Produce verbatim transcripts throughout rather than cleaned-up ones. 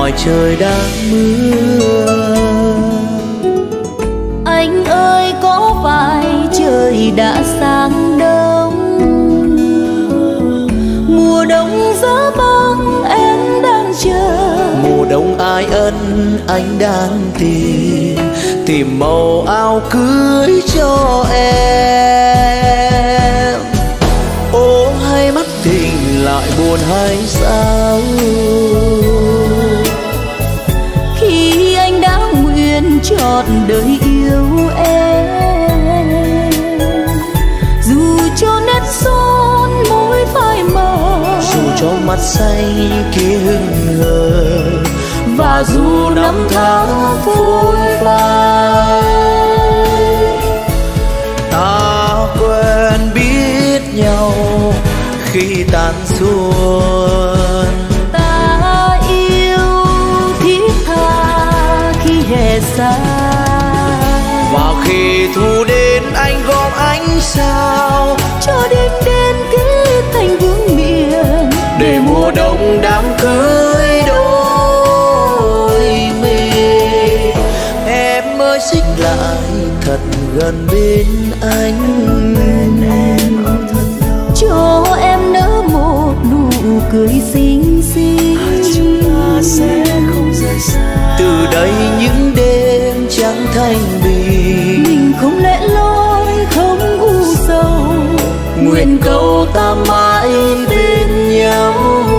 ngoài trời đang mưa. Anh ơi có phải trời đã sáng đông, mùa đông giá băng em đang chờ. Mùa đông ai ân anh đang tìm, tìm màu áo cưới cho em. Ô hay mắt tình lại buồn hay sao, khi anh đã nguyện trọn đời yêu em. Dù cho nét son môi phai mờ, dù cho mắt xanh kia hững hờ, và dù năm tháng phôi phai. Ta quen biết nhau khi tàn xuân, ta yêu thiết tha khi hè xa. và khi thu đến anh gom ánh sao, cho đêm đến kết thành vương miền, để mùa đông đám cưới đôi mình. Em mới xích lại thật gần bên anh, cho em nở một nụ cười xinh xinh. Từ đây những đêm trắng thanh bình, mình không lẽ loi không u sầu, nguyện cầu ta mãi bên nhau.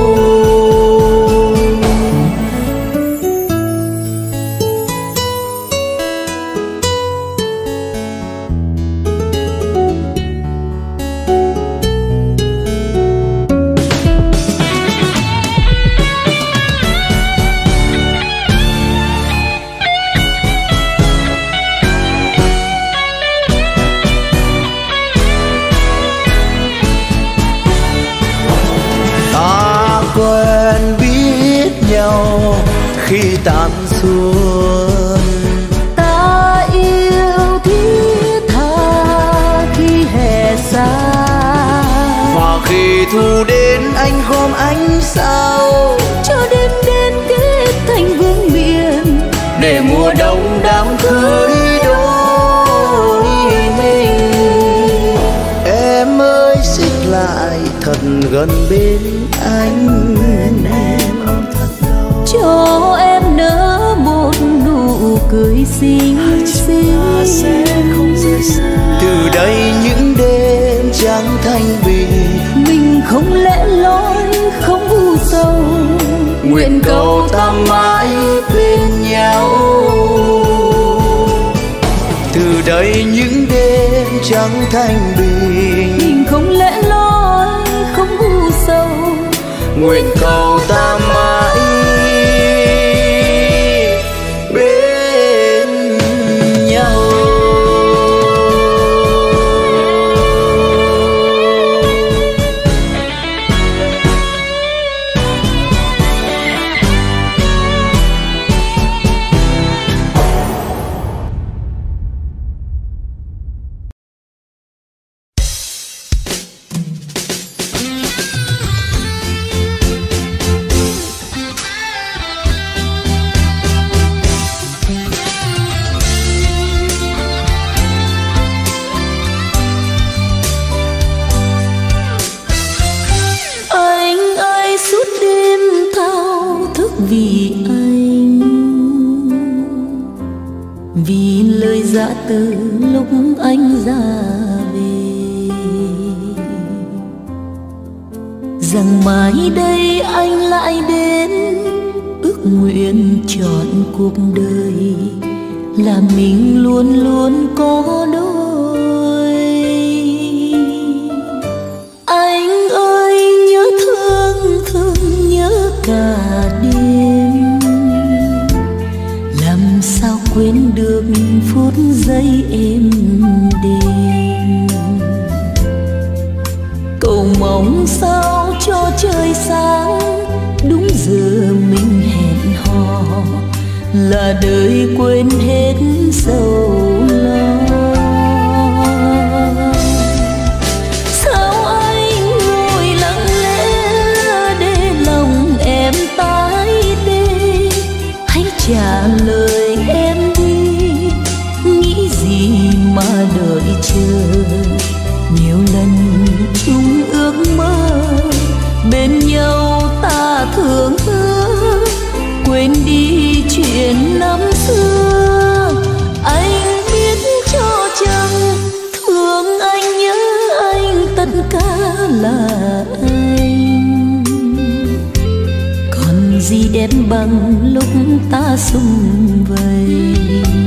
Quen biết nhau khi tàn xuân, ta yêu thiết tha khi hè xa. và khi thu đến anh gom ánh sao, cho đêm đến kết thành vương miền, để mùa đông đám cưới đôi mình. Em ơi xích lại thật gần bên anh, cho em nở một nụ cười xinh xinh. Từ đây những đêm trắng thanh bình, mình không lẽ loi không u sầu, nguyện cầu ta mãi bên nhau. Từ đây những đêm trắng thanh bình, mình không lẽ loi không u sầu, nguyện cầu ta mãi bên nhau. Vì anh, vì lời dã từ lúc anh ra về, rằng mãi đây anh lại đến ước nguyện trọn cuộc đời, là mình luôn luôn có đôi. Anh ơi nhớ thương thương nhớ cả đêm, làm sao quên được phút giây êm đềm. Cầu mong sao cho trời sáng, đúng giờ mình hẹn hò, là đời quên hết sầu lo. Sao anh ngồi lặng lẽ để lòng em tái tê, là anh. Còn gì đẹp bằng lúc ta sum vầy,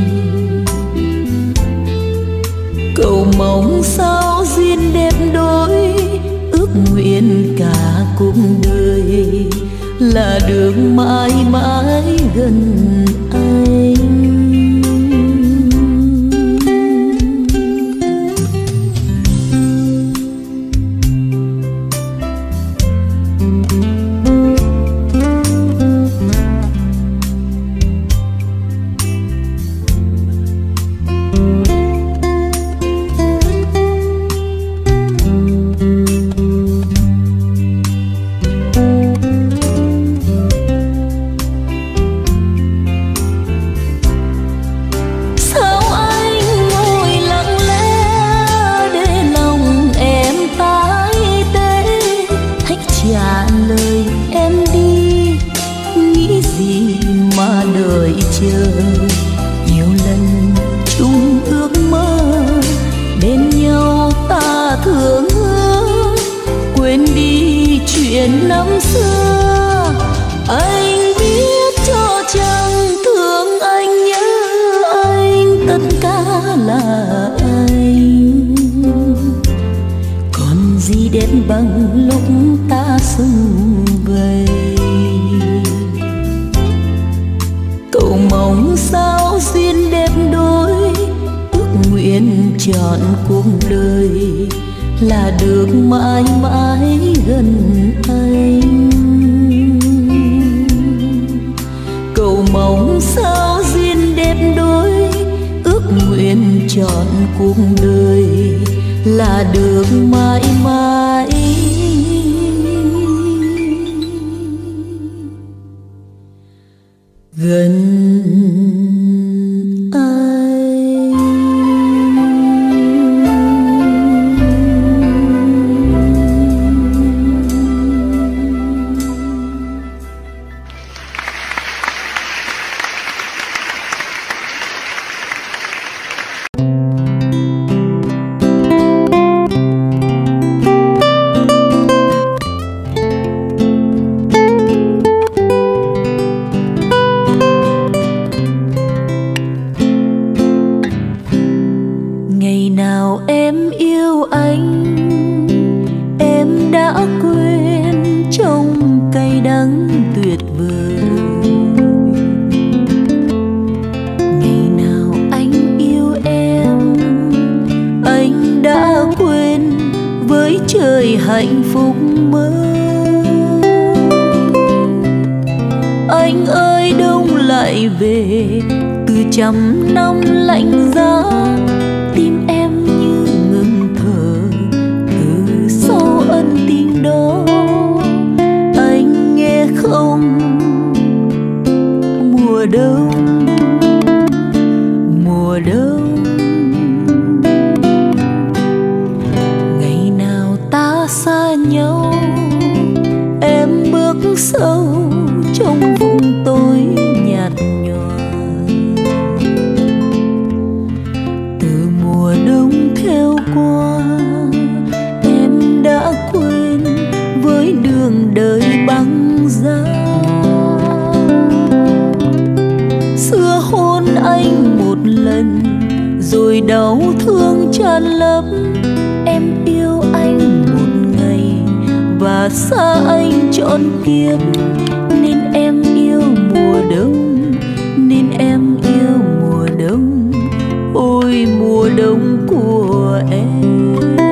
cầu mong sao duyên đẹp đôi, ước nguyện cả cuộc đời là được mãi mãi gần anh. Năm xưa anh biết cho chăng thương anh nhớ anh, tất cả là anh. Còn gì đẹp bằng lúc ta sum vầy, cầu mong sao duyên đẹp đôi, ước nguyện trọn cuộc đời là được mãi mãi gần anh. Cầu mong sao duyên đẹp đôi, ước nguyện trọn cuộc đời là được mãi mãi gần. Hạnh phúc mơ anh ơi, đông lại về từ trăm năm lạnh giá, tim em như ngừng thở từ sau ân tình đó. Anh nghe không, mùa đông mùa đông xa nhau, em bước sâu trong vùng tối nhạt nhòa. Từ mùa đông theo qua, em đã quên với đường đời băng giá. Xưa hôn anh một lần rồi đau thương tràn lấp, em yêu anh và xa anh trọn kiếp, nên em yêu mùa đông, nên em yêu mùa đông, ôi mùa đông của em.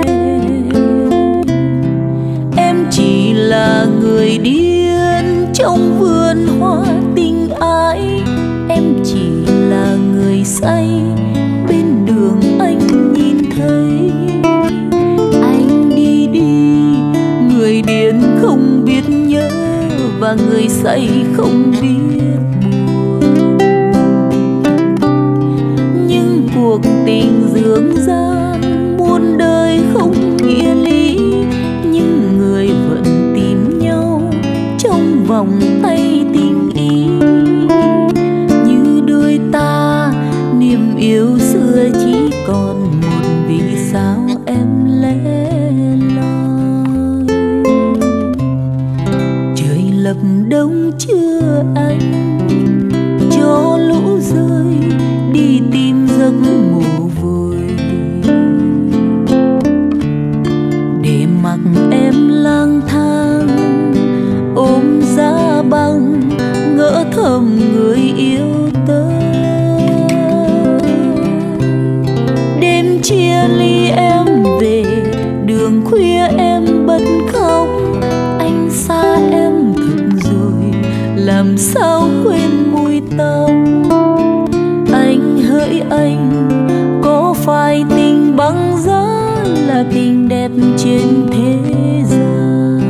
Em chỉ là người điên trong vườn hoa tình ái, em chỉ là người say bên đường anh nhìn thấy. Người điên không biết nhớ và người say không biết buồn, nhưng cuộc tình dương gian muôn đời không nghĩa lý, nhưng người vẫn tìm nhau trong vòng tay tình ý. Như đôi ta niềm yêu xưa chỉ còn một vì sao em lẻ loi. mùa đông chưa anh, cho lũ rơi đi tìm giấc ngủ vui, để mặc em lang thang ôm giá băng ngỡ thầm người yêu tớ. Đêm chia ly em về đường khuya em bật khóc, anh xa em thật rồi làm sao quên mùi tóc. Anh hỡi anh, có phải tình băng giá là tình đẹp trên thế gian?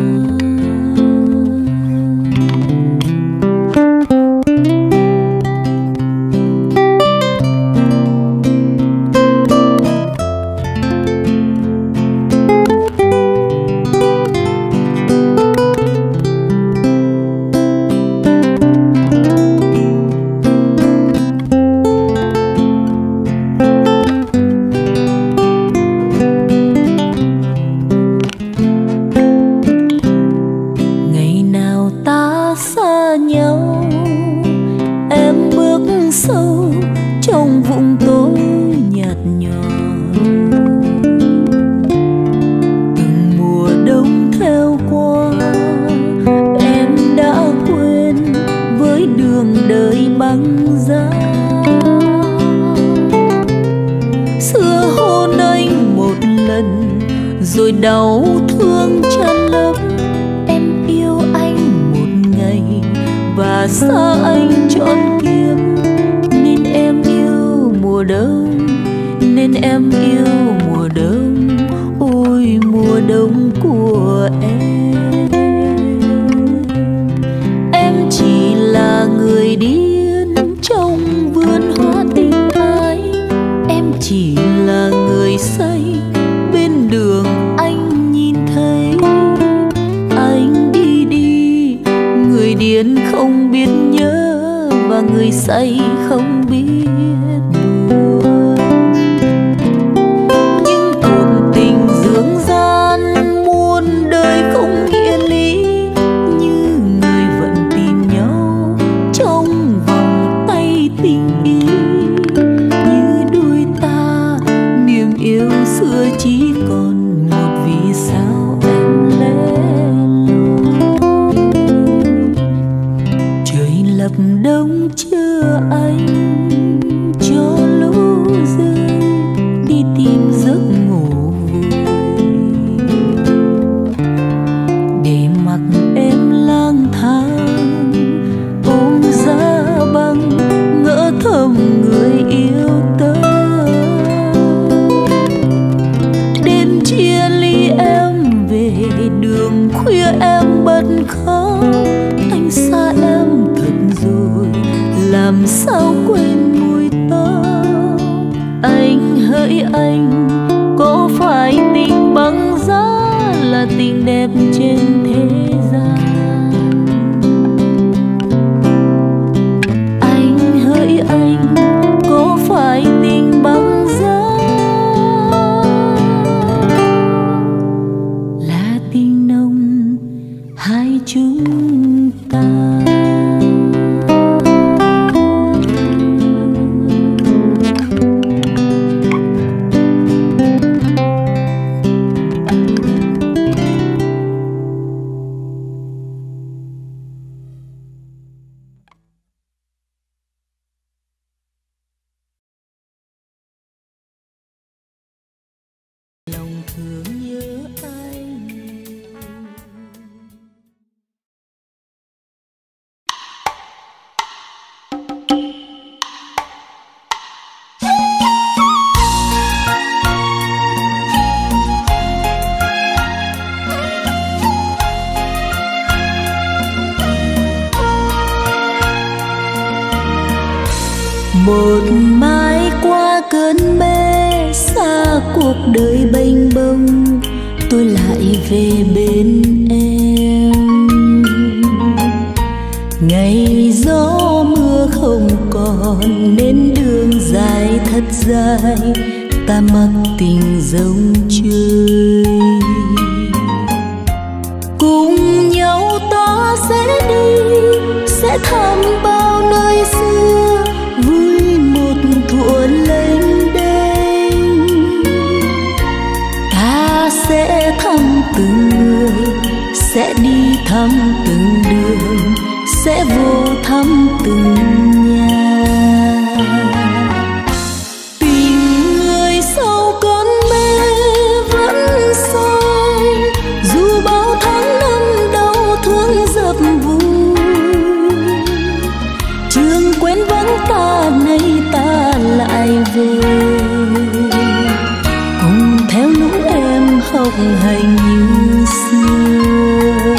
Rồi đau thương tràn lấp, em yêu anh một ngày và xa anh trọn kiếp. Nên em yêu mùa đông, nên em yêu mùa đông, ôi mùa đông của em. Em chỉ là người điên trong vườn hoa tình ái, em chỉ là người say bên đường anh nhìn thấy. Anh đi đi, người điên không biết nhớ và người say không biết buồn. Nhưng cuộc tình dương gian muôn đời không nghĩa lý, như người vẫn tìm nhau trong vòng tay tình ý. Như đôi ta niềm yêu xưa chỉ còn một vì sao em lẻ loi. Trời lập đông chưa anh, cho lũ rơi đi tìm giấc ngủ vui, để mặc em lang thang ôm giá băng ngỡ thầm người yêu tớ. Đêm chia ly em về đường khuya em bật khóc, anh xa em thật rồi làm sao quên mùi tóc. Anh hỡi anh, có phải tình băng giá là tình đẹp trên thế gian? Anh hỡi anh, có phải tình băng giá là tình nồng hai chúng ta? Lòng thương nhớ anh. Một mai qua cơn mê xa cuộc đời bênh bông, tôi lại về bên em. Ngày gió mưa không còn nên đường dài thật dài, ta mặc tình rông chơi. Cùng nhau ta sẽ đi từng người, sẽ đi thăm từng đường, sẽ vô thăm từng nhà. Tình người sau cơn mê vẫn soi, dù bao tháng năm đau thương dập vùi. Trường quen vắng ta nay ta lại về, cùng theo lũ em học hành như xưa.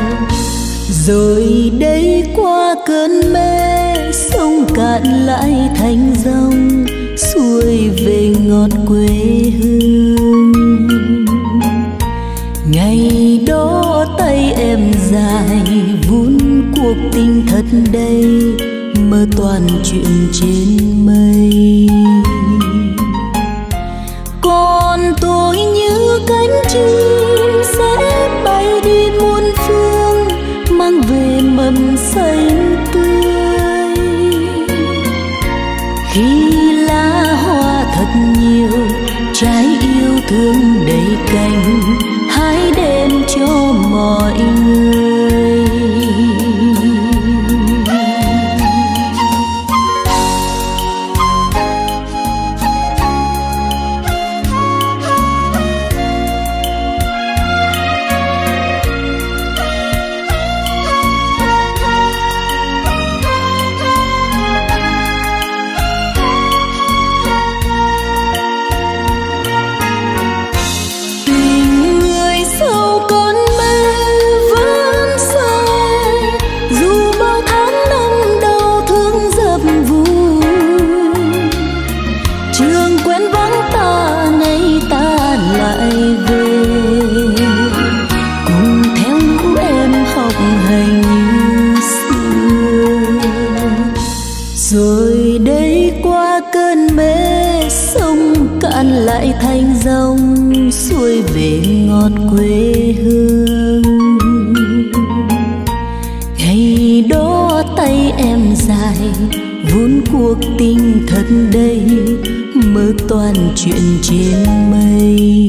Rồi đây qua cơn mê, sông cạn lại thành dòng, xuôi về ngọt quê hương. Ngày đó tay em dài vun cuộc tình thật đầy, mơ toàn chuyện trên mây. Còn tôi như cánh chim sẽ bay đi muôn phương, mang về mầm xanh tươi. Khi lá hoa thật nhiều, trái yêu thương đầy cành, hãy đem cho mọi người. Rồi đây qua cơn mê, sông cạn lại thành dòng, xuôi về ngọt quê hương. Ngày đó tay em dài vun cuộc tình thật đầy, mơ toàn chuyện trên mây.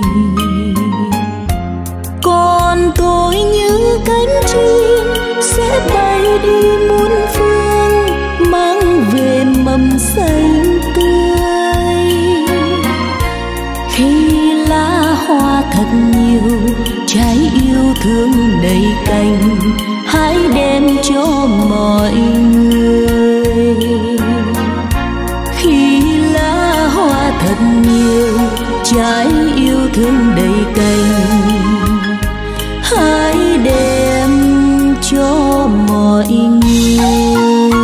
Còn tôi như cánh chim sẽ bay đi muôn phương, mang về mầm xanh tươi. Khi lá hoa thật nhiều, trái yêu thương đầy cành, hãy đem cho mọi người. Khi lá hoa thật nhiều, trái yêu thương đầy cành, hãy đem cho mọi người.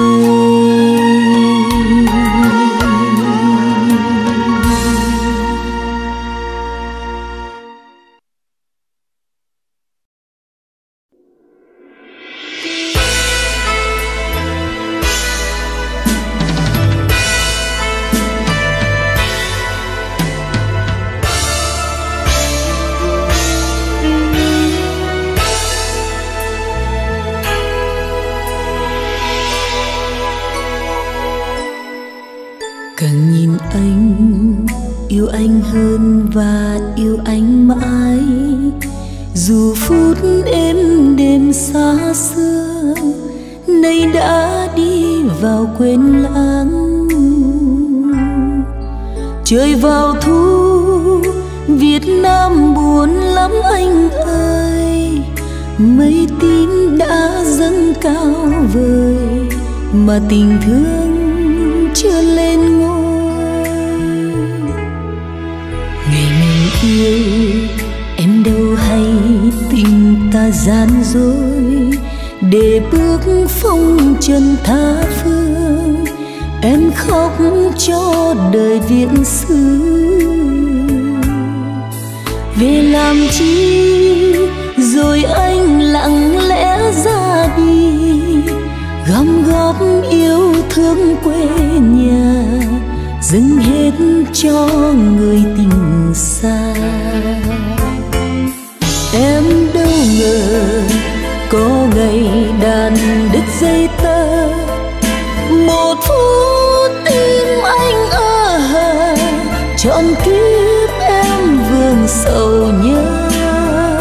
Càng nhìn anh, yêu anh hơn và yêu anh mãi. Dù phút êm đêm xa xưa, nay đã đi vào quên lãng. Trời vào thu, Việt Nam buồn lắm anh ơi. Mây tím đã dâng cao vời, mà tình thương chưa lên ngôi. Ngày mình yêu em đâu hay tình ta gian dối, để bước phong trần tha phương em khóc cho đời viễn xứ. Về làm chi rồi anh lặng lẽ ra đi, gom góp yêu thương quê nhà, dâng hết cho người tình xa. Em đâu ngờ có ngày đàn đứt dây tơ, một phút tim anh ơ hờ, trọn kiếp em vương sầu nhớ.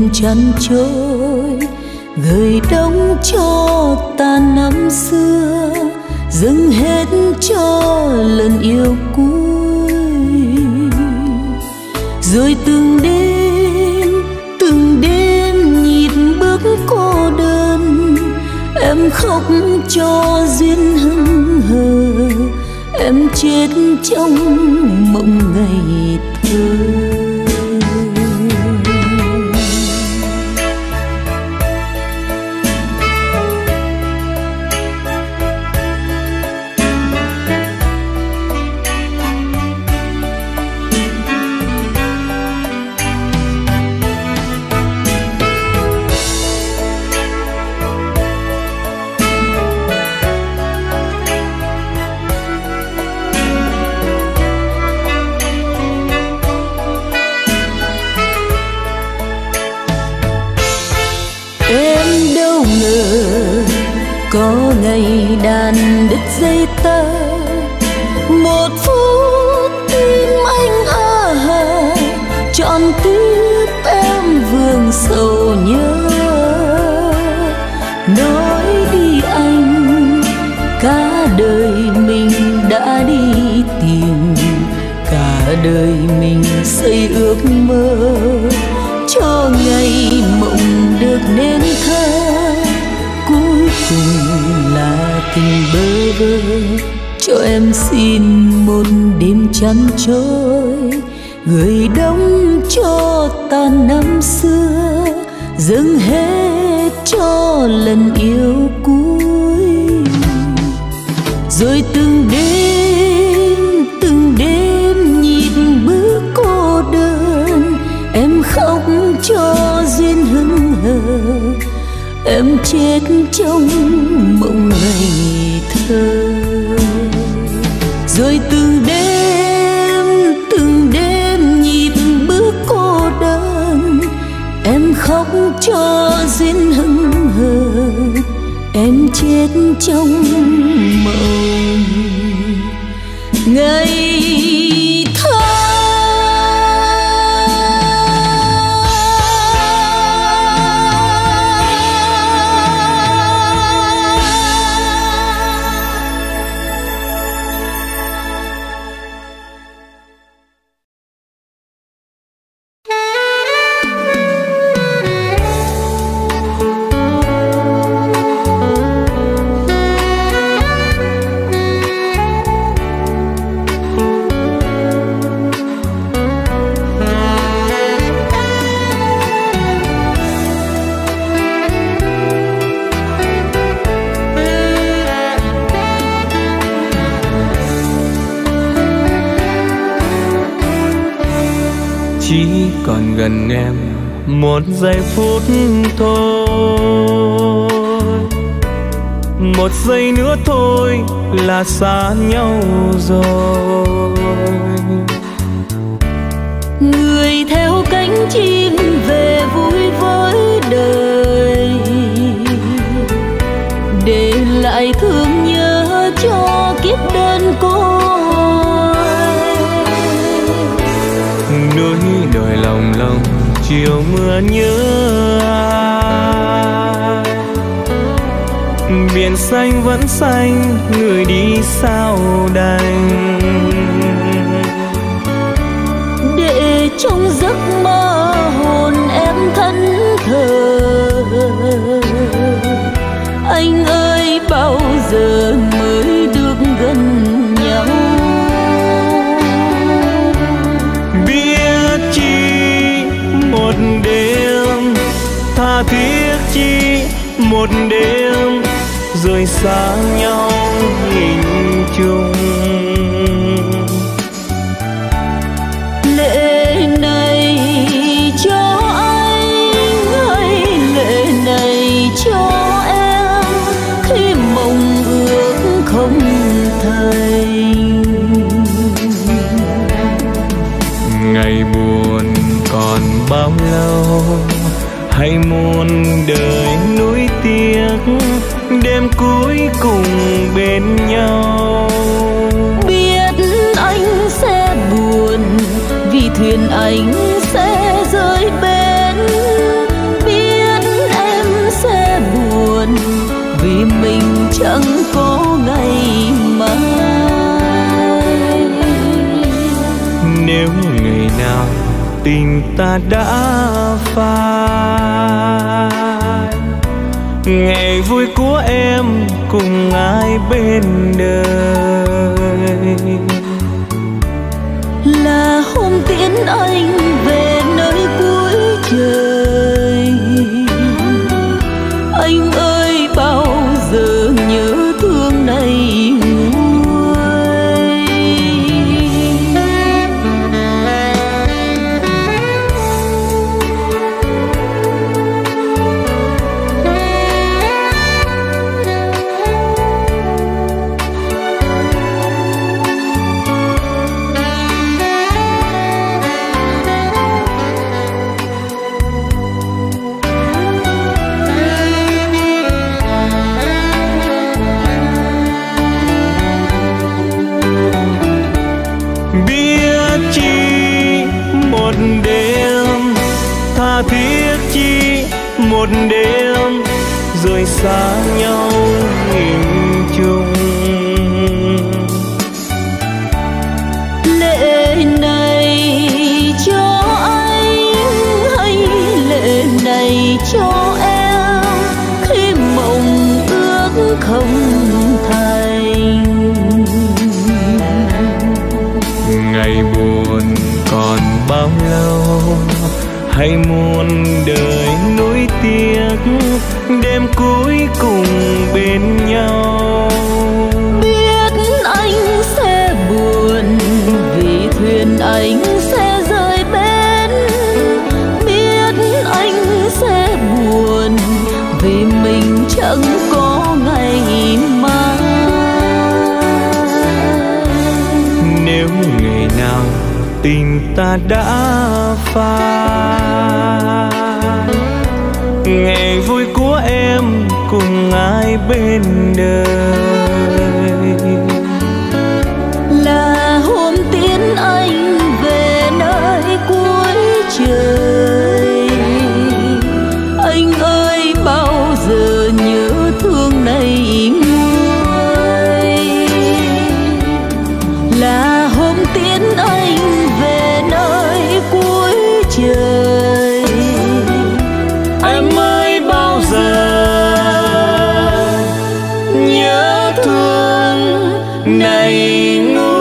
chăn trôi, gửi đông cho ta năm xưa, dâng hết cho lần yêu cuối. Rồi từng đêm từng đêm nhịp bước cô đơn, em khóc cho duyên hững hờ, em chết trong mộng ngày thơ. Có ngày đàn đứt dây tơ, một phút tim anh a hà, trọn tiếp em vương sầu nhớ. Nói đi anh, cả đời mình đã đi tìm, cả đời mình xây ước mơ, cho ngày mộng được nên thơ. Cuối cùng là tình bơ vơ, cho em xin một đêm chăn trôi, gửi đông cho ta năm xưa, dâng hết cho lần yêu cuối. Rồi từng đêm từng đêm nhịp bước cô đơn, em khóc cho duyên hững hờ, em chết trong mộng ngày thơ. Rồi từng đêm từng đêm nhịp bước cô đơn, em khóc cho duyên hững hờ, em chết trong mộng ngày thơ. Chỉ còn gần em một giây phút thôi, một giây nữa thôi là xa nhau rồi. Người theo cánh chim về vui với đời, để lại thương nhớ cho kiếp đơn côi. Núi đồi lòng lòng chiều mưa nhớ ai, biển xanh vẫn xanh người đi sao đành. Để trong giấc mơ hồn em thẫn thờ, anh ơi bao giờ mới được gần nhau. Biết chi một đêm, tha thiết chi một đêm, rồi xa nhau hình chung. Lệ này cho anh hay lệ này cho em, khi mộng ước không thành. Ngày buồn còn bao lâu, hay muôn đời nuối tiếc, đêm cuối cùng bên nhau. Biết anh sẽ buồn vì thuyền anh sẽ rơi bến, chẳng có ngày mai. Nếu ngày nào tình ta đã phai, ngày vui của em cùng ai bên đời, là hôm tiễn anh về nơi cuối trời. Anh ơi bao giờ nhớ thương này nguôi. Tha thiết chi một đêm rồi xa nhau nghìn chung. Lệ này cho anh hay lệ này cho em, khi mộng ước không thành. Ngày buồn còn bao lâu, hay muôn đời nuối tiếc, đêm cuối cùng bên nhau. Biết anh sẽ buồn vì thuyền anh sẽ rời bến, biết anh sẽ buồn vì mình chẳng có ngày mai. Nếu ngày nào tình ta đã phai, ngày vui của em cùng ai bên đời, là hôm tiễn anh về nơi cuối trời. Anh ơi bao giờ nhớ thương này nguôi, là hôm tiễn anh về nơi cuối trời. Em ơi bao giờ nhớ thương này nguôi.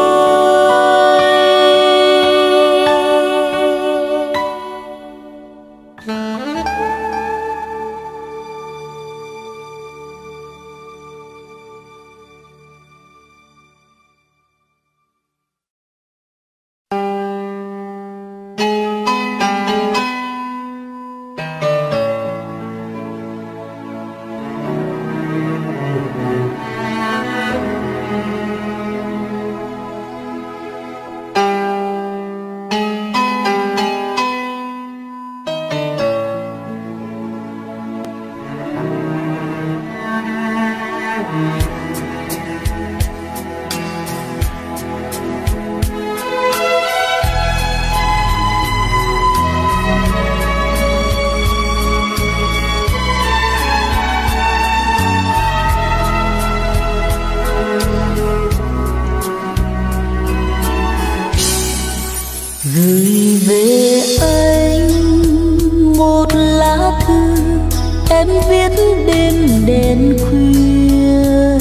Gửi về anh một lá thư em viết đêm đèn khuya.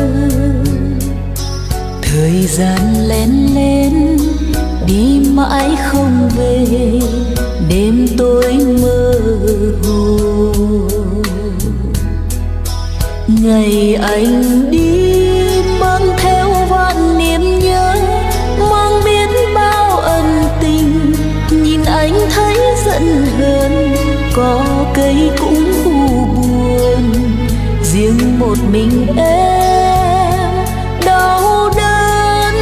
Thời gian lén lén đi mãi không về, đêm tối mơ hồ. Ngày anh đi mang theo vạn niềm nhớ, mang biết bao ân tình. Nhìn anh thấy giận hờn, có cây cũng u buồn. Riêng một mình em đau đớn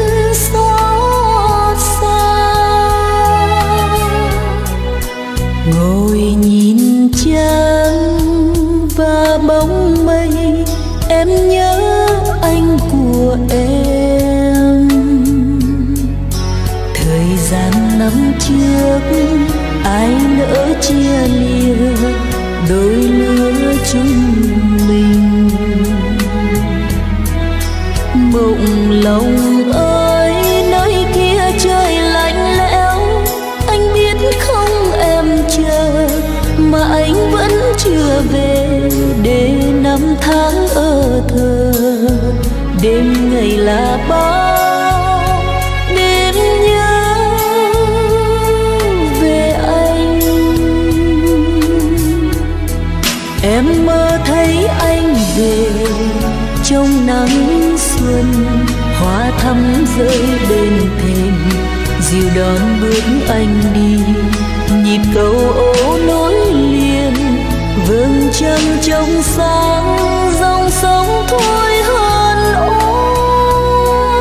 xót xa. Ngồi nhìn trăng và bóng mây, em nhớ anh của em. Thời gian năm trước ai nỡ chia lìa, đôi lứa chúng mình. lòng ơi, nơi kia trời lạnh lẽo, anh biết không em chờ mà anh vẫn chưa về, để năm tháng ở thờ. Đêm ngày là bao đêm nhớ về anh. Em mơ thấy anh về trong nắng xuân, hoa thắm rơi bên thềm, dìu đón bước anh đi. Nhịp cầu ố nối liền, vầng trăng trong sáng, dòng sông thôi hơn ôm.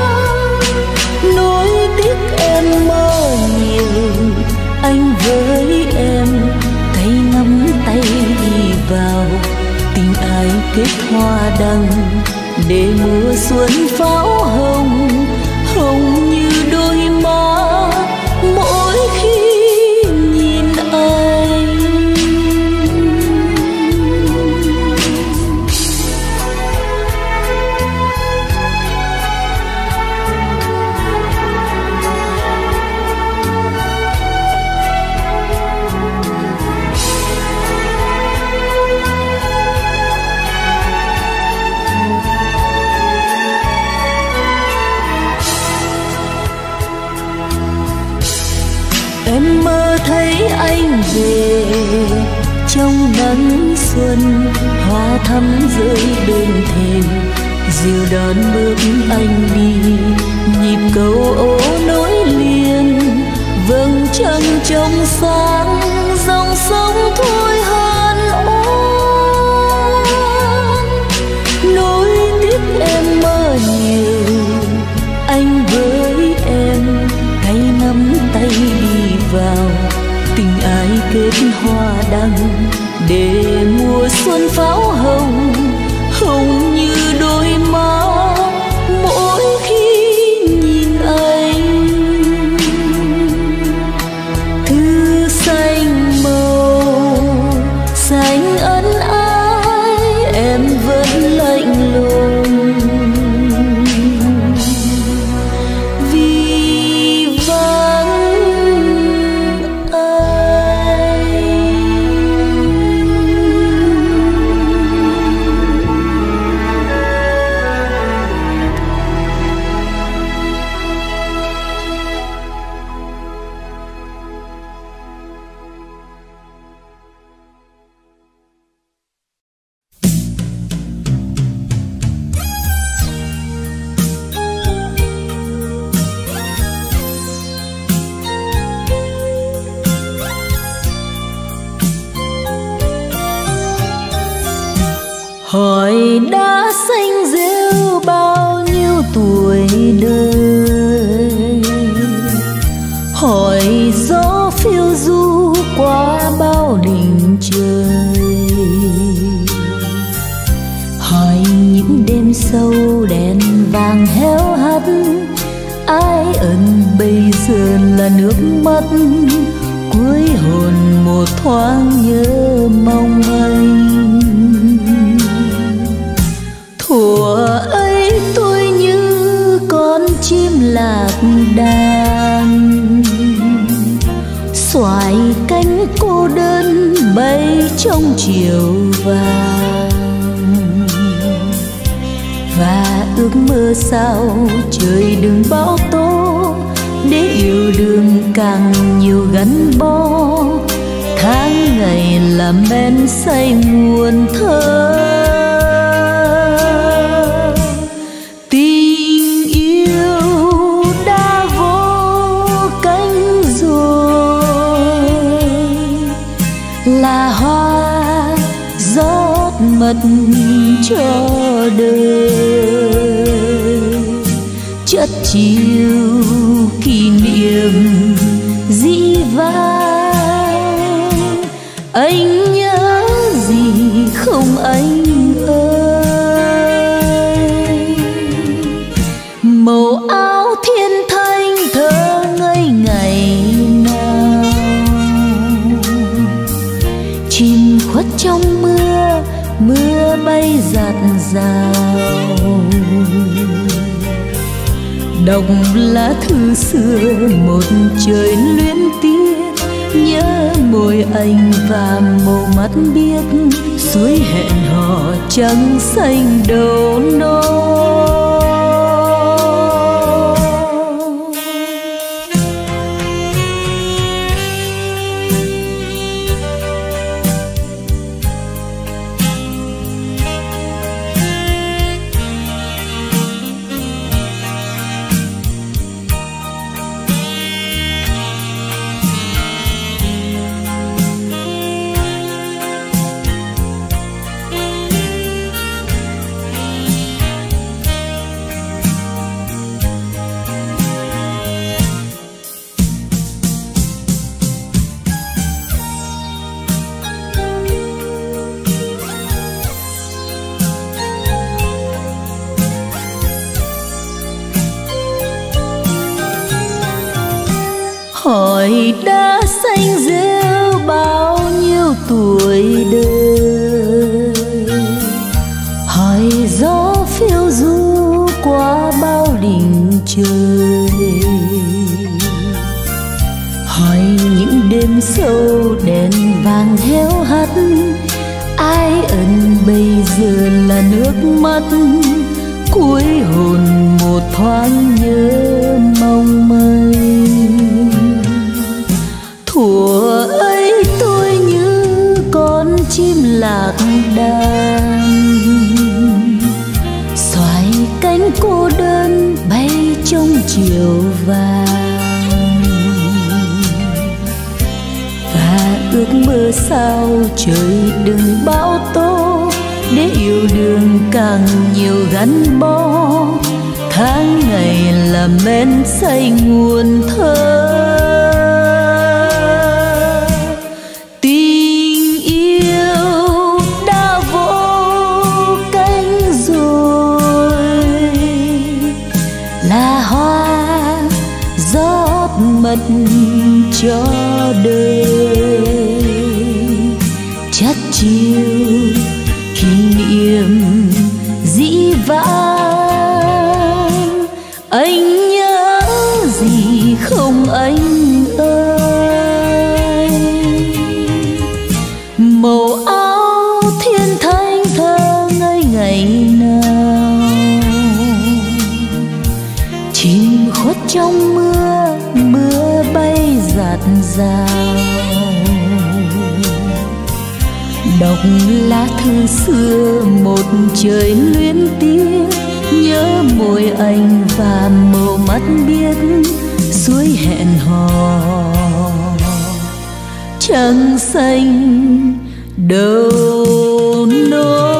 Nối tiếc em mơ nhiều, anh với em tay nắm tay đi vào, tình ai kết hoa đăng, để mùa xuân pháo hồng, hồng như đôi má mỗi khi nhìn anh. Em mơ thấy anh về trong nắng xuân, hoa thắm rơi bên thềm, dìu đón bước anh đi. Nhịp cầu ố nối liền, vầng trăng trong sáng, dòng sông thôi hơn ôm. Nối tiếc em mơ nhiều, anh với em tay nắm tay đi vào, tình ai kết hoa đăng, để mùa xuân pháo hồng, hồng như đôi má mỗi khi nhìn anh. Thư xanh màu xanh ân ái, em vẫn lạnh lùng vì vắng anh. Hỏi đã xanh rêu bao nhiêu tuổi đời, hỏi gió phiêu du qua bao đỉnh trời, hỏi những đêm sâu đèn vàng héo hắt, ai ẩn bây giờ là nước mắt, cuối hồn một thoáng nhớ mong anh. Thuở ấy tôi như con chim lạc đàn, xoài cánh cô đơn bay trong chiều vàng, và ước mơ sao trời đừng bão tố, để yêu đương càng nhiều gắn bó, tháng ngày làm men say nguồn thơ. Tình yêu đã vô cánh rồi, là hoa rót mật cho đời, chất chiều kỷ niệm dĩ vãng. Anh nhớ gì không anh ơi, màu áo thiên thanh thơ ngây ngày nào, chim khuất trong mưa, mưa bay rạt rào, đọc lá thư xưa một trời luyến tiếc, nhớ môi anh và màu mắt biếc, suối hẹn hò trắng xanh đầu nôi. Hỏi đã xanh rêu bao nhiêu tuổi đời, hỏi gió phiêu du qua bao đỉnh trời, hỏi những đêm sâu đèn vàng héo hắt, ai ẩn bây giờ là nước mắt, cuối hồn một thoáng nhớ mong manh. Thuở ấy tôi như con chim lạc đàn, xoài cánh cô đơn bay trong chiều vàng, và ước mơ sao trời đừng bão tố, để yêu đương càng nhiều gắn bó, tháng ngày là men say nguồn thơ. Cho đời chắc chiều kỷ niệm dĩ vãng, anh nhớ gì không anh ơi? Màu áo thiên thanh thơ ngây ngày nào, chim khuất trong mưa, mưa bay rạt rào, đọc lá thư xưa một trời luyến tiếc, nhớ môi anh và màu mắt biếc, suối hẹn hò trăng xanh đầu nôi.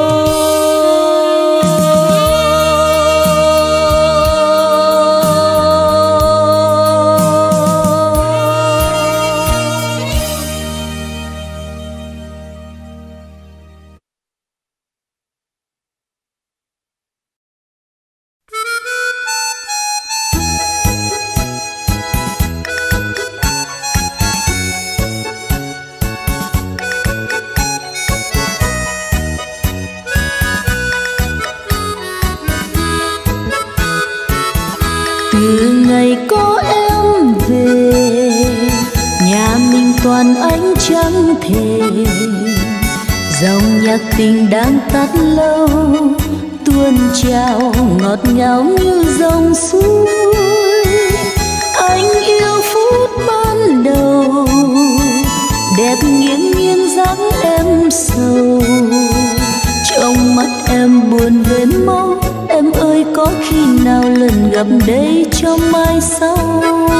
Từ ngày có em về, nhà mình toàn ánh trắng thề, dòng nhạc tình đang tắt lâu, tuôn trào ngọt ngào như dòng suối. Anh yêu phút ban đầu, đẹp nghiêng nghiêng dáng em sầu, trong mắt em buồn về mau. Em ơi có khi nào lần gặp đây trong mai sau,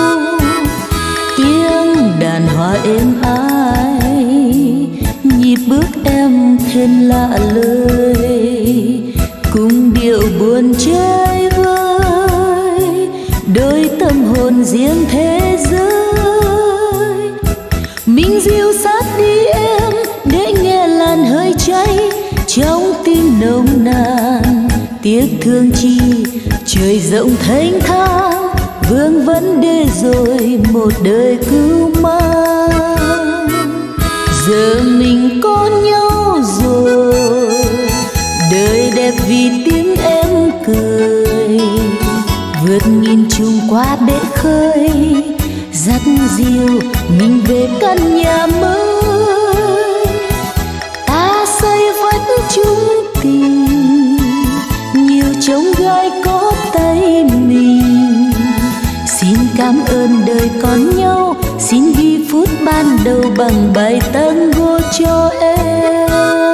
tiếng đàn hòa êm ái, nhịp bước em thêm lạ lời, cùng điệu buồn chơi vơi, đôi tâm hồn riêng thế giới. Mình dịu sát đi em để nghe làn hơi cháy trong tim nồng nàn. Tiếc thương chi trời rộng thênh thang, vương vấn đề rồi một đời cứu mang. Giờ mình có nhau rồi, đời đẹp vì tiếng em cười, vượt nghìn trùng qua bể khơi, dắt dìu mình về căn nhà mới. Ta xây vách chung tình, nhiều chông gai có tay mình. Xin cảm ơn đời còn nhau, xin ghi phút ban đầu bằng bài tango cho em.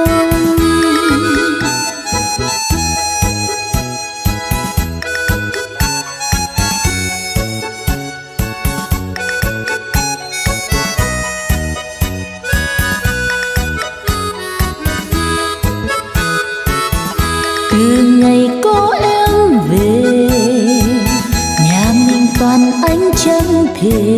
Từ ngày có em về, nhà mình toàn ánh trăng thề.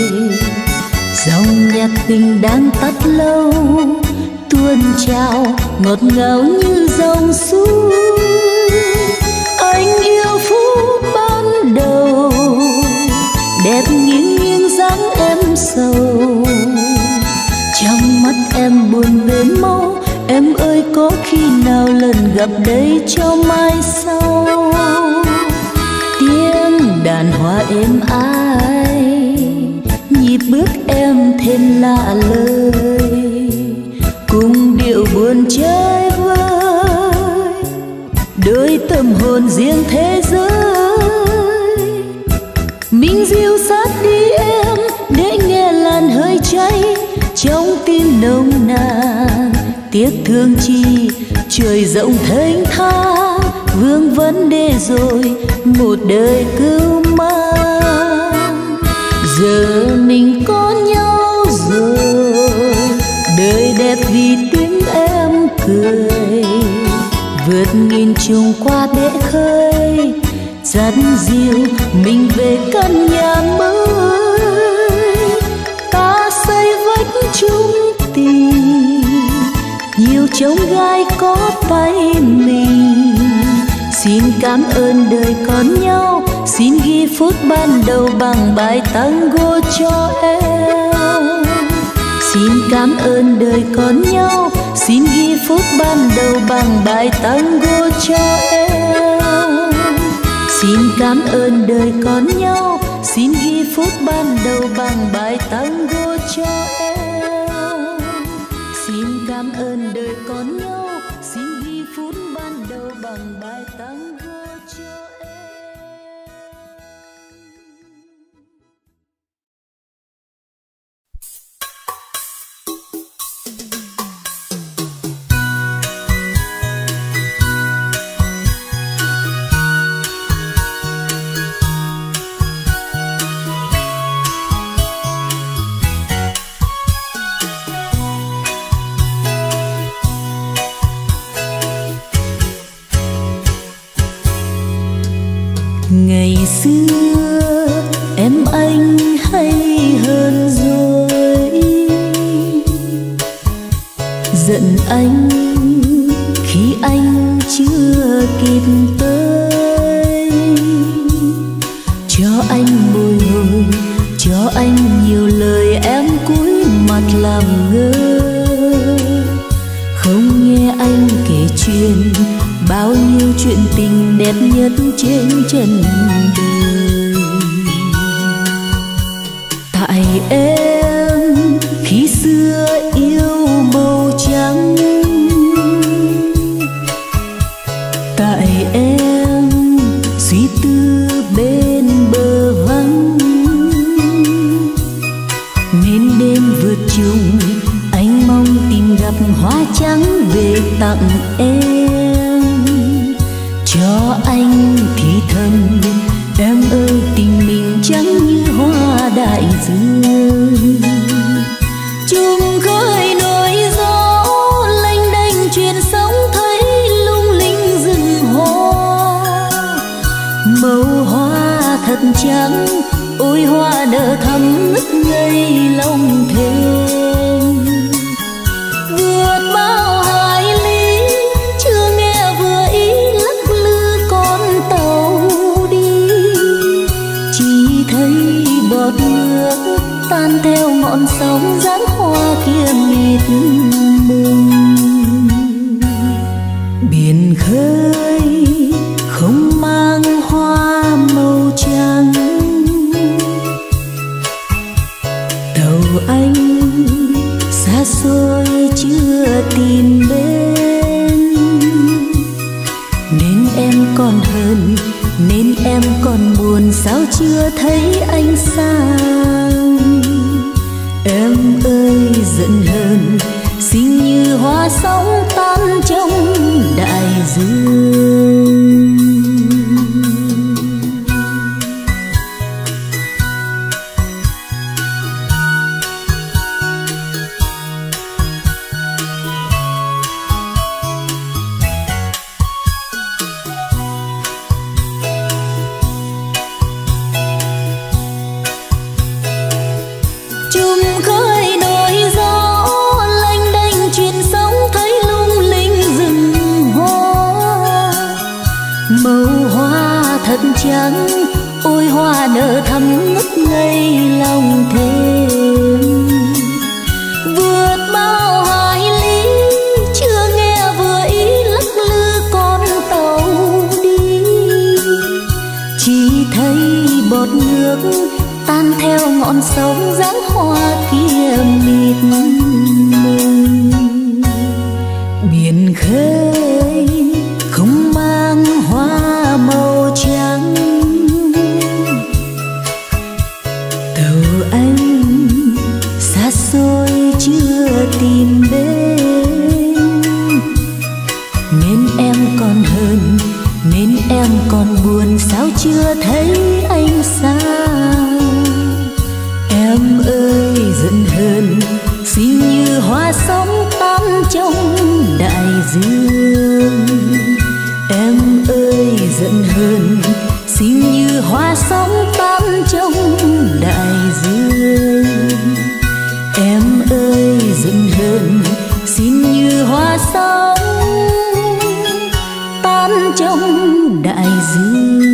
Dòng nhạc tình đang tắt lâu, tuôn trào ngọt ngào như dòng suối. Anh yêu phút ban đầu, đẹp nghiêng nghiêng dáng em sầu. Trong mắt em buồn về mau, em ơi có khi nào lần gặp đây cho mai sau. Tiếng đàn hoa êm ái, nhịp bước em thêm lạ lời. Cùng điệu buồn chơi vơi, đôi tâm hồn riêng thế giới. Mình dịu sát đi em, để nghe làn hơi cháy trong tim nồng nàn. Tiếc thương chi trời rộng thênh thang, vương vấn đề rồi một đời cứu mang. Giờ mình có nhau rồi, đời đẹp vì tiếng em cười. Vượt nghìn trùng qua bể khơi, dắt dìu mình về căn nhà mới. Ta xây vách chung tình, nhiều chông gai có tay mình. Xin cảm ơn đời còn nhau, xin ghi phút ban đầu bằng bài tango cho em. Xin cảm ơn đời còn nhau, xin ghi phút ban đầu bằng bài tango cho em. Xin cảm ơn đời còn nhau, xin ghi phút ban đầu bằng bài tango cho em. Xin cảm ơn đời còn nhau, xin ghi phút ban đầu bằng bài tango cho em. Ngày xưa em anh hay hơn rồi, giận anh khi anh chưa kịp tới. Cho anh bồi hồi, cho anh nhiều lời em cúi mặt làm ngơ. Không nghe anh kể chuyện bao nhiêu chuyện tình đẹp nhất trên trần đời. Tại em khi xưa yêu màu trắng, tại em suy tư bên bờ vắng. Nên đêm vượt trùng anh mong tìm gặp hoa trắng về tặng em. Cho anh thì thầm em ơi, tình mình trắng như hoa đại dương. Chung khơi nổi gió lênh đênh truyền sóng, thấy lung linh rừng hoa. Màu hoa thật trắng, ôi hoa nở thắm ngất ngây lòng thêm. Vượt bao hải lý chưa nghe vừa ý, lắc lư con tàu đi. Chỉ thấy bọt nước tan theo ngọn sóng, dáng hoa kia mịt mùng. Biển khơi không mang hoa màu sao chưa thấy anh sang. Em ơi giận hờn xinh như hoa sóng tan trong đại dương. Trắng ôi hoa nở thắm ngất ngây lòng thêm. Vượt bao hải lý chưa nghe vừa ý lắc lư con tàu đi. Chỉ thấy bọt nước tan theo ngọn sóng dáng hoa kia mịt mùng. Biển khơi không mang hoa màu trắng. Tàu anh xa xôi chưa tìm đến. Nên em còn hờn, nên em còn buồn, sao chưa thấy anh sang. Em ơi giận hờn xinh như hoa sóng tan trong đại dương. Em ơi giận hờn xinh như hoa sóng tan trong đại dương. Em ơi giận hờn xinh như hoa sóng tan trong đại dương.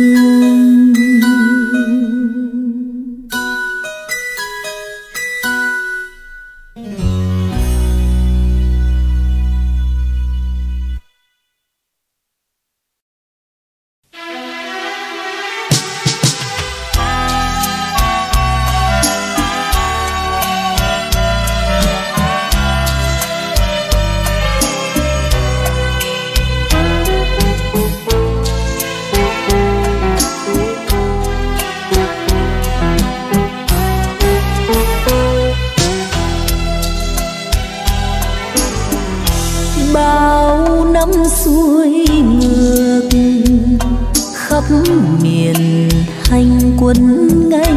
Xuôi ngược khắp miền hành quân ngày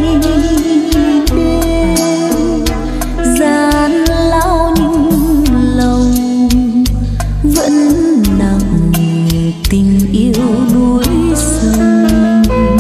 đêm. Gian lao nhưng lòng vẫn nặng tình yêu núi sông.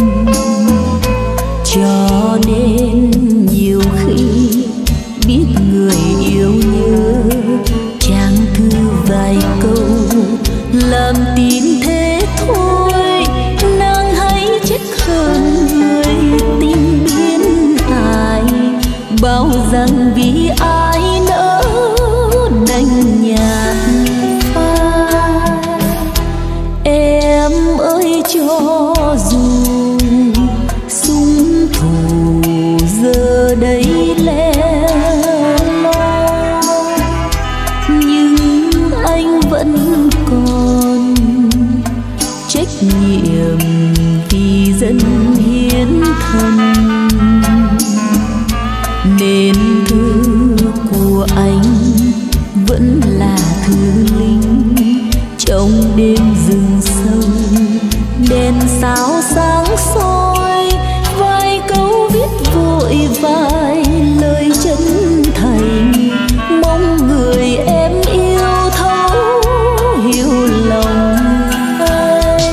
Cho nên nhiều khi biết người yêu nhớ trang thư vài câu làm tin thế thôi. Nàng hãy trách hơn người tình biến hại, bao rằng vì ai nỡ đành nhạt phai. Em ơi cho dù súng thù giờ đây lẻ loi, nhưng anh vẫn còn trách nhiệm vì dân hiến thân. Nên thư của anh vẫn là thư linh trong đêm rừng sâu. Đèn sao sáng soi vài câu viết vội vài lời chân thành. Mong người em yêu thấu hiểu lòng anh.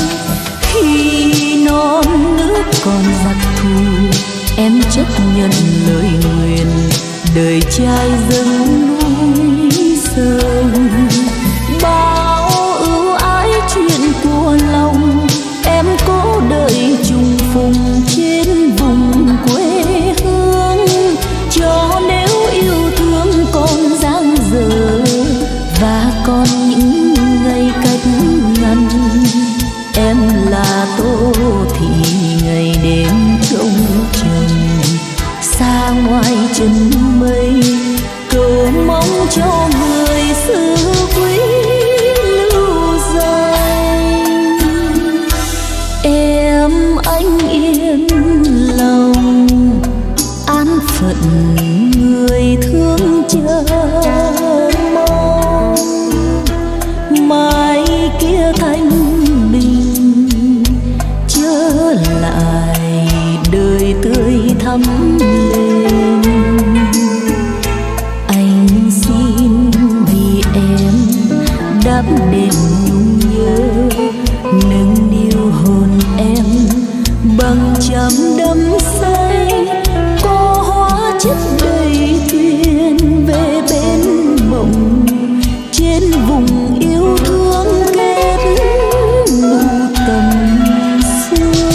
Khi non nước còn giặc thù em chấp nhận lời nguyền, đời trai dâng núi sông. Bao ưu ái chuyện của lòng em cố đợi trùng phùng trên vùng quê hương. Cho nếu yêu thương còn dang dở và còn những ngày cách ngăn, em là Tô Thị ngày đêm trông chừng xa ngoài chân mây. Cầu mong cho người xưa quý lưu danh. Em anh yên thắm lên. Anh xin vì em đắp đền nhung nhớ, nâng niu hồn em bằng trăm đắm say. Có hóa chất đầy thuyền về bên mộng, trên vùng yêu thương kết nụ tầm xưa.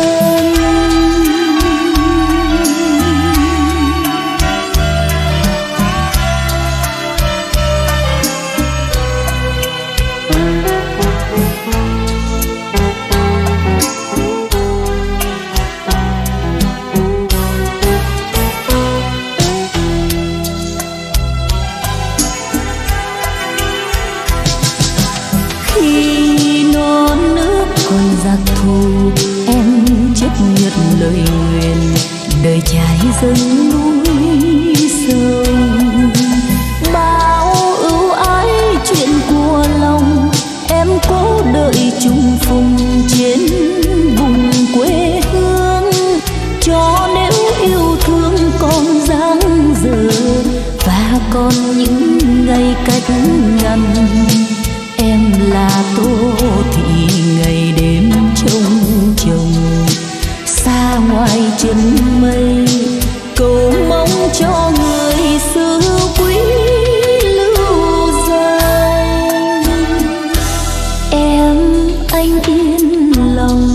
Lời nguyện đời trai dâng núi sông, bao ưu ái chuyện của lòng em cố đợi chung phùng trên vùng quê hương. Cho nếu yêu thương còn dang dở và còn những ngày cách ngăn, em là Tô Thị ngày đêm trông chồng xa ngoài chân mây, cầu mong cho người xưa quý lưu danh. Em anh yên lòng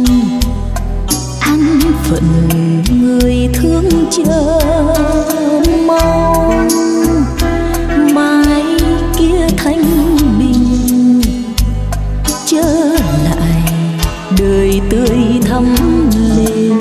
an phận người thương chờ mong, mai kia thanh bình trở lại đời tươi thắm lên.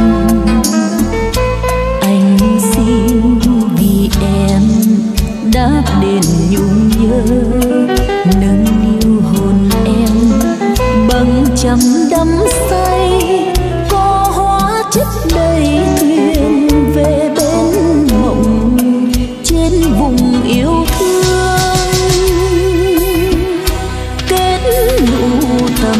Anh xin vì em đáp đền nhung nhớ, nâng niu hồn em bằng trăm đắm say. Có hóa chất đầy thuyền về bên mộng, trên vùng yêu thương kết nụ tầm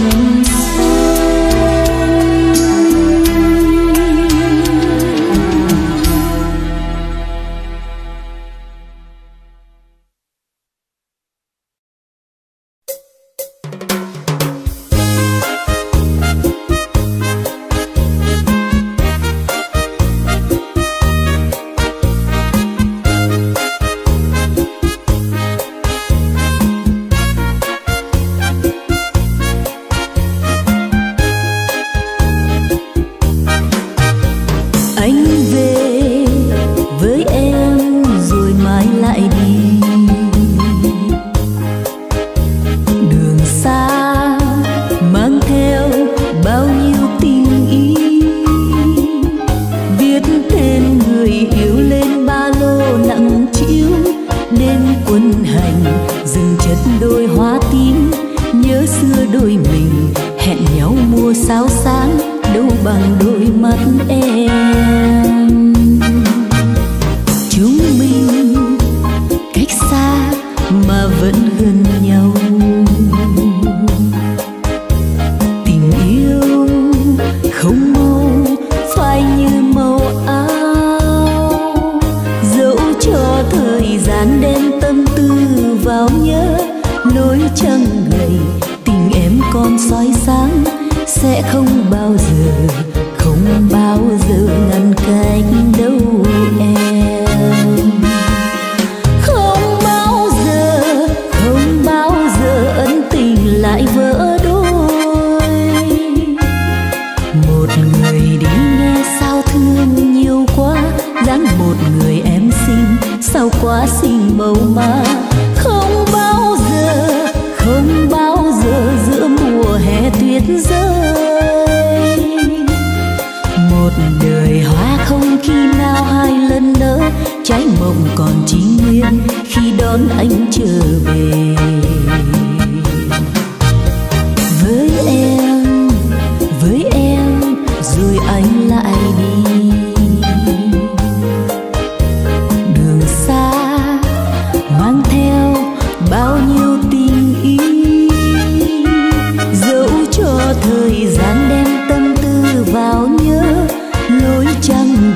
thời gian đem tâm tư vào nhớ lối trăng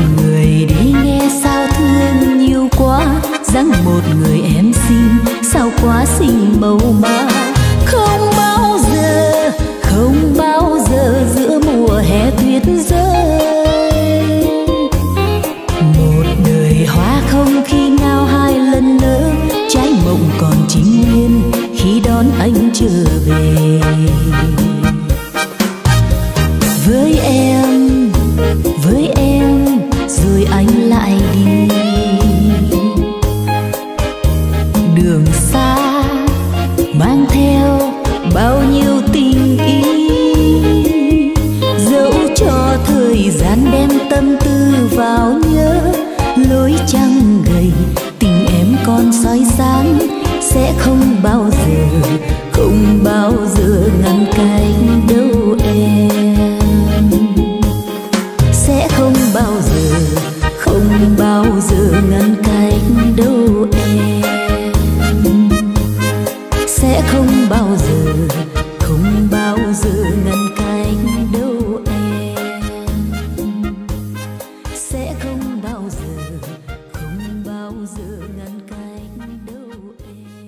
người đi nghe sao thương nhiều quá, dáng một người em xinh sao quá xinh màu mà. Không bao giờ, không bao giờ giữa mùa hè tuyết rơi, một đời hoa không khi nào hai lần nở, trái mộng còn chín nguyên khi đón anh trở về. Với em, với em rồi anh lại đi, đường xa mang theo bao nhiêu tình ý, dẫu cho thời gian đem tâm tư vào nhớ, lối trăng gầy tình em còn soi sáng, sẽ không bao giờ, không bao giờ ngăn cánh đâu em, sẽ không bao giờ, không bao giờ ngăn cánh đâu em, sẽ không bao giờ, không bao giờ ngăn cánh đâu em, sẽ không bao giờ, không bao giờ ngăn cánh đâu em.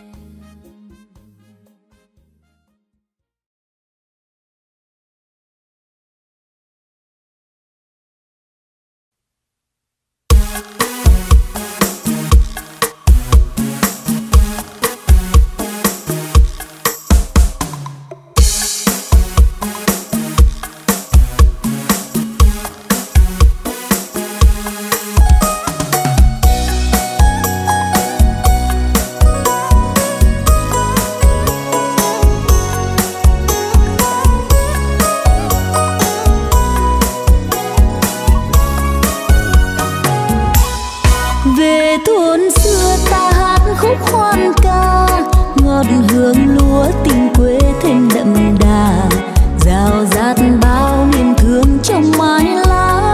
Về thôn xưa ta hát khúc khoan ca, ngọt hương lúa tình quê thêm đậm đà, rào rạt bao niềm thương trong mái lá.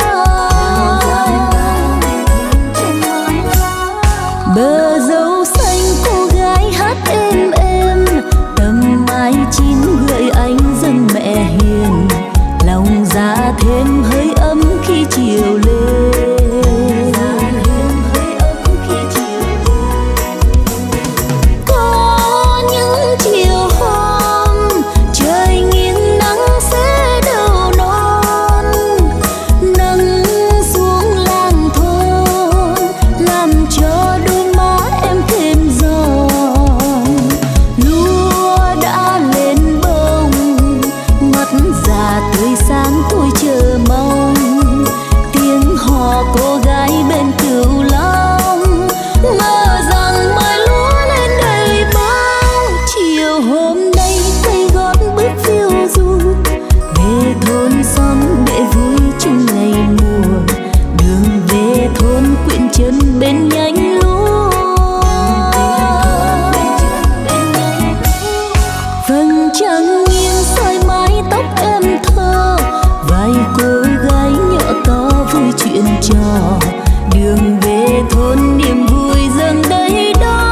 Bờ dâu xanh cô gái hát êm êm, tầm mai chín gửi anh dâng mẹ hiền, lòng dạ thêm hơi ấm khi chiều lên. Bên nhánh lúa vầng trăng nghiêng soi mái tóc em thơ, vai cô gái nhỏ to vui chuyện trò, đường về thôn niềm vui dâng đây đó.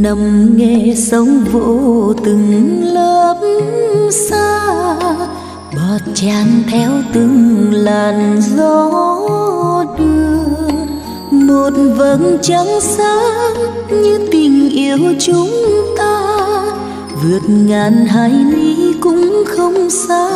nằm nghe sóng vỗ từng lớp xa, bọt tràn theo từng làn gió đưa. Một vầng trăng sáng như tình yêu chúng ta, vượt ngàn hải lý cũng không xa.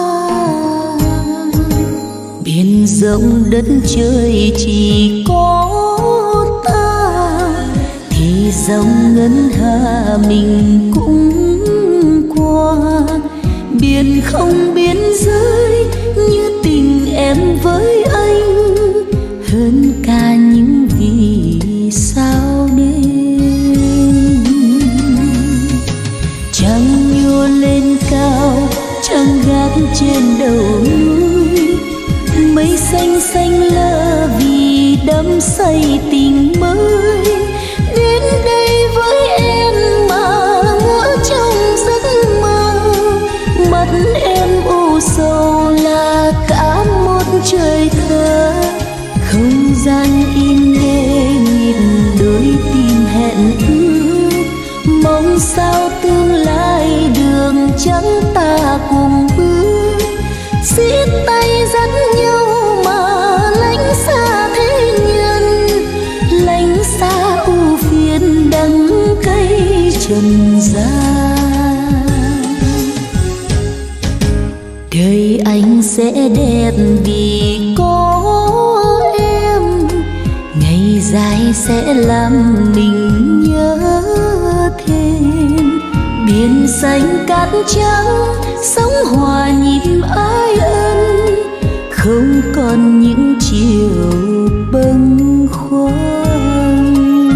Biển rộng đất trời chỉ có ta, thì dòng ngân hà mình cũng qua. Biển không biên giới như tình em với anh, hơn cả những vì sao đêm. Trăng nhô lên cao, trăng gác trên đầu núi, mây xanh xanh lơ vì đắm say tình mới. Đến đây với em mà ngỡ trong giấc mơ, mắt em u sầu là cả một trời thơ. Không gian im nghe nhịp đôi tim hẹn ước, mong sao tương lai đường trắng ta cùng bước. Siết tay dắt nhau mà lánh xa thế nhân, lánh xa ưu phiền đắng cay trần gian. Đời anh sẽ đẹp vì có em, ngày dài sẽ làm mình nhớ thêm. Biển xanh cát trắng sóng hòa nhịp ái ân, không còn những chiều bâng khuâng.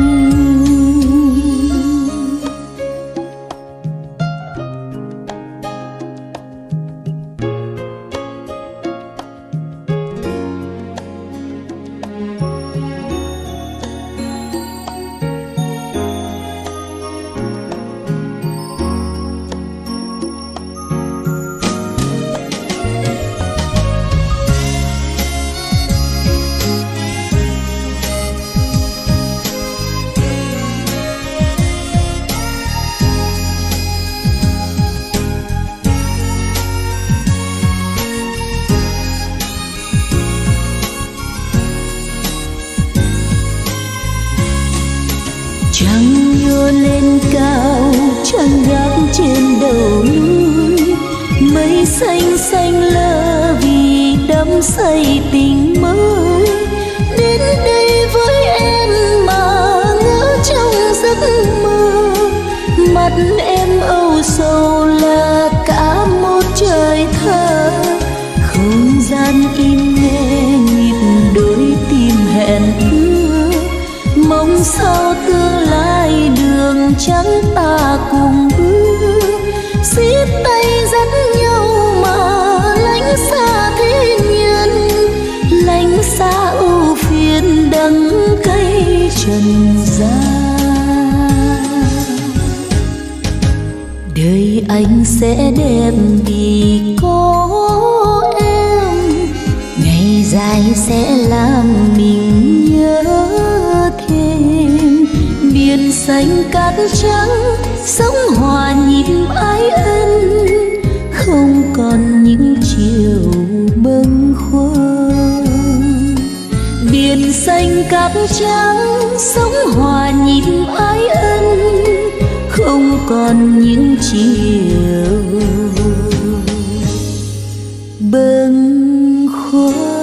Trăng nhô lên cao, trăng gác trên đầu núi, mây xanh xanh lơ vì đắm say tình mới. Đến đây với em mà ngỡ trong giấc mơ, mắt em âu sầu là cả một trời thơ. Không gian im nghe nhịp đôi tim hẹn ước, mong sao tương lai đường trắng ta cùng bước. Siết tay dắt nhau mà lánh xa thế nhân, lánh xa ưu phiền đắng cay trần gian. Đời anh sẽ đẹp vì có em, ngày dài sẽ làm mình nhớ thêm. Biển xanh cát trắng sóng hòa nhịp ái ân, không còn những chiều bâng khuâng. Biển xanh cát trắng sóng hòa nhịp ái ân, không còn những chiều bâng khuâng.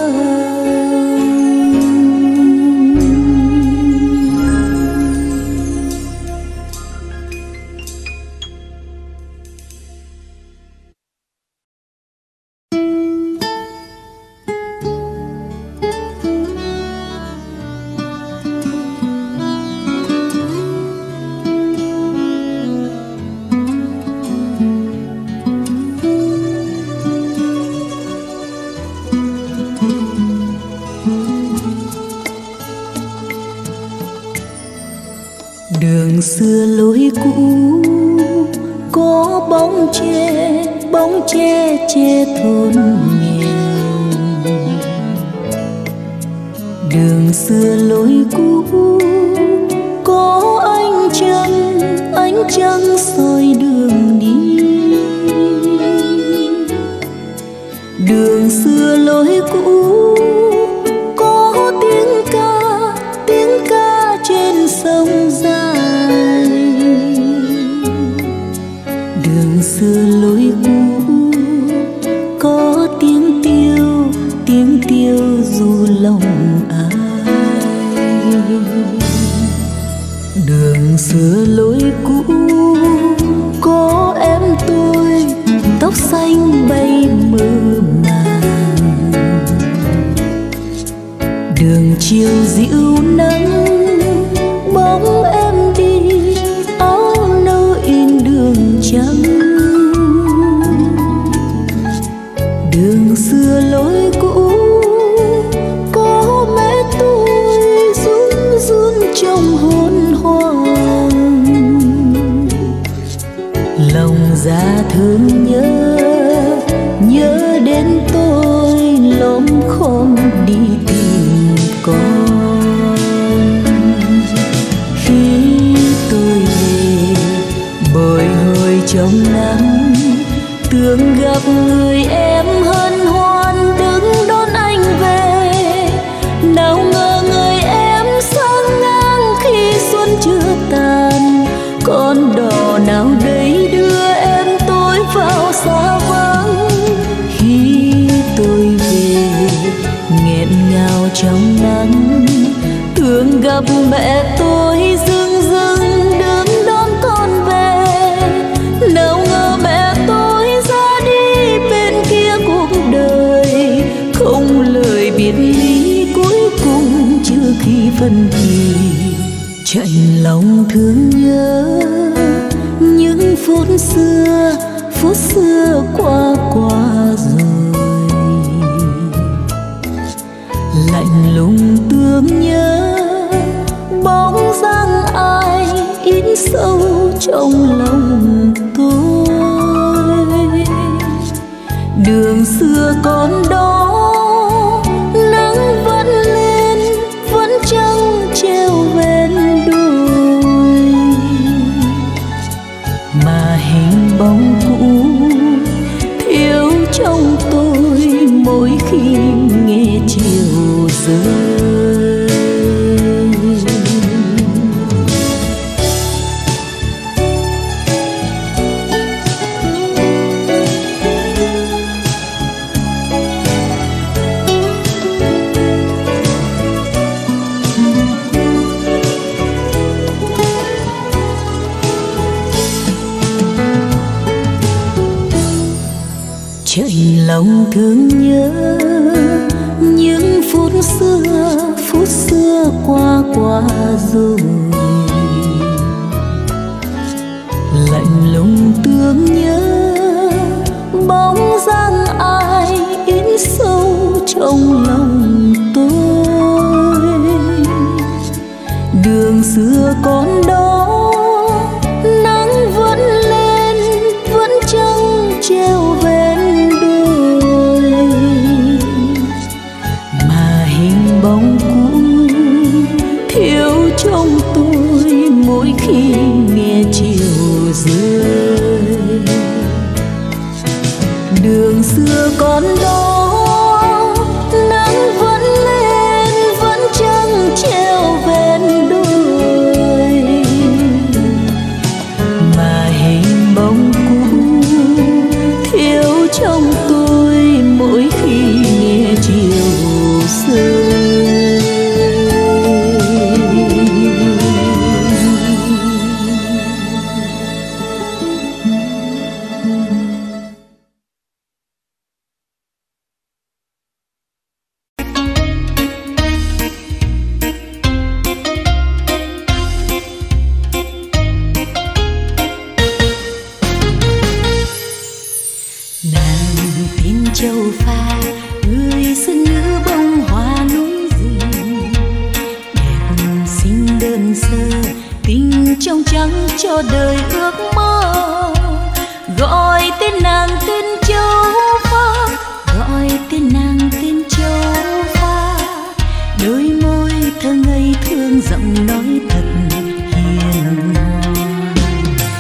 Đường xưa lối cũ có bóng tre, bóng tre che thôn nghèo. Đường xưa lối cũ có anh Trân, ánh trăng soi đường đi. Đường xưa lối cũ có tiếng ca, tiếng ca trên sông dài. Đường xưa lối cũ có tiếng tiêu, tiếng tiêu du lòng ai. Đường xưa lối cũ có em tôi, tóc xanh bay mơ màng. Đường chiều dịu nắng, bóng em đi, áo nâu in đường trắng. Đường xưa lối cũ có mẹ tôi run run trong hôn hoang. Lòng dạ thương nhớ, nhớ đến tôi lom khom đi tìm con. Khi tôi về bồi hồi trong nắng, tưởng gặp người em hân hoan đứng đón anh về. Nào ngờ người em sang ngang khi xuân chưa tàn. Con đò nào đây đưa em tôi vào xa vắng. Khi tôi về nghẹn ngào trong nắng, tưởng gặp mẹ tôi dưng dưng đứng đón con về. Nào ngờ mẹ tôi ra đi bên kia cuộc đời, không lời biệt ly cuối cùng chưa khi phân kỳ. Chạnh lòng thương nhớ những phút xưa, phút xưa qua qua rồi. Lạnh lùng tương nhớ bóng dáng ai in sâu trong lòng tôi. Đường xưa còn đó, nắng vẫn lên, vẫn trăng treo ven đồi. Mà hình bóng cũ thiếu trong tôi mỗi khi nghe chiều rơi. Chạnh lòng thương nhớ những phút xưa, phút xưa qua qua rồi. Lạnh lùng tương nhớ bóng dáng ai in sâu trong lòng tôi. Đường xưa còn đó, nắng vẫn lên, vẫn trăng treo ven đồi. Mà hình bóng cũ thiếu trong tôi mỗi khi nghe chiều rơi. Đường xưa còn đó, nắng vẫn lên, vẫn trăng treo ven đồi. Mà hình bóng cũ thiếu trong tôi mỗi khi nghe chiều rơi. Cho đời ước mơ gọi tên nàng tên Châu Pha, gọi tên nàng tên Châu Pha. Đôi môi thơ ngây thương giọng nói thật hiền hòa.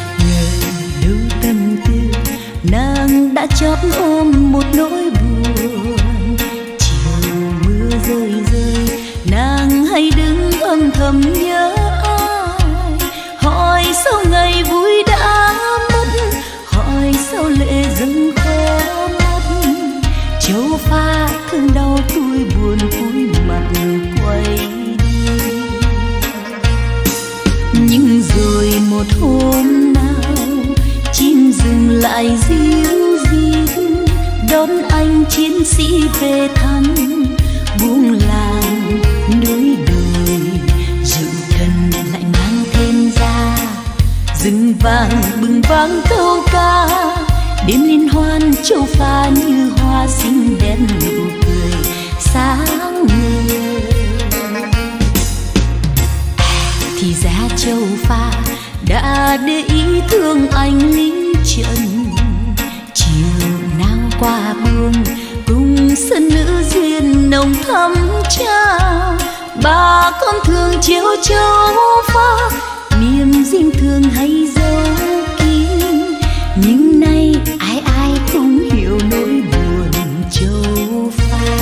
thương đau tôi buồn cúi mặt quay đi. Nhưng rồi một hôm nào chim dừng lại ríu rít đón anh chiến sĩ về thăm buông làng núi đồi. Rượu cần lại mang thêm ra rừng vàng bừng vang câu ca. Đêm liên hoan châu pha như hoa xinh đẹp nụ cười sáng người. Thì ra châu pha đã để ý thương anh lính trận. Chiều nào qua buông cùng sân nữ duyên nồng thắm trao. Bà con thường chiều châu pha niềm riêng thương hay dấu kín. Nhưng nay ai ai cũng hiểu nỗi buồn châu pha.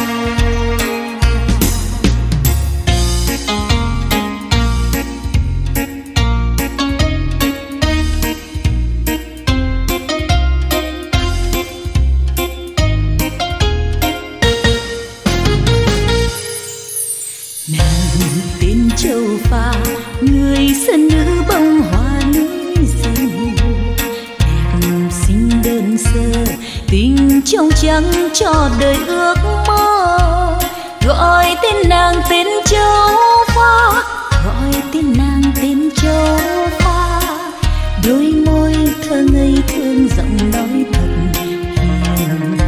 Nàng tên châu pha người sân nữ bông hoa núi rừng. Đẹp xinh đơn sơ tình trong trắng cho đời ước mơ. Gọi tên nàng tên châu pha, gọi tên nàng tên châu pha. Đôi môi thơ ngây thương giọng nói thật hiền.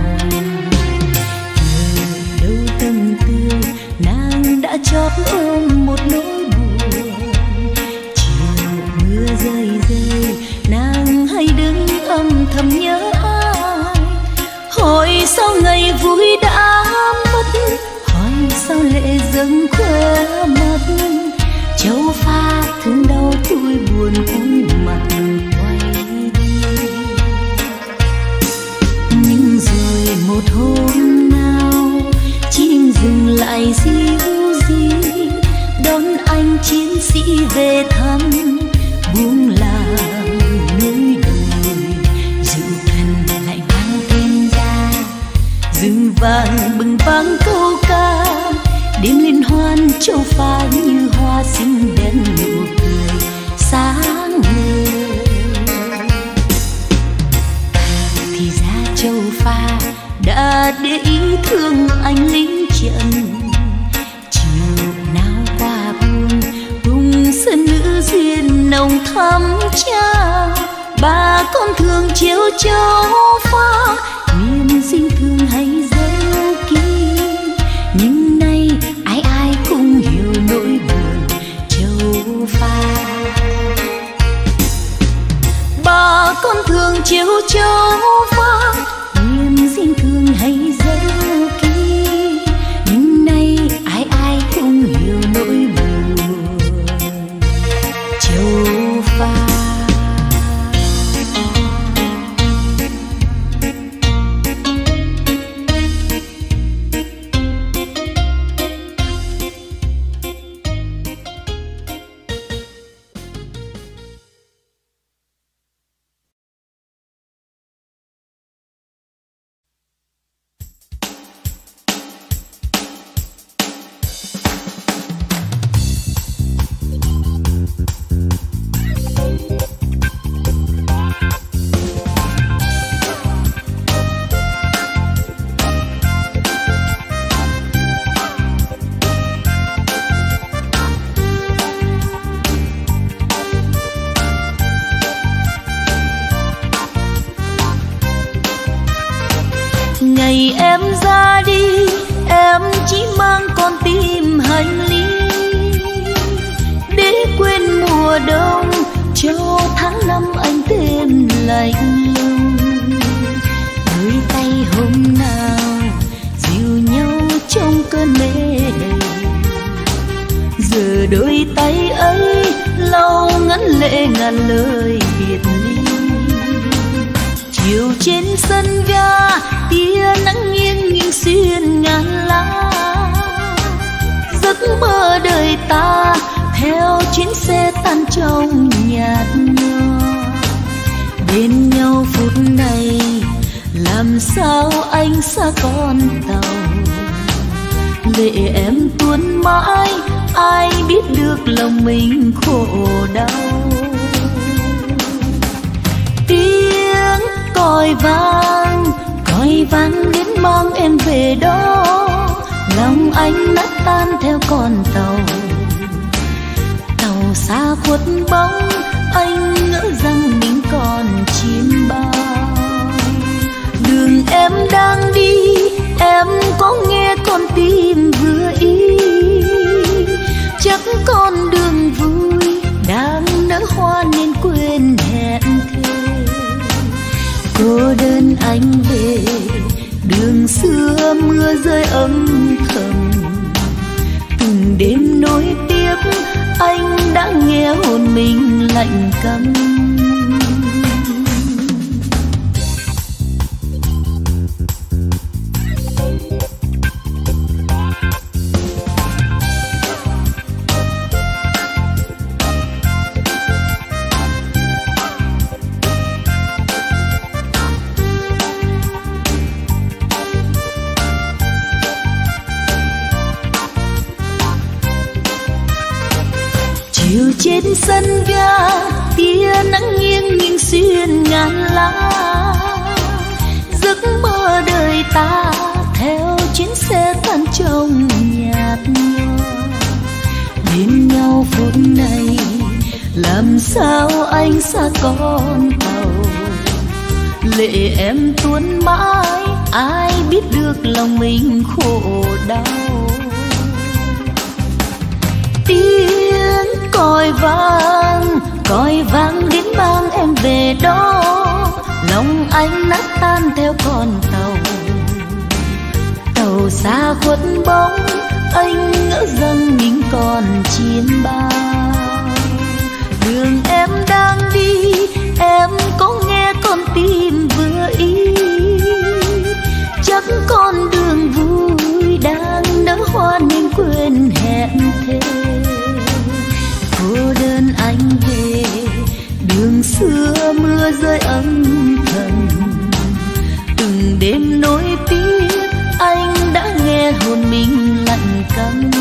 Ngờ đâu tâm tư nàng đã chót ôm một nỗi buồn. Chiều mưa rơi rơi nàng hay đứng âm thầm nhớ ai. Hỏi sao ngày vui đã mất, hỏi sao lệ dâng khóe mắt. Châu pha thương đau tôi buồn cúi mặt quay đi. Nhưng rồi một hôm nào chim dừng lại ríu rít đón anh chiến sĩ về thăm buông làng núi đồi. Rượu cần lại mang thêm ra rừng vàng bừng vang câu ca. Đêm liên hoan châu pha như hoa xinh đẹp nụ cười sáng người. Thì ra châu pha đã để ý thương anh lính trận. Chiều nào qua buông cùng sân nữ duyên nồng thắm trao. Bà con thường chiều châu pha niềm riêng thương hay dấu kín. Nhưng nay ai ai cũng hiểu nỗi buồn châu pha. Bà con thường chiều châu pha niềm riêng thương hay dấu kín. Nhưng nay ai ai cũng hiểu nỗi buồn châu pha. Ngày em ra đi em chỉ mang con tim hành lý để quên mùa đông cho tháng năm anh thêm lạnh lùng. Đôi tay hôm nào dìu nhau trong cơn mê đầy, giờ đôi tay ấy lau ngắn lệ ngàn lời biệt ly. Chiều trên sân ga tia nắng nghiêng nghiêng xuyên ngàn lá, giấc mơ đời ta theo chuyến xe tan trong nhạt nhòa. Bên nhau phút này làm sao anh xa con tàu, lệ em tuôn mãi, ai biết được lòng mình khổ đau. Tiếng còi vang, còi vang đến mang em về đó, lòng anh nát tan theo con tàu. Tàu xa khuất bóng, anh ngỡ rằng mình còn chim bao. Đường em đang đi, em có nghe con tim vừa ý, chắc con đường vui đang nở hoa nên quên hẹn thề. Cô đơn anh về, đường xưa mưa rơi âm thầm, từng đêm nối tiếc anh đã nghe hồn mình lạnh căm. Chiều trên sân ga, tia nắng nghiêng nhìn xuyên ngàn lá. Giấc mơ đời ta theo chuyến xe tan trong nhạt nhòa. Bên nhau phút này, làm sao anh xa con tàu. Lệ em tuôn mãi, ai biết được lòng mình khổ đau. Tiếng còi vang, còi vang đến mang em về đó, lòng anh nát tan theo con tàu. Tàu xa khuất bóng, anh ngỡ rằng mình còn chiến bao. Đường em đang đi, em có nghe con tim vừa ý, chắc con đường vui đang nở hoa nên quên hẹn thề. Cô đơn anh về, đường xưa mưa rơi âm thầm, từng đêm nối tiếc anh đã nghe hồn mình lạnh căm.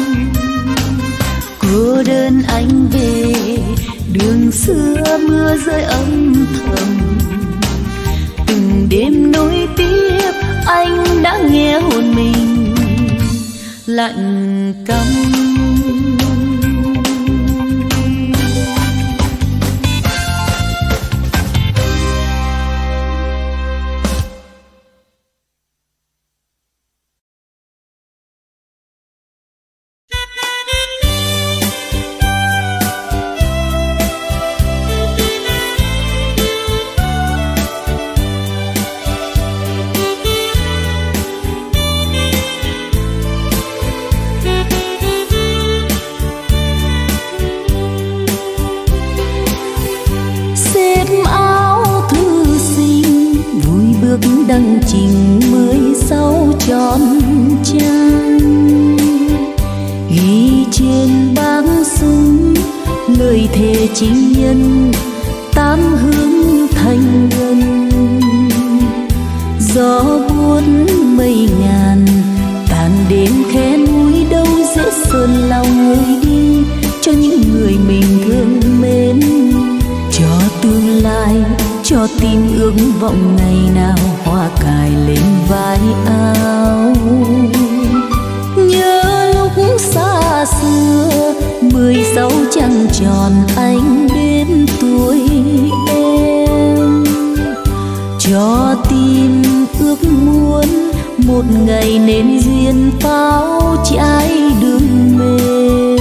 Cô đơn anh về, đường xưa mưa rơi âm thầm, từng đêm nối tiếc anh đã nghe hồn mình lạnh căm. Đăng trình mười sáu tròn trăng, ghi trên báng súng lời thề chính nhân tám hướng thành ngân. Gió buốt mây ngàn tàn đêm khẽ núi, đâu dễ sơn lòng người đi cho những người mình thương mến, cho tương lai, cho tim ước vọng ngày nào hoa cài lên vai áo. Nhớ lúc xa xưa mười sáu trăng tròn anh đến tuổi em, cho tim ước muốn một ngày nên duyên pháo trái đường mềm.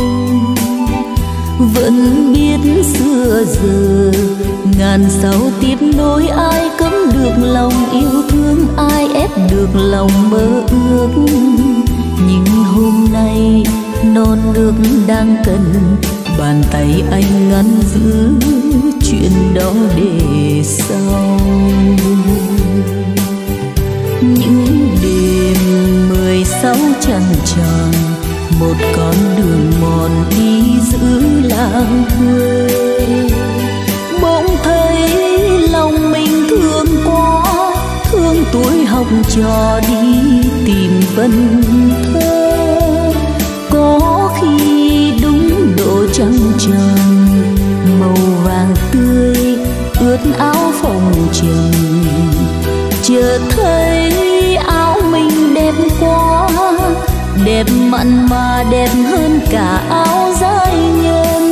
Vẫn biết xưa giờ ngàn sao tiếp nối, ai cấm được lòng yêu thương, ai ép được lòng mơ ước. Nhưng hôm nay non nước đang cần bàn tay anh ngăn giữ chuyện đó để sau. Những đêm mười sáu trăng tròn, một con đường mòn đi giữ làng quê, bỗng thấy lòng mình thương quá, thương tuổi học trò đi tìm vần thơ. tròn màu vàng tươi ướt áo phồng trần. Chợt thấy áo mình đẹp quá, đẹp mặn mà đẹp hơn cả áo giai nhân.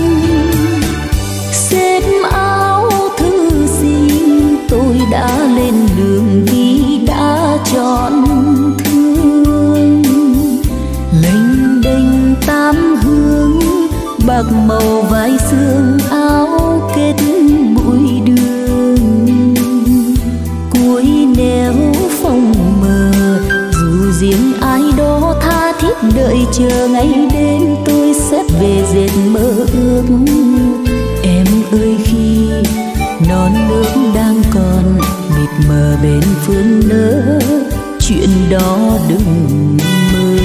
Xếp áo thư xin tôi đã lên đường đi đã chọn thương. Lênh đênh tám hướng bạc màu vai xương áo kết bụi đường. Cuối nẻo phong mờ dù riêng ai đó tha thiết đợi chờ ngày đêm tôi sẽ về dệt mơ ước. Em ơi khi non nước đang còn mịt mờ bên phương nỡ, chuyện đó đừng mơ.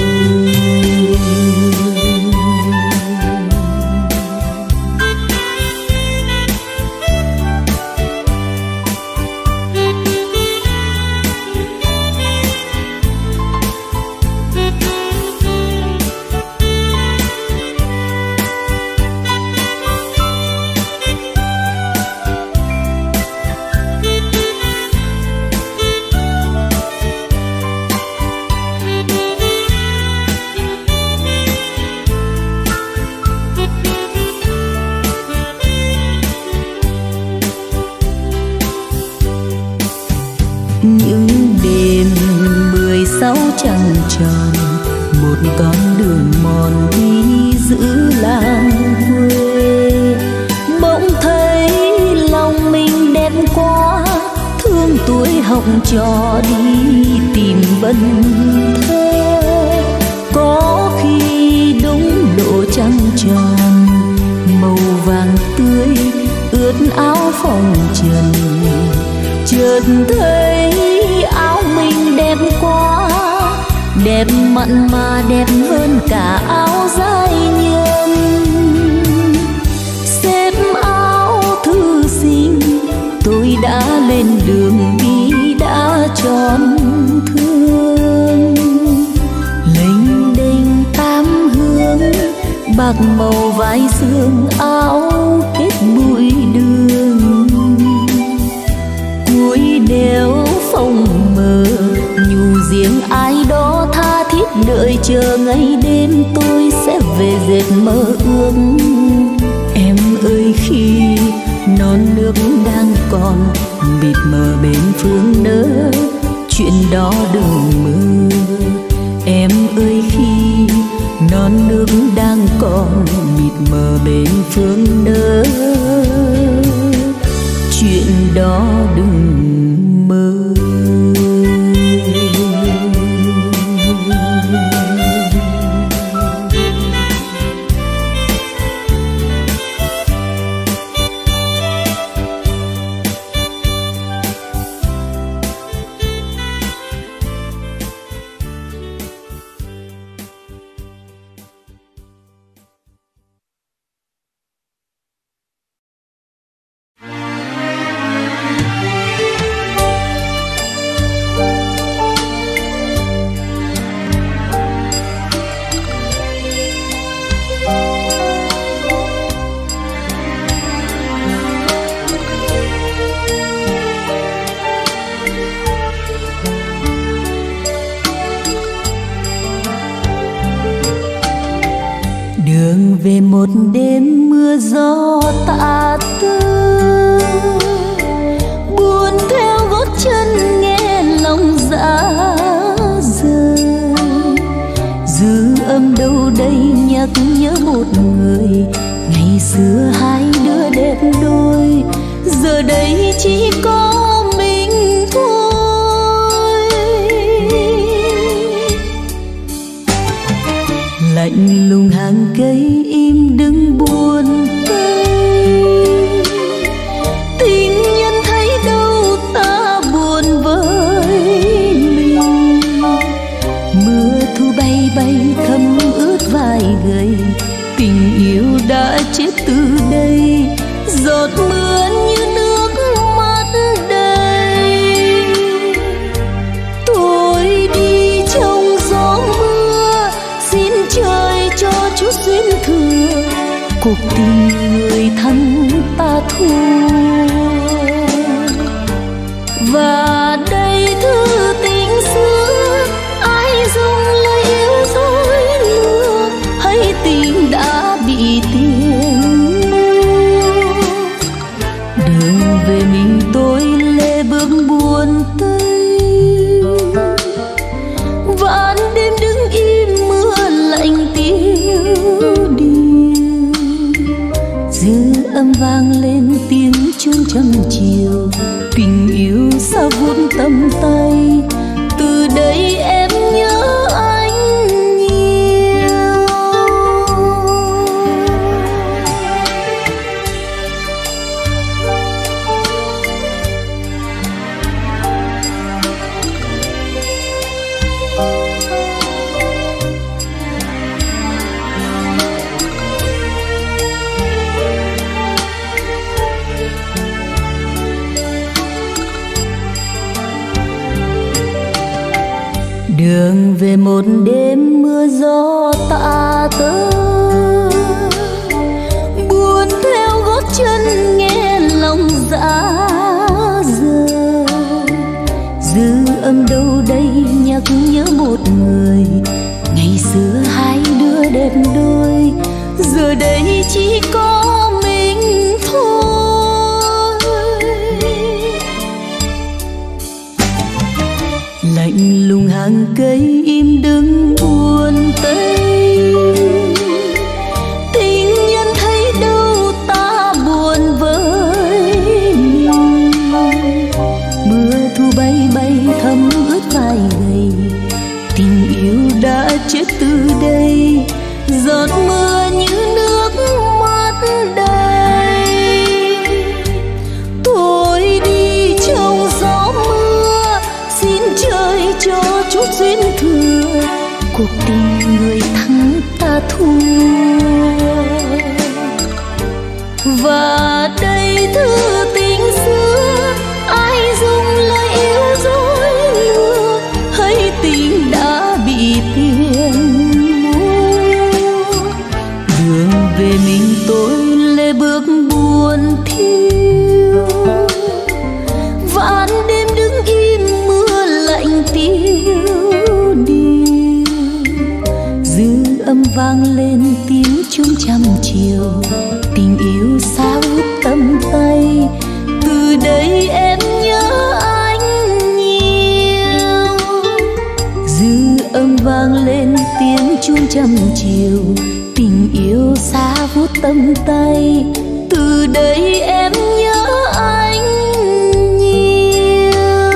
Trăng tròn một con đường mòn đi giữ làng quê. Bỗng thấy lòng mình đẹp quá, thương tuổi học trò đi tìm vần thơ. Có khi đúng độ trăng tròn màu vàng tươi ướt áo phồng trần. Chợt thấy áo mình đẹp quá, đẹp mặn mà đẹp hơn cả áo giai nhân. Xếp áo thư xin tôi đã lên đường đi đã chọn thương. Lênh đênh tám hướng bạc màu vai xương áo kết bụi đường. Cuối đèo phong mờ nhủ riêng ai đó tha thiết đợi chờ ngày đêm tôi sẽ về dệt mơ ước. Em ơi khi non nước đang còn mịt mờ bên phương nỡ, chuyện đó đừng mơ. Em ơi khi non nước đang còn mịt mờ bên phương nỡ, chuyện đó đừng mơ. Đường về một đêm mưa gió tà tư, buồn theo gót chân nghe lòng dã rời. Dư âm đâu đây nhắc nhớ một người, ngày xưa hai đứa đẹp đôi, giờ đây chỉ có mình thôi. Lạnh lùng hàng cây im đứng buồn tênh, tình nhân thấy đâu ta buồn với mình. Mưa thu bay bay thấm ướt vai gầy, tình yêu đã chết từ đây, giọt mưa như nước mắt đầy. Tôi đi trong gió mưa, xin trời cho chút duyên thừa, cuộc tình người thân ta thua. Và đây thư tình xưa, ai dùng lời yêu dối lừa, hay tình đã bị tiền mua. Đường về mình tôi lê bước buồn tênh, vạn đêm đứng im mưa lạnh tiêu điều. Dư âm vang lên tiếng chuông trăm chiều, tình yêu xa vút tầm tay. Từ đây em nhớ anh nhiều. Đường về một đêm mưa gió tạ tơi, buồn theo gót chân nghe lòng dã rời. Dư âm đâu đây nhắc nhớ một người, ngày xưa hai đứa đẹp đôi, giờ đây chỉ có mình thôi. Lạnh lùng hàng cây im đứng buồn tênh, tình nhân thấy đâu ta buồn với mình. Mưa thu bay bay thấm ướt vai gầy, tình yêu đã chết từ đây. Giọt mưa như nước mắt đầy, tôi đi trong gió mưa, xin trời cho chút duyên thừa, cuộc tình người thắng ta thua. Và đây thư tình xưa, ai dùng lời yêu dối lừa, hay tình đã bị tiền mua. Đường về mình tôi lê bước buồn thiêu, vạn đêm đứng im mưa lạnh tiêu điều. Dư âm vang lên tiếng chuông trăm chiều, tình yêu xa vút tầm tay. Từ đây em nhớ anh nhiều. Dư âm vang lên tiếng chuông trăm chiều, tình yêu xa vút tầm tay. Từ đây em nhớ anh nhiều.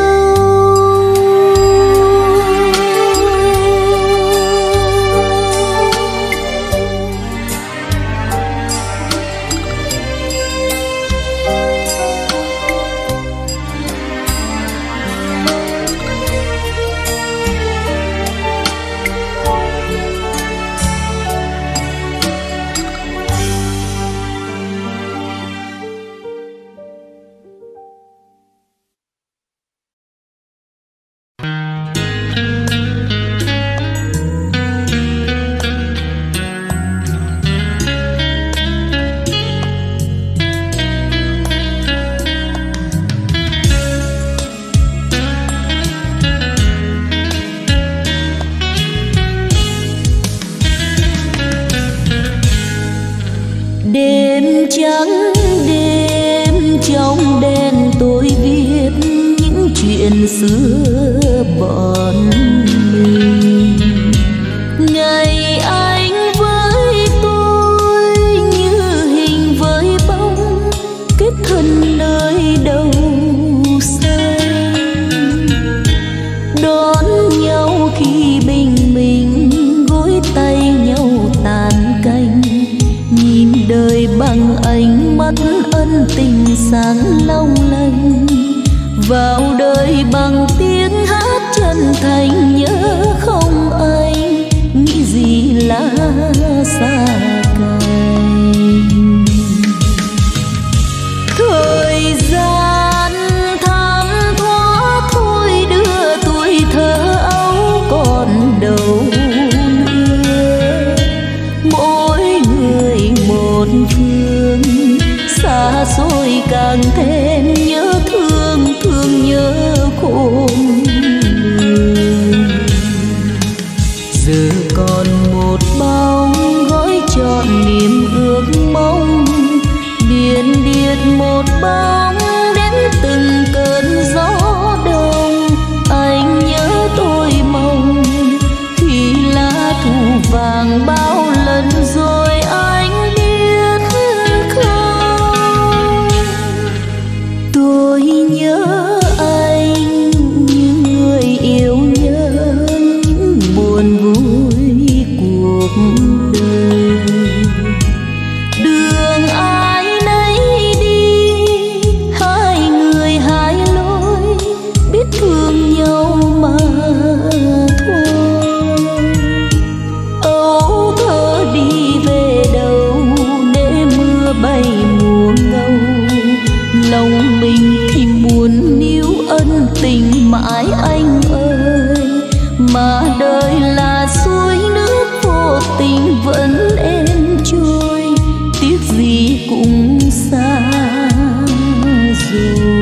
Đêm trắng đêm trong đêm tôi viết những chuyện xưa bọn mình. Ngày anh với tôi như hình với bóng, kết thân nơi đầu xanh. Đón nhau khi bình minh, gối tay nhau tàn canh. Nhìn đời bằng ánh mắt ân tình sáng long lanh, vào đời bằng tiếng hát chân thành nhớ không anh, nghĩ gì lá xa cành. Thời gian thấm thoát thôi đưa tuổi thơ ấu còn đâu nữa, mỗi người một bóng đến từng cơn gió đông. Anh nhớ tôi mong khi lá thu vàng bao lần rồi anh biết không. Tôi nhớ anh như người yêu nhớ những buồn vui cuộc đời. Đường ai nấy đi, hai người hai lối, biết thương nhau mà thôi. Âu thơ đi về đâu để mưa bay mùa ngâu. Lòng mình thì muốn níu ân tình mãi anh ơi, mà đời là suối nước vô tình vẫn êm trôi. Tiếc gì cũng xa rồi.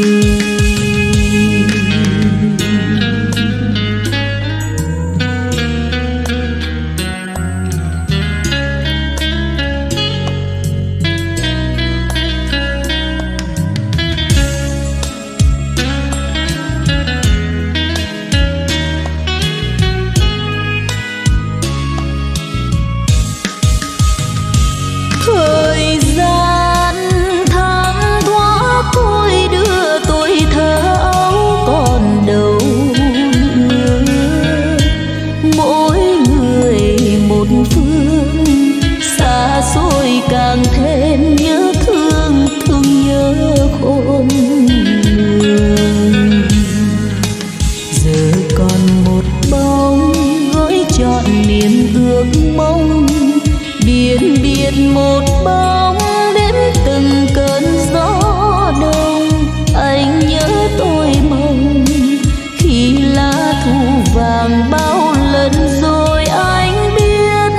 Thời gian tháng thoát thôi đưa tuổi thơ ấu còn đâu nữa. Mỗi người một phương, xa xôi càng thêm nhớ thương, thương nhớ khôn nguôi. Giờ còn một bóng gửi trọn niềm ước mong, biển biệt một bóng đến từng cơn gió đông. Anh nhớ tôi mong khi lá thu vàng bao lần rồi anh biết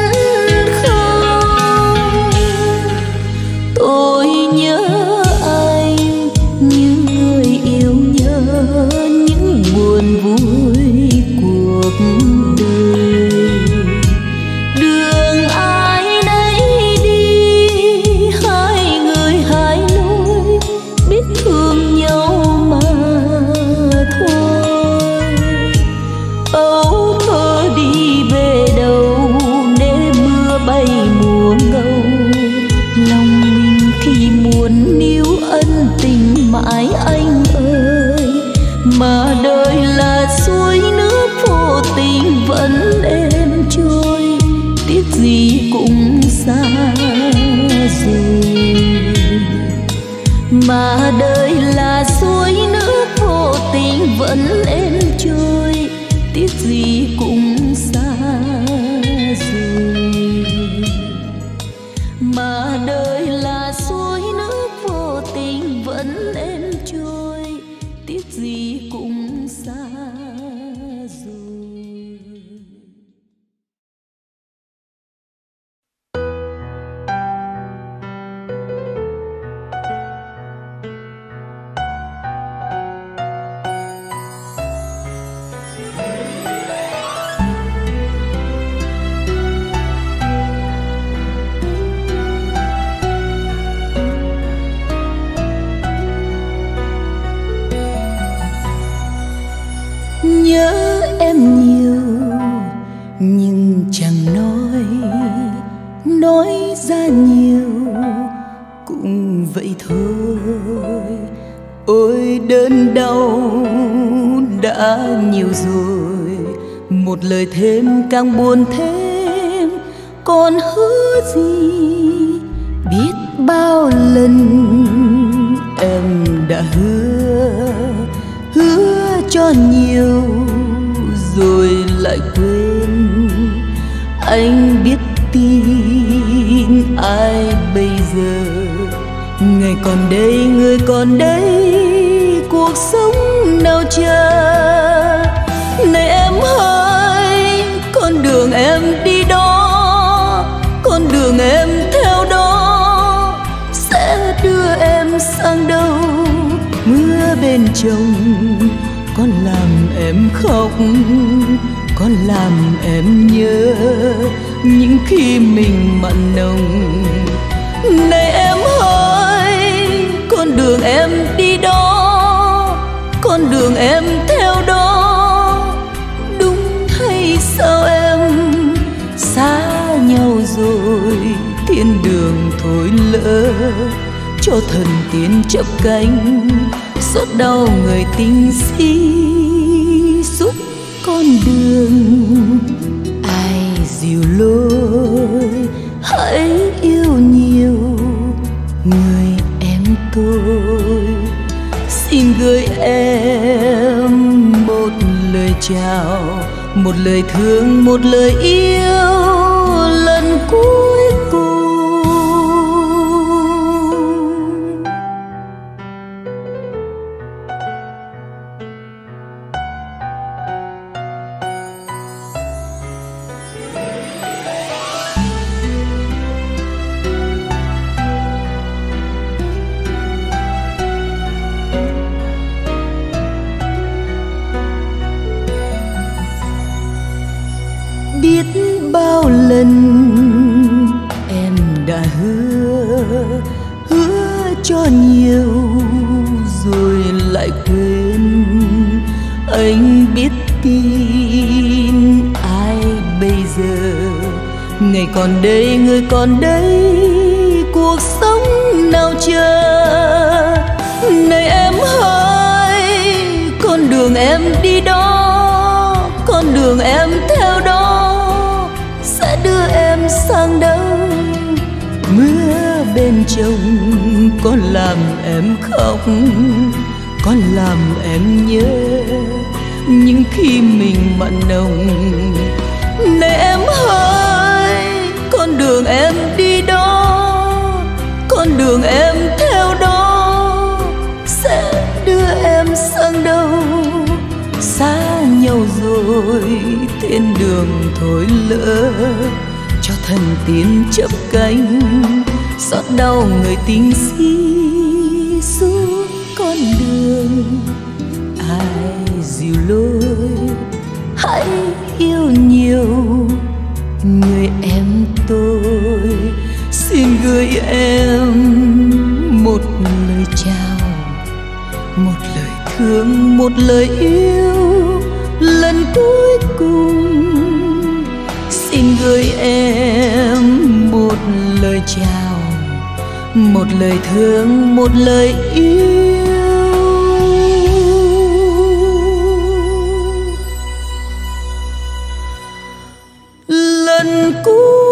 không. Tôi nhớ anh như người yêu nhớ những buồn vui cuộc đời. Đường ai nấy đi, hai người hai lối, biết thương nhau mà thôi. Âu thơ đi về đâu để mưa bay mùa ngâu. Lòng mình thì muốn níu ân tình mãi anh ơi, mà đời là suối nước vô tình vẫn êm trôi. Tiếc gì cũng xa rồi, mà đời là suối nước vô tình vẫn êm trôi. Tiếc gì cũng xa rồi, mà đời là suối nước vô tình vẫn êm trôi. Tiếc gì cũng xa rồi. Nhớ em nhiều nhưng chẳng nói, nói ra nhiều cũng vậy thôi. Ôi đớn đau đã nhiều rồi, một lời thêm càng buồn thêm. Còn hứa gì biết bao lần em đã hứa, hứa cho nhiều rồi lại quên. Anh biết tin ai bây giờ, ngày còn đây người còn đây, cuộc sống nào chờ. Này em ơi, con đường em đi đó, con đường em theo đó sẽ đưa em sang đâu. Mưa bên chồng con làm em khóc, con làm em nhớ những khi mình mặn nồng. Này em ơi, con con đường em đi đó, con đường em theo đó, đúng hay sao em? Xa nhau rồi thiên đường thôi lỡ, cho thần tiên chập cánh, xót đau người tình si suốt con đường. Ai dìu lối hãy yêu nhiều người em tôi, xin gửi em một lời chào, một lời thương, một lời yêu lần cuối cùng. Biết bao lần em đã hứa, hứa cho nhiều rồi lại quên. Anh biết tin ai bây giờ, ngày còn đây người còn đây, cuộc sống nào chờ. Này em hỡi, con đường em đi đó, con đường em theo đó sẽ đưa em sang đâu? Mưa bên chồng có làm em khóc, có làm em nhớ những khi mình mặn nồng. Này em hỡi, con đường em đi đó, con đường em theo đó sẽ đưa em sang đâu? Xa nhau rồi thiên đường thôi lỡ, cho thần tiên chập cánh, xót đau người tình si suốt con đường. Ai dìu lối hãy yêu nhiều người em tôi, xin gửi em một lời chào, một lời thương, một lời yêu lần cuối cùng. Xin gửi em một lời chào, một lời thương, một lời yêu lần cuối cùng.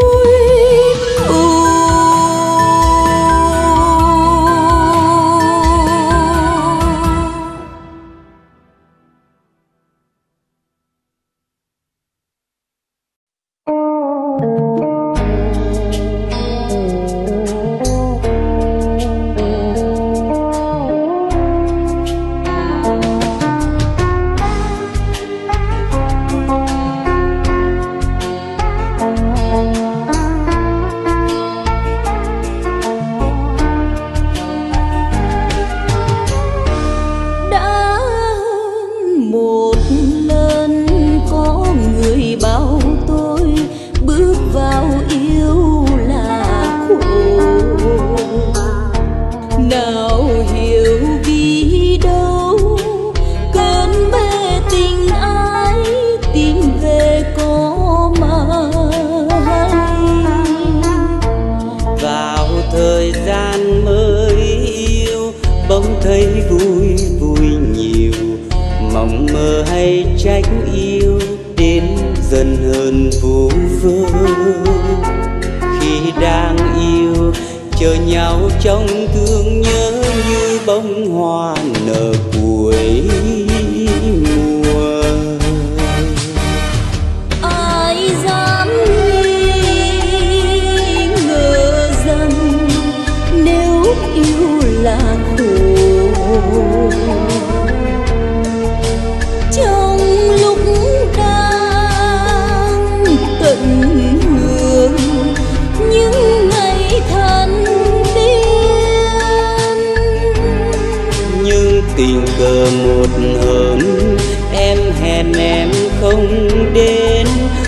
tình cờ một hớn em hẹn em không đến,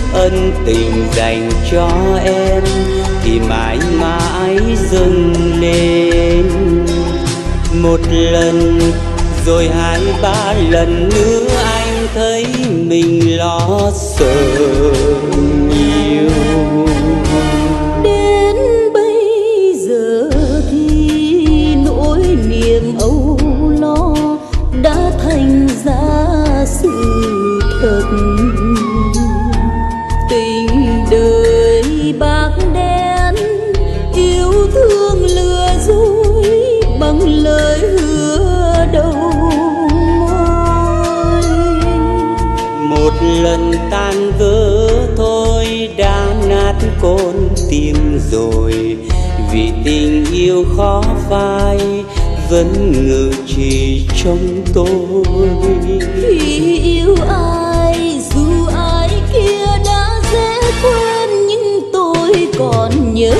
ân tình dành cho em thì mãi mãi dâng lên. Một lần rồi hai ba lần nữa anh thấy mình lo sợ nhiều. Đến bây giờ thì nỗi niềm âu lo đã thành ra sự thật. Tình đời bạc đen, yêu thương lừa dối bằng lời hứa đầu môi. Một lần tan vỡ thôi đã nát con tim rồi, vì tình yêu khó phai vẫn ngự chỉ trong tôi. Khi yêu ai dù ai kia đã dễ quên, nhưng tôi còn nhớ.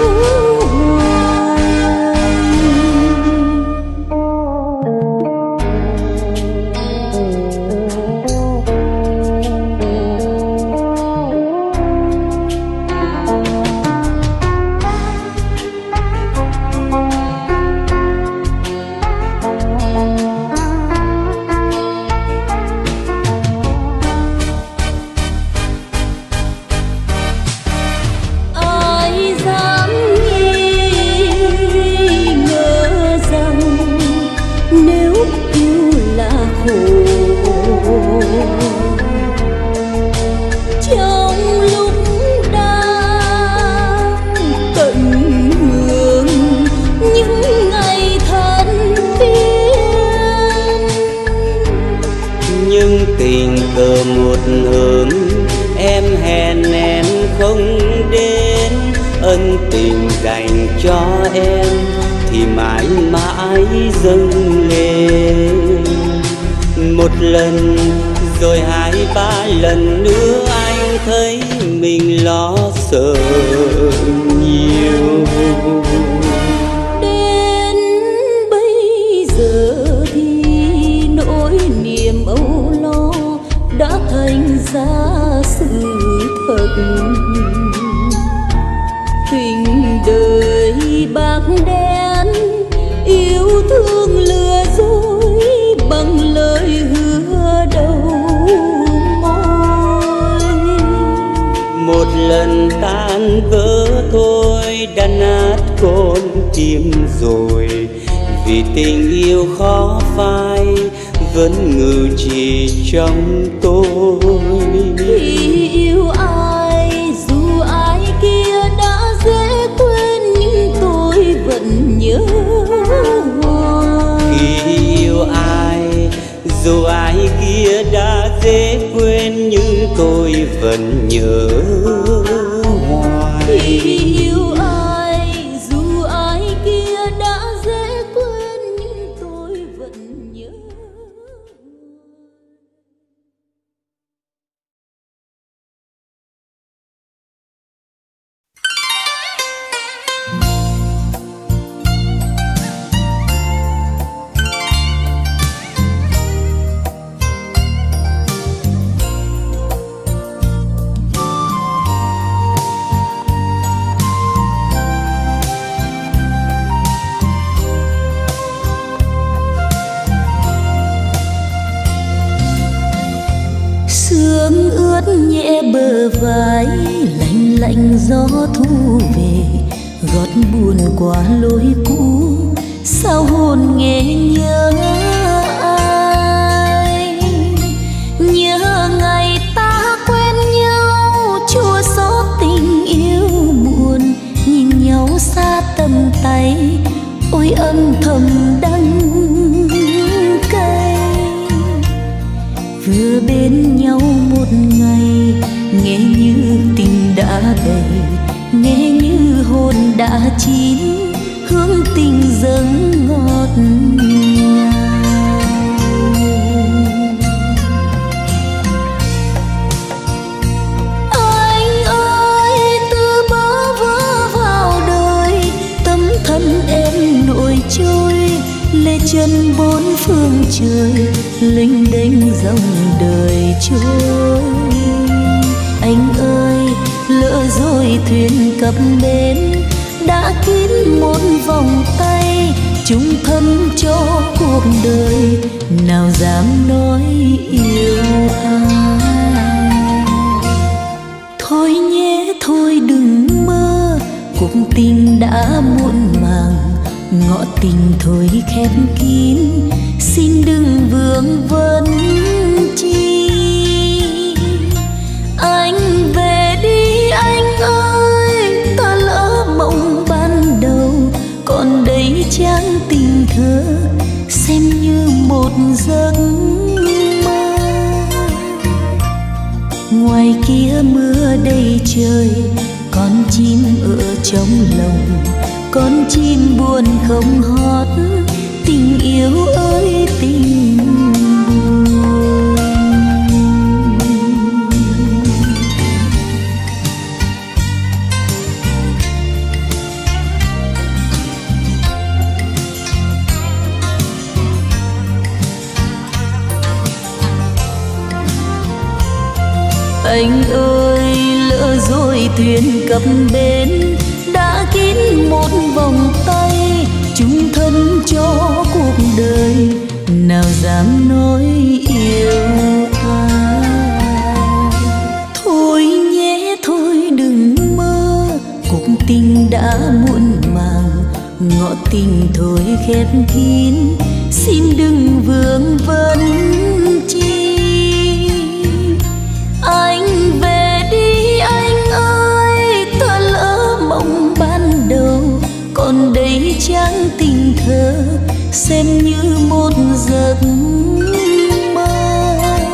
Tình cờ một hôm em hẹn em không đến, ân tình dành cho em thì mãi mãi dâng lên. Một lần rồi hai ba lần nữa anh thấy mình lo sợ nhiều. Đến bây giờ thì nỗi niềm âu lo đã thành ra sự thật. Tình đời bạc đen, yêu thương lừa dối bằng lời hứa đầu môi. Một lần tan vỡ thôi đã nát con tim rồi, vì tình yêu khó phai vẫn ngự chỉ trong tôi. Khi yêu ai dù ai kia đã dễ quên, nhưng tôi vẫn nhớ hoài. Khi yêu ai dù ai kia đã dễ quên, nhưng tôi vẫn nhớ hoài. Khi yêu ai dù ai kia đã dễ quên, nhưng tôi vẫn nhớ. Sương ướt nhẹ bờ vai, lạnh lạnh gió thu về, gót buồn qua lối cũ, sao hồn nghe nhớ ai. Nhớ ngày ta quen nhau, chua xót tình yêu buồn, nhìn nhau xa tầm tay, ôi âm thầm đắng cay. Vừa bên nhau một ngày, nghe như tình đã đầy, nghe như hồn đã chín, hương tình dâng ngọt ngào. Anh ơi, từ bơ vơ vào đời, tâm thân em nổi trôi, lê chân bốn phương trời, lênh đênh dòng đời trôi. Anh ơi, lỡ rồi thuyền cập bến, đã kín một vòng tay, chung thân cho cuộc đời, nào dám nói yêu ai. Thôi nhé thôi đừng mơ, cuộc tình đã muộn màng, ngõ tình thôi khép kín, xin đừng vương vấn chi. Anh về đi anh ơi, ta lỡ mộng ban đầu, còn đây trang tình thơ xem như một giấc mơ. Ngoài kia mưa đầy trời, con chim ở trong lòng, con chim buồn không hót, tình yêu ơi tình buồn. Anh ơi lỡ rồi thuyền cập bến, đã kín một vòng tay, chung thân cho cuộc đời, nào dám nói yêu ai. Thôi nhé thôi đừng mơ, cuộc tình đã muộn màng, ngõ tình thôi khép kín, xin đừng vương vấn chi. Anh về đi anh ơi, ta lỡ mộng ban đầu, còn đây trang tình thơ xem như một giấc mơ.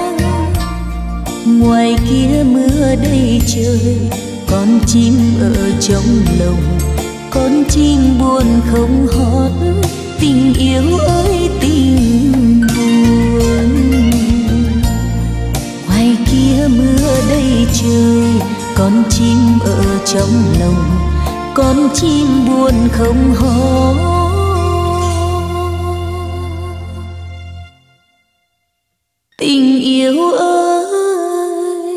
Ngoài kia mưa đầy trời, con chim ở trong lòng, con chim buồn không hót, tình yêu ơi tình buồn. Ngoài kia mưa đầy trời, con chim ở trong lòng, con chim buồn không hót, tình yêu ơi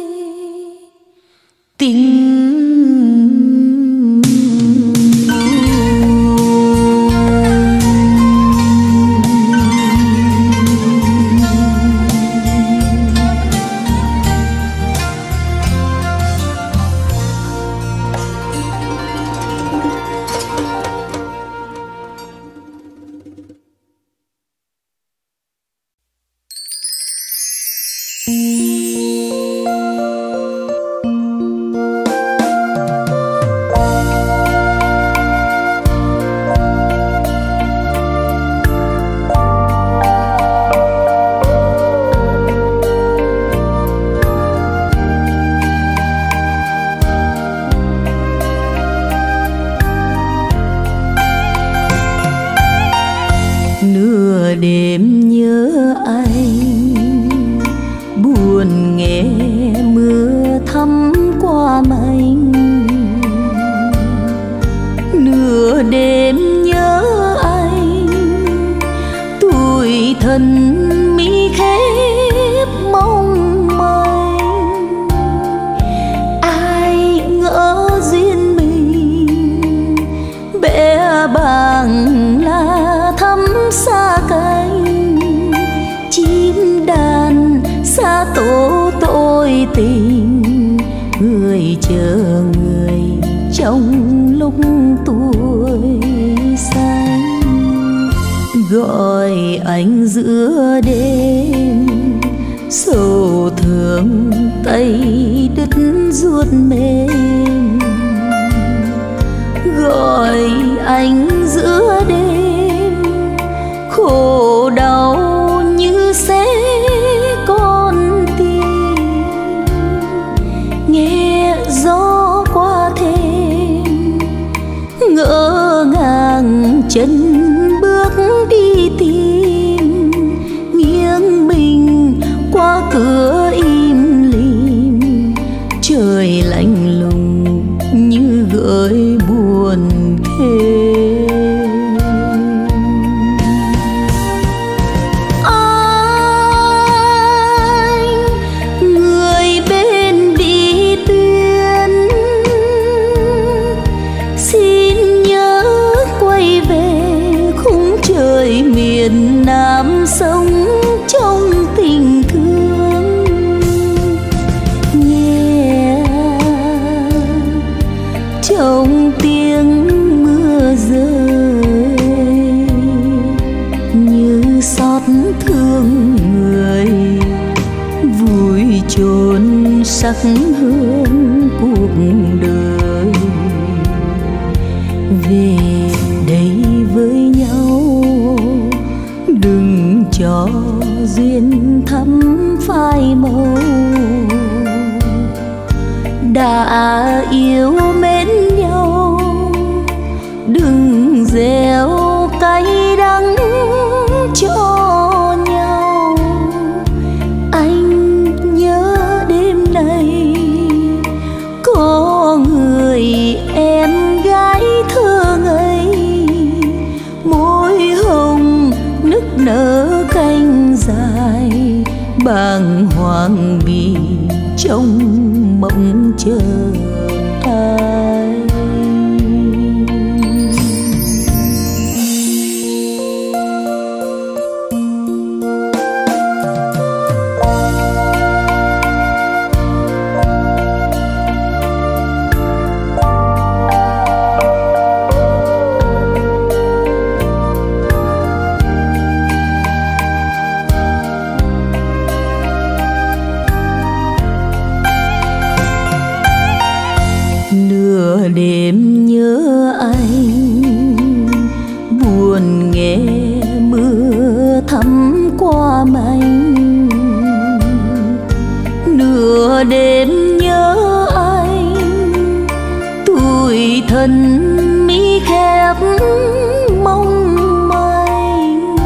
tình buồn. Nửa đêm nhớ anh, buồn nghe mưa thấm qua manh. Nửa đêm nhớ anh, tuổi thân mi khép mong manh. Ai ngỡ duyên mình bé bàng là thắm xa cánh, chim đàn xa tổ tôi tình, người chờ người trong lúc tuổi xanh. Gọi anh giữa đêm sầu thương tay đứt ruột mềm. Gọi anh giữa đêm khổ đau như sẽ con tim. Nghe gió qua thềm ngỡ ngàng chân bước đi tìm, nghiêng mình qua cửa im lìm. Trời lạnh lùng như gợi buồn thêm. Anh người bên đi tuyến, xin nhớ quay về khung trời hương cuộc đời. Về đây với nhau, đừng cho duyên thắm phai màu. Đã yêu mến nhau, đừng gieo cay đắng cho nhau. Anh nhớ đêm nay có người em gái thơ ngây, môi hồng nức nở cánh dài, bàng hoàng vì trong mộng chờ ai. Đêm nhớ anh, buồn nghe mưa thấm qua manh. Nửa đêm nhớ anh, tủi thân mi khép mong manh.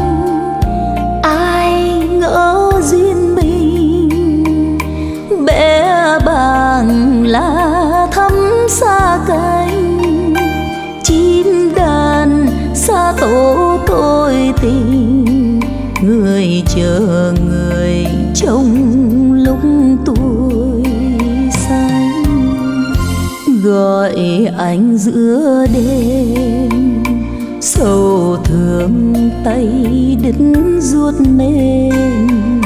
Ai ngỡ duyên mình bé bàng lá thắm xa cánh, chim đàn xa tổ tôi tình. Người chờ người trong lúc tuổi xanh, gọi anh giữa đêm sầu thương tay đứt ruột mềm.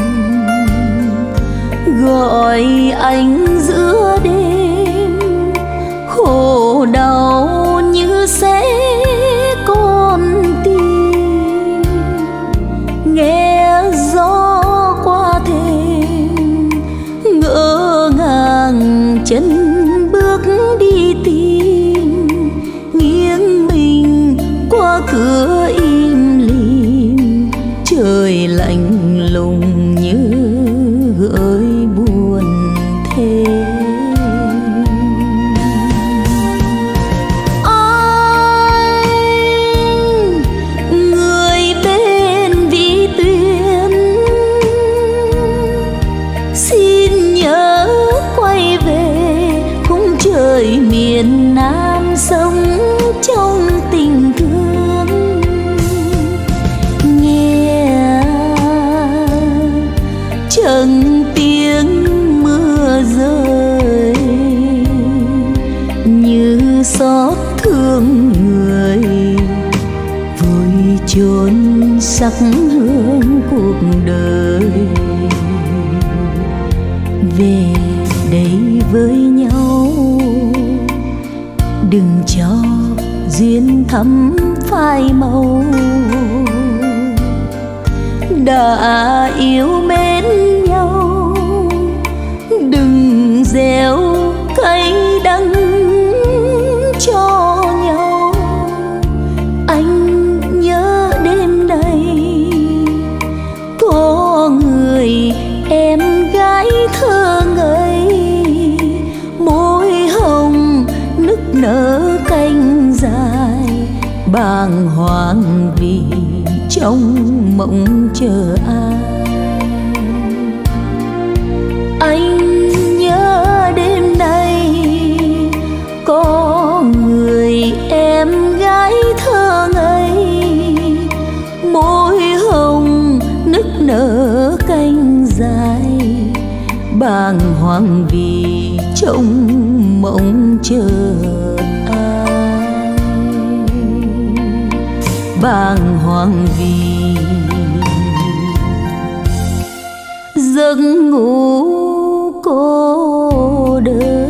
Gọi anh giữa đêm khổ đau như sẽ con tim. Nghe gió qua thềm ngỡ ngàng chân bước đi tìm, nghiêng mình qua cửa im lìm. Trời lạnh lùng như gợi buồn thêm. Miền Nam sống trong tình thương, nghe chẳng tiếng mưa rơi như xót thương người, vui chôn sắc hương cuộc đời. Về đây với nhau, đừng cho duyên thắm phai màu. Đã yêu mến nhau, đừng gieo cay đắng cho nhau. Anh nhớ đêm nay có người em gái thơ ngây, môi hồng nức nở cánh dài, bàng hoàng vì trong mộng chờ ai. Anh nhớ đêm nay có người em gái thơ ngây, môi hồng nức nở cánh dài, bàng hoàng vì trong mộng chờ ai. Bàng hoàng vì giấc ngủ cô đơn.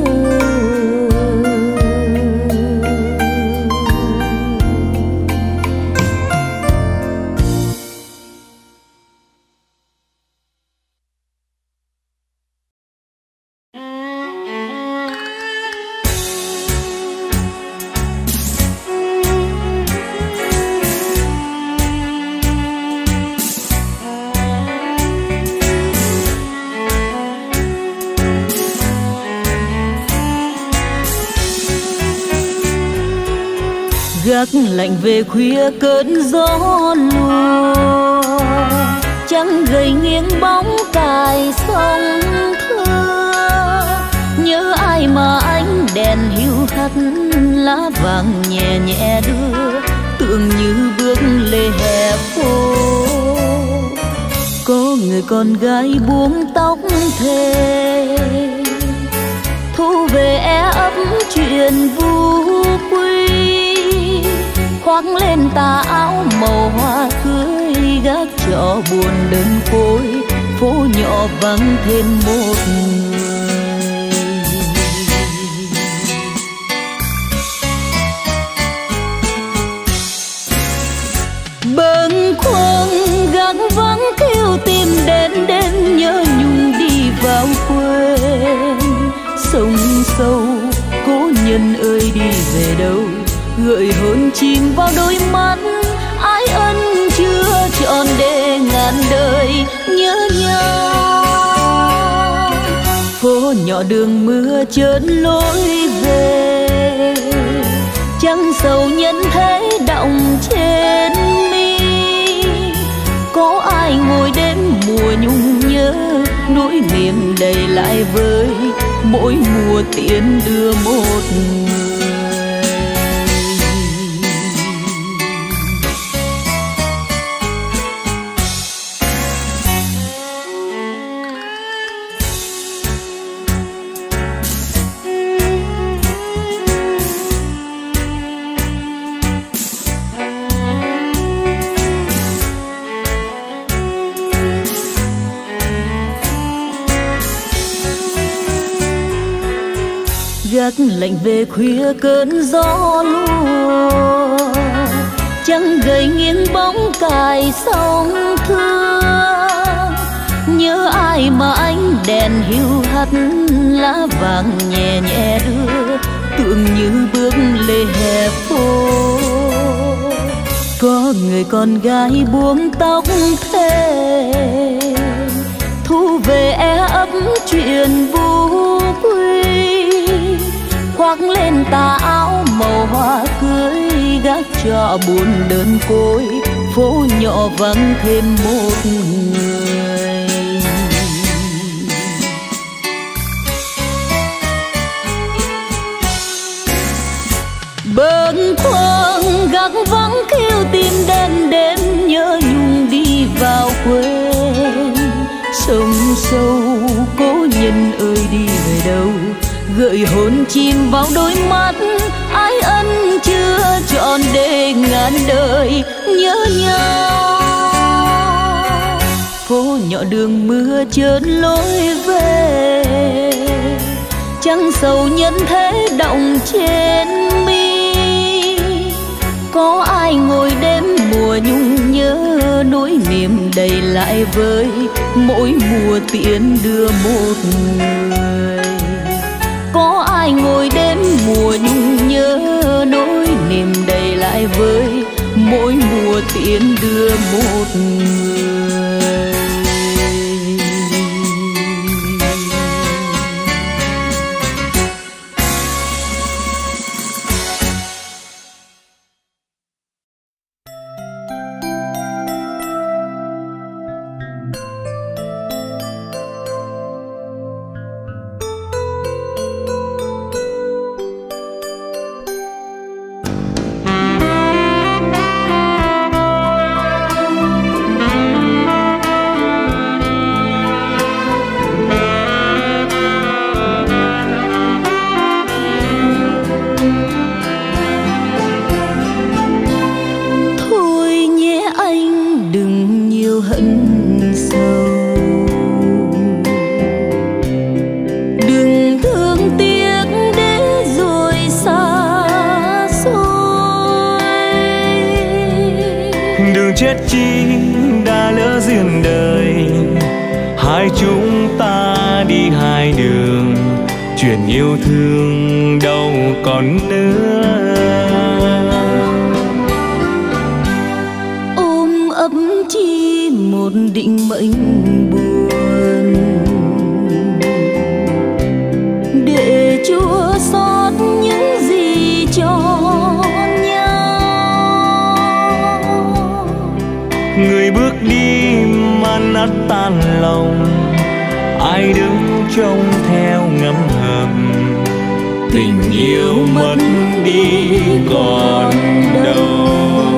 Gác lạnh về khuya cơn gió lùa, trăng gầy nghiêng bóng cài sông thưa. Nhớ ai mà ánh đèn hiu hắt, lá vàng nhẹ nhẹ đưa, tưởng như bước lê hè phố. Có người con gái buông tóc thề, thu về é ấp chuyện vu quy. Khoác lên tà áo màu hoa cưới, gác trọ buồn đơn côi, phố nhỏ vắng thêm một người. Bâng khuâng gác vắng kêu tìm đến đến, nhớ nhung đi vào quên. Sông sâu cố nhân ơi đi về đâu, gợi hôn chìm vào đôi mắt. Ái ân chưa trọn để ngàn đời nhớ nhau. Phố nhỏ đường mưa chớn lối về, trăng sầu nhân thế đọng trên mi. Có ai ngồi đêm mùa nhung nhớ, nỗi niềm đầy lại với mỗi mùa tiễn đưa một người. Gác lạnh về khuya cơn gió lùa, trăng gầy nghiêng bóng cài sông thưa. Nhớ ai mà ánh đèn hiu hắt, lá vàng nhẹ nhẹ đưa, tưởng như bước lê hè phố. Có người con gái buông tóc thề, thu về é ấp chuyện vu quy. Khoác lên tà áo màu hoa cưới, gác trọ buồn đơn côi, phố nhỏ vắng thêm một người. Bâng khuâng gác vắng kêu tìm đêm đêm, nhớ nhung đi vào quên. Sông sâu cố nhân ơi đi về đâu, gợi hôn chìm vào đôi mắt. Ái ân chưa trọn để ngàn đời nhớ nhau. Phố nhỏ đường mưa chớn lối về, trăng sầu nhân thế đọng trên mi. Có ai ngồi đêm mùa nhung nhớ, nỗi niềm đầy lại với mỗi mùa tiễn đưa một người. Có ai ngồi đêm mùa nhung nhớ, nỗi niềm đầy lại với mỗi mùa tiễn đưa một người. Chết chi đã lỡ duyên đời, hai chúng ta đi hai đường, chuyện yêu thương đâu còn nữa. Ôm ấp chi một định mệnh buồn, để Chúa xót những gì cho nhau. nát tan lòng, ai đứng trông theo ngấm ngầm. Tình yêu mất đi còn đâu.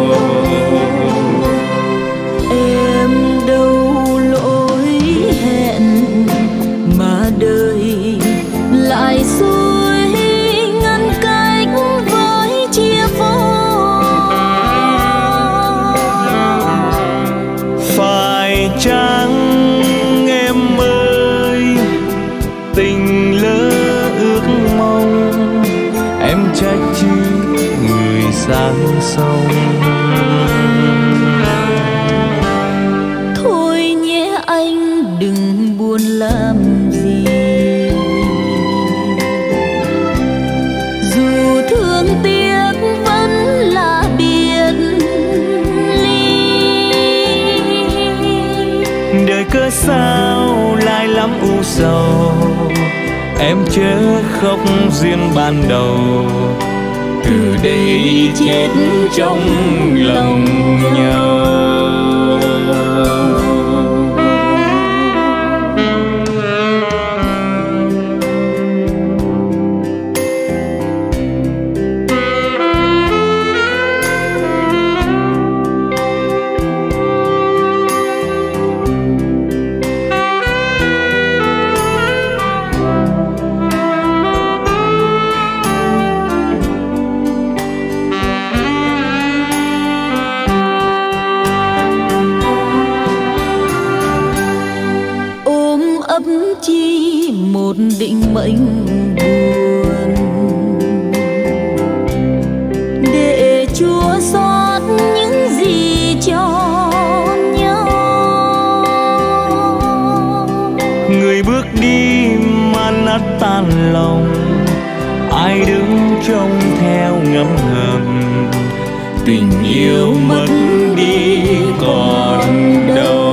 Em đâu lỗi hẹn mà đời lại xuôi ngăn cách với chia phôi. Phải chăng em ơi tình lỡ ước mong, em trách chi người sang sông. Thôi nhé anh đừng buồn làm gì, dù thương tiếc vẫn là biệt ly. Đời cớ sao lại lắm u sầu, em chớ khóc duyên ban đầu. Từ đây chết trong lòng nhau. Chi một định mệnh buồn, để Chúa xót những gì cho nhau. Người bước đi mà nát tan lòng, ai đứng trông theo ngấm ngầm. Tình yêu mất đi còn đâu.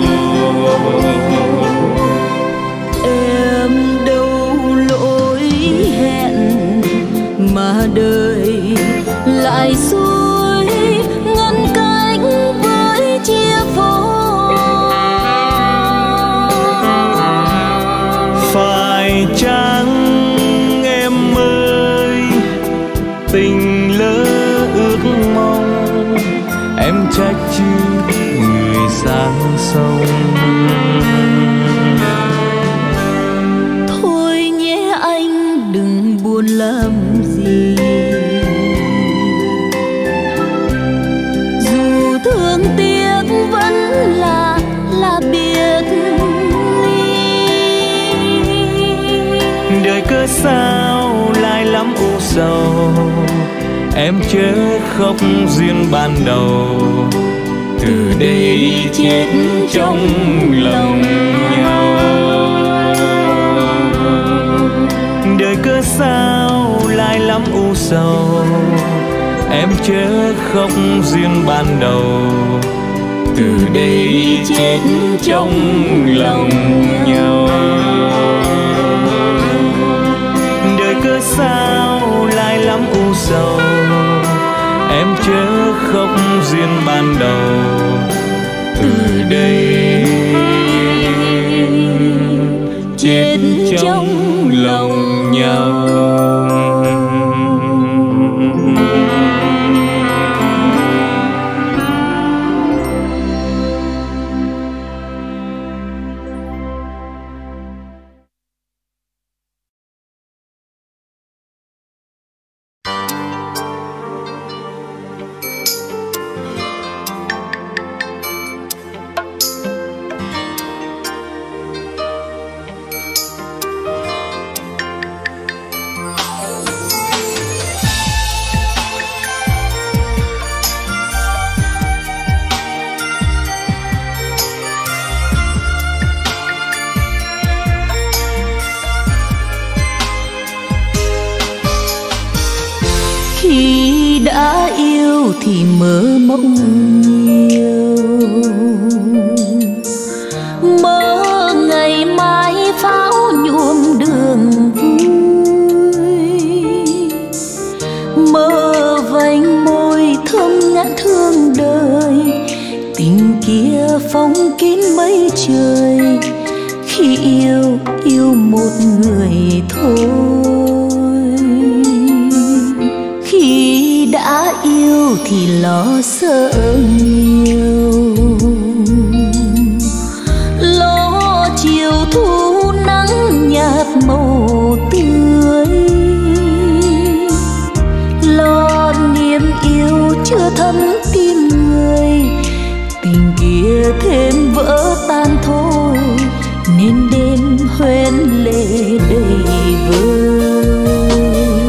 Mà đời lại xuôi ngăn cách với chia phôi. Phải chăng em ơi tình lỡ ước mong, em trách chi người sang sông. Thôi nhé anh đừng buồn làm gì, dù thương tiếc vẫn là là biệt ly. Đời cớ sao lại lắm u sầu, em chớ khóc duyên ban đầu. Từ đây chết trong lòng nhau. Đời cớ sao lại lắm u sầu, em chớ khóc duyên ban đầu. Từ đây chết trong lòng nhau. Đời cớ sao lại lắm u sầu, em chớ khóc duyên ban đầu. Từ đây chết trong lòng nhau. Khi đã yêu thì mơ mộng nhiều, mơ ngày mai pháo nhuộm đường vui, mơ vành môi thơm ngát hương đời, tình kia phóng kín mây trời. Khi yêu, yêu một người thôi. Khi đã yêu thì lo sợ nhiều, lo chiều thu nắng nhạt màu tươi, lo niềm yêu chưa thấm tim người. Tình kia thêm vỡ tan thôi, nên đêm hoen lệ đầy vơi.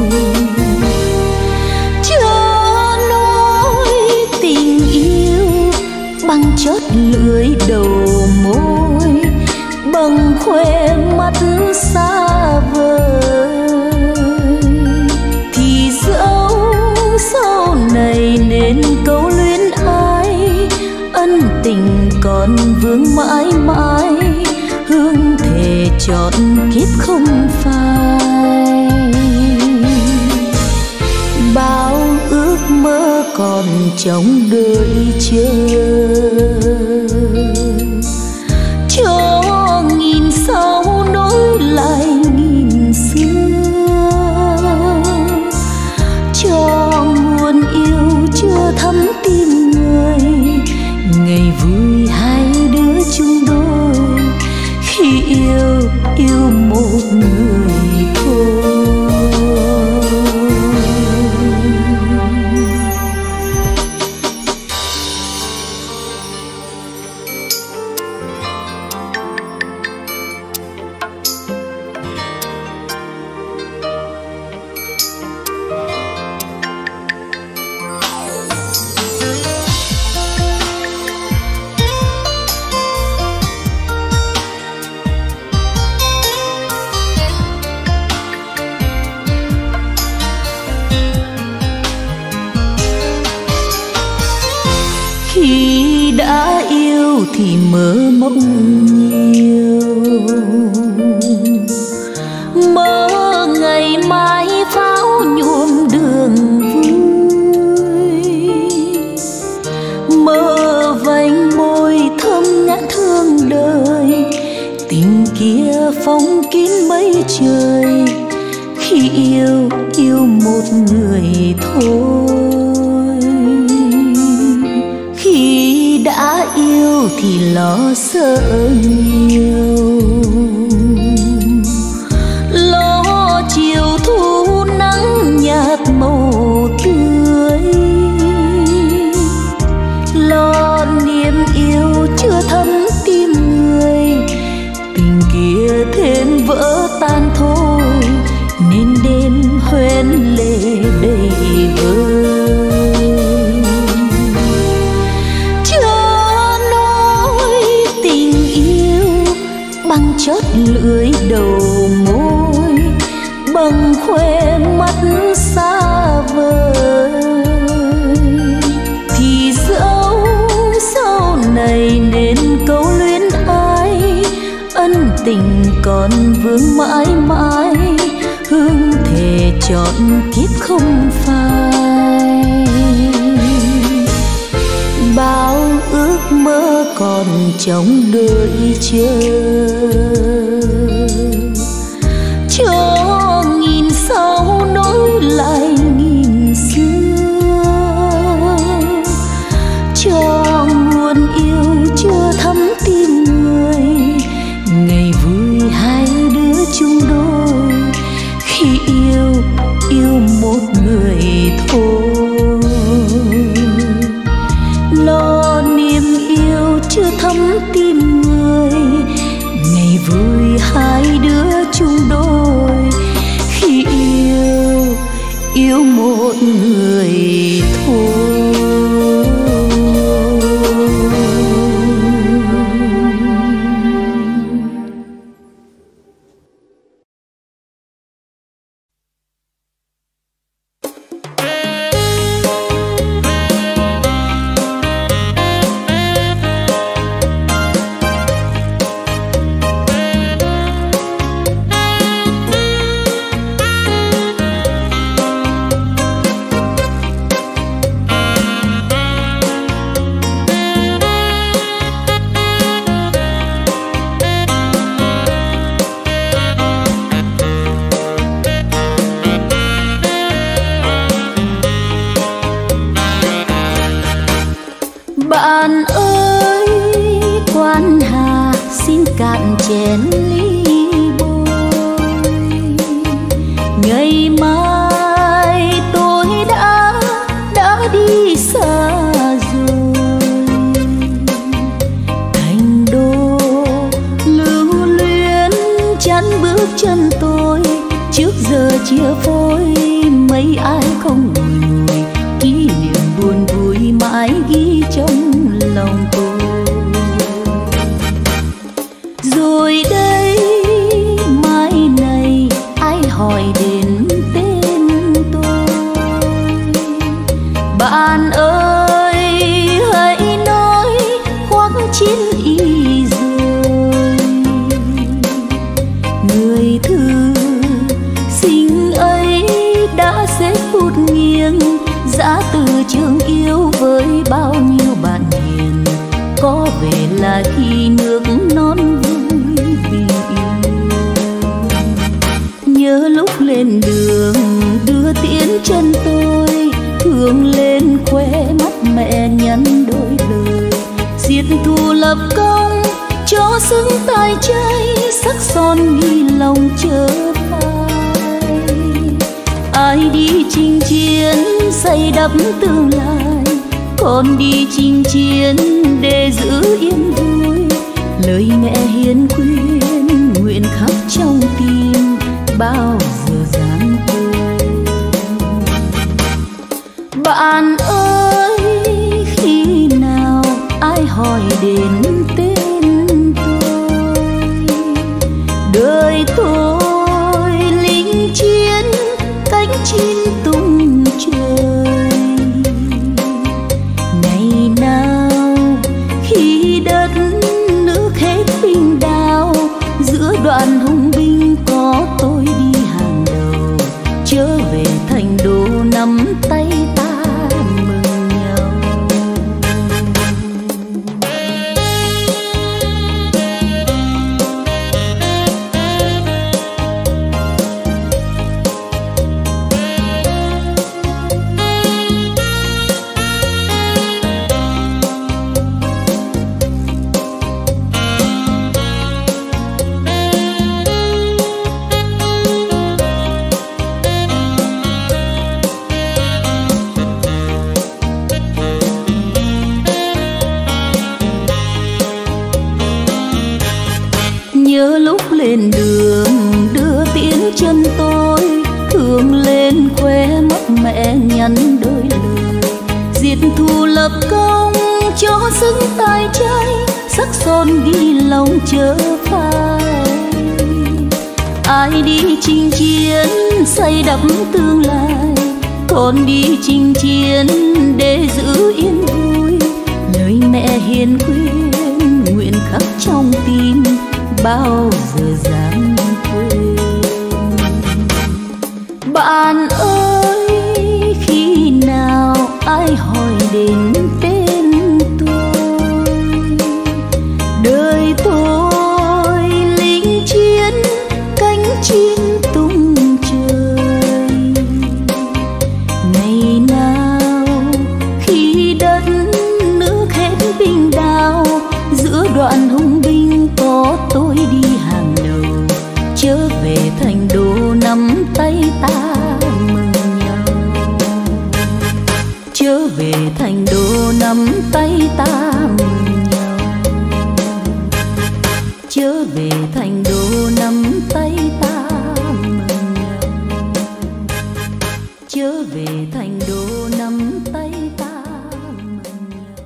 Chớ nói tình yêu bằng chót lưỡi đầu môi, bằng khoe mắt xa vời. Thì dẫu sau này nên câu luyến ai, ân tình còn vương mãi mãi, hương thề chọn kiếp không phai. Bao ước mơ còn trong đợi chờ, cho nghìn sau nối lại nghìn xưa, cho nguồn yêu chưa thấm tim người. Ngày vui hai đứa chung đôi, khi yêu, yêu một người thôi. Khi đã yêu thì mơ mộng nhiều, mơ ngày mai pháo nhuộm đường vui, mơ vành môi thơm ngát hương đời. Tình kia phóng kín mây trời, khi yêu, yêu một người thôi. Khi đã yêu thì lo sợ nhiều, lo chiều thu nắng nhạt màu tươi, lo niềm yêu chưa thấm tim người. Tình kia thêm vỡ tan thôi, nên đêm hoen lệ đầy vơi. Bằng chót lưỡi đầu môi, bằng khoe mắt xa vời. Thì dẫu sau này nên câu luyến ai, ân tình còn vương mãi mãi, hương thề chọn kiếp không phai. Bao ước mơ còn trong đợi chờ, cho nghìn sau nối lại nghìn xưa, cho nguồn yêu chưa thấm tim người. Ngày vui hai đứa chung đôi, khi yêu, yêu một người thôi. Lo niềm yêu chưa thấm tim người, ngày vui hai đứa chung đôi. Khi yêu, yêu một người thôi. cạn chén ly bôi. Ngày mai tôi đã đã đi xa rồi, thành đô lưu luyến chắn bước chân tôi. Trước giờ chia phôi mấy ai không ngồi ngồi, kỷ niệm buồn vui mãi ghi trong lòng tôi. Rồi đây mai này ai hỏi đến tên tôi, bạn ơi hãy nói khoác chiến y rồi. Người thư sinh ấy đã xếp bút nghiêng, giã từ trường yêu với bao nhiêu bạn hiền. Có về là khi nước non vui bình yên. Nhớ lúc lên đường đưa tiễn chân tôi, thương lên khoe mắt mẹ nhắn đôi lời. Diệt thù lập công cho xứng tài trai, sắc son ghi lòng chớ phai. Ai đi chinh chiến xây đắp tương lai, con đi chinh chiến để giữ yên vui. Lời mẹ hiền khuyên nguyện khắc trong tim, bao giờ dáng quên. Bạn ơi khi nào ai hỏi đến tên tôi, đời tôi lính chiến cánh chim tung trời. Ngày nào khi đất nước hết binh đao, giữa đoàn hùng binh có tôi đi hàng đầu. Trở về thành đô nắm tay ta mừng nhau. Nhớ lúc lên đường đưa tiễn chân tôi, thương lên khoe mắt mẹ nhắn đôi lời. Diệt thù lập công cho xứng tài trai, sắc son ghi lòng chớ phai. Ai đi chinh chiến xây đắp tương lai, con đi chinh chiến để giữ yên vui. Lời mẹ hiền khuyên nguyện khắc trong tim, bao giờ dám quên. Bạn ơi khi nào ai hỏi đến tên tôi, đời tôi lính chiến cánh chim tung trời. Ngày nào khi đất nước hết binh đao, giữa đoạn hùng binh có tôi đi hàng đầu. Trở về thành đô nắm tay ta mừng nhau. Trở về thành đô nắm tay ta mừng nhau. Trở về thành đô nắm tay ta mừng nhau. Trở về thành đô nắm tay ta mừng nhau.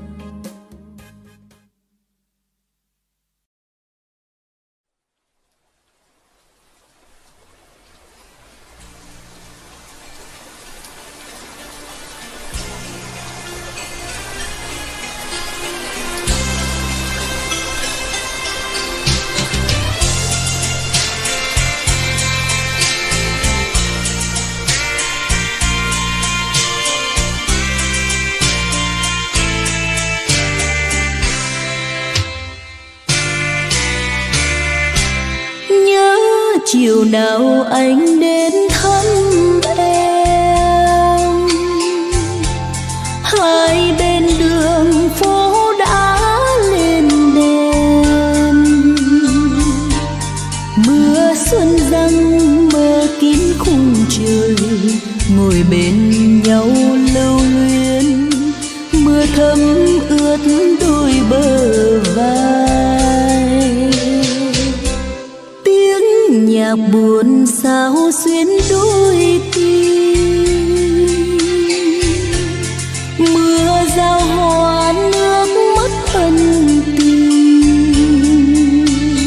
Chiều nào anh đến thăm em, hai bên đường phố đã lên đèn. bên nhau lưu luyến, mưa thấm ướt đôi bờ vai. Tiếng nhạc buồn sao xuyến đôi tim, mưa giao hoa nước mắt ân tình.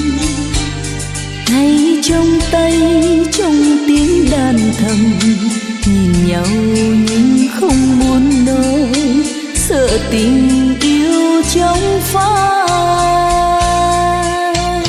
Tay trong tay trong tiếng đàn thầm, nhìn nhau nhưng không muốn nói, sợ tình yêu trong phai.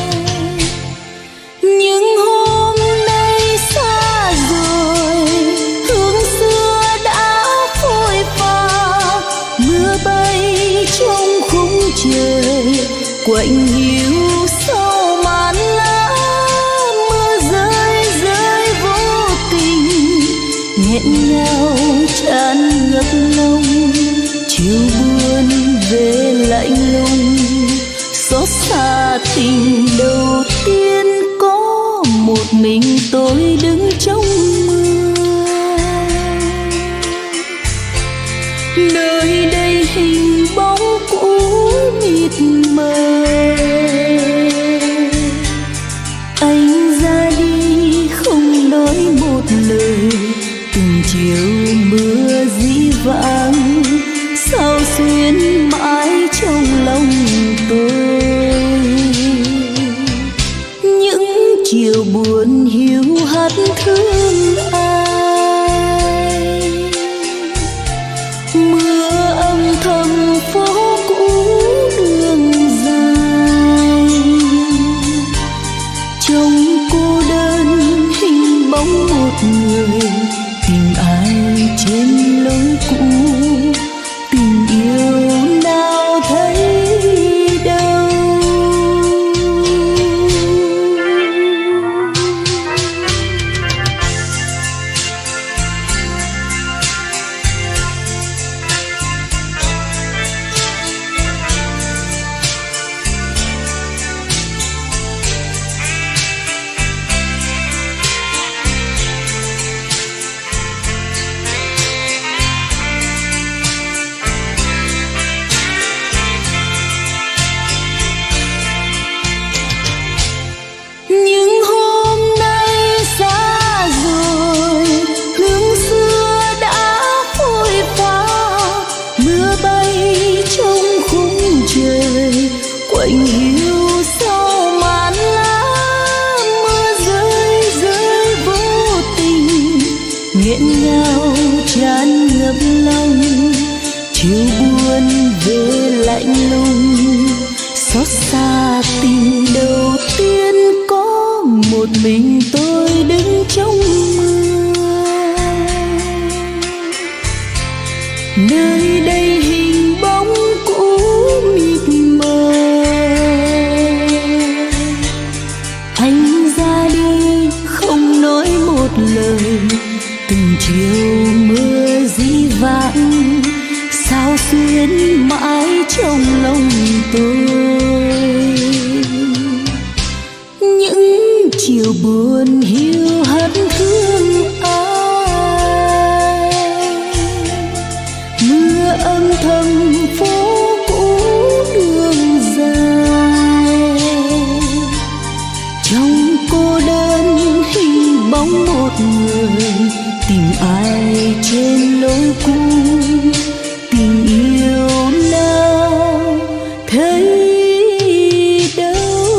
Nhưng hôm nay xa rồi, hương xưa đã phôi pha, mưa bay trong khung trời quạnh hiu sau màn lá. Mưa rơi rơi vô tình, nghẹn ngào tràn ngập lòng, chiều buồn về lạnh lùng. Xót xa tình đầu tiên, có một mình tôi đứng trong mưa. Nơi đây hình bóng cũ mịt mờ, anh ra đi không nói một lời. Từng chiều mưa dĩ vãng sao xuyến mãi trong lòng tôi. Những chiều buồn hiu hắt thương ai, mưa âm thầm phố cũ đường dài. Trong cô đơn hình bóng một người, tìm ai trên lối cũ. Tình yêu nào thấy đâu. Quạnh hiu sau màn lá, mưa rơi rơi vô tình, nghẹn ngào tràn ngập lòng. Chiều buồn về lạnh lùng, xót xa tình đầu tiên, có một mình tôi đứng trong mưa. Nơi đây hình bóng cũ mịt mờ, anh ra đi không nói một lời. Từng chiều mưa dĩ vãng sao xuyến mãi trong lòng tôi. Những chiều buồn hiu hắt thương ai, mưa âm thầm phố cũ đường dài. Trong cô đơn hình bóng một người, tìm ai trên lối cũ. Tình yêu nào thấy đâu.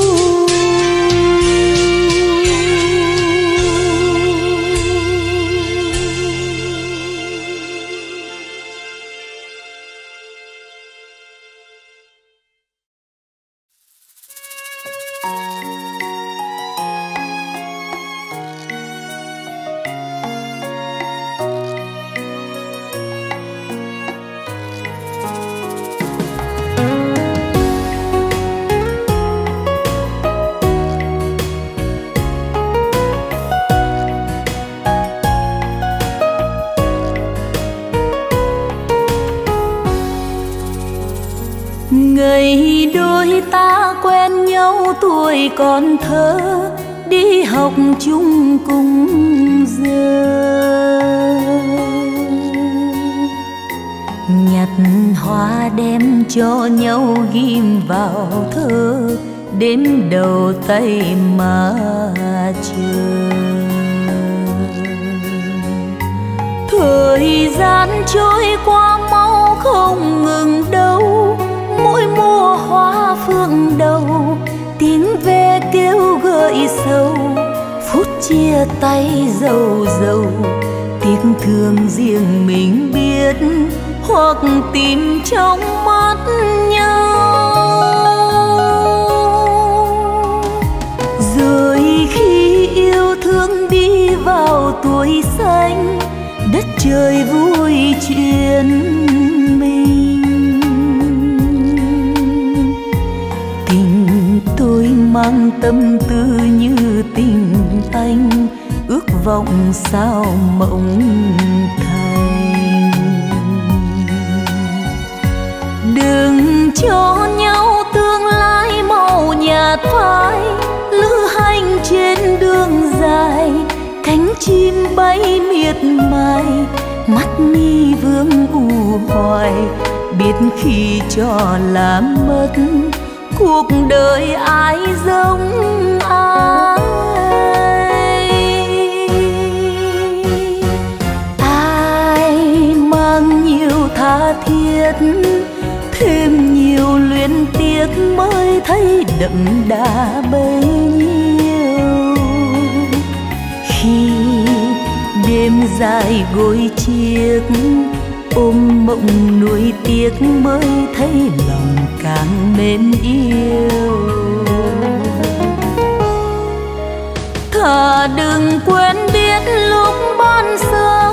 Ngày đôi ta quen nhau tuổi còn thơ, đi học chung cùng giờ. hoa đem cho nhau ghim vào thơ, đến đầu tay mà chờ. Thời gian trôi qua mau không ngừng đâu, mỗi mùa hoa phượng đầu tiếng ve kêu gợi sầu. Phút chia tay dầu dầu, tiếc thương riêng mình biết, hoặc tìm trong mắt nhau. Rồi khi yêu thương đi vào tuổi xanh, đất trời vui chuyện mình. Tình tôi mang tâm tư như tình anh, ước vọng sao mộng thành. Đừng cho nhau tương lai màu nhạt phai, lữ hành trên đường dài, cánh chim bay miệt mài, mắt mi vương u hoài, biết khi cho làm mất cuộc đời ai giống ai. Ai mang nhiều tha thiết, thêm nhiều luyến tiếc mới thấy đậm đà bấy nhiêu. Khi đêm dài gối chiếc, ôm mộng nuối tiếc mới thấy lòng càng mến yêu. Thà đừng quên biết lúc ban sơ,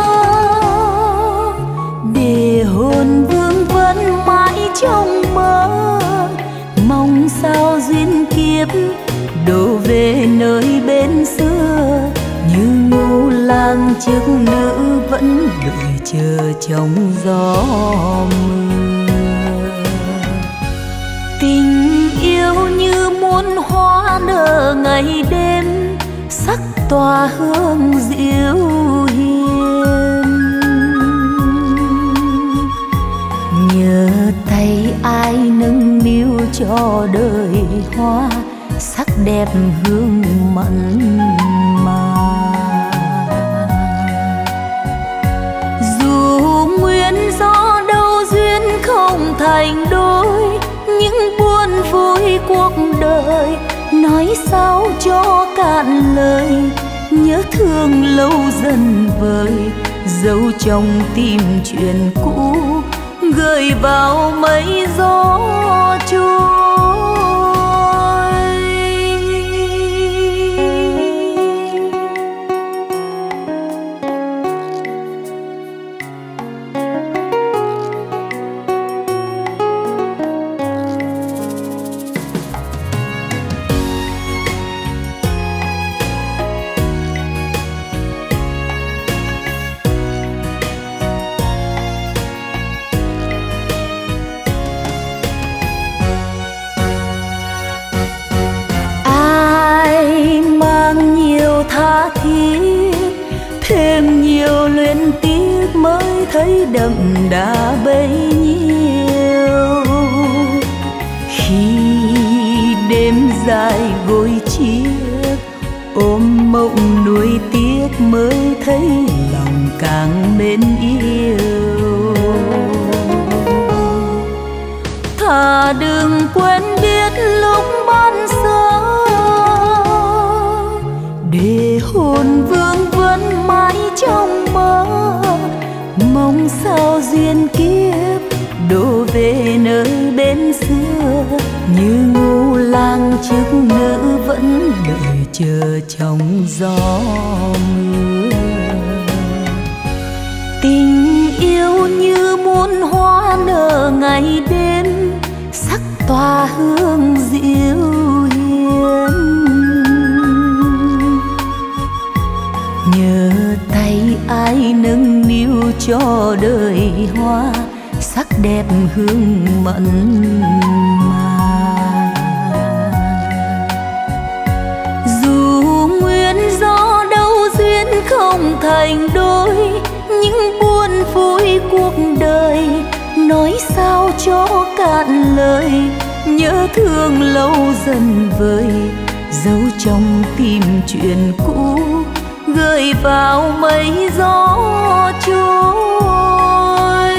để hồn vương vẫn mãi trong mơ. Mong sao duyên kiếp đổ về nơi bên xưa, như ngô lang trước nữ vẫn đợi chờ trong gió mưa. Tình yêu như muôn hoa nở ngày đêm, sắc tỏa hương dịu hiền. Nhờ tay ai nâng niu cho đời hoa, sắc đẹp hương mặn mà. Dù nguyên do đâu duyên không thành đôi, những buồn vui cuộc đời nói sao cho cạn lời. Nhớ thương lâu dần vơi, dấu trong tim chuyện cũ, gửi vào mây gió trôi. Tha thiết, thêm nhiều luyến tiếc mới thấy đậm đà bấy nhiêu. Khi đêm dài gối chiếc, ôm mộng nuối tiếc mới thấy lòng càng mến yêu. Thà đừng quên biết lúc ban sơ, để hồn vương vẫn mãi trong mơ. Mong sao duyên kiếp đổ về nơi bên xưa, như ngô lang trước nữ vẫn đợi chờ trong gió mưa. Tình yêu như muôn hoa nở ngày đêm, sắc tỏa hương dịu hiền. Nhờ tay ai nâng niu cho đời hoa, sắc đẹp hương mặn mà. Dù nguyên do đâu duyên không thành đôi, những buồn vui cuộc đời nói sao cho cạn lời, nhớ thương lâu dần vơi, giấu trong tim chuyện cũ, gửi vào mây gió trôi.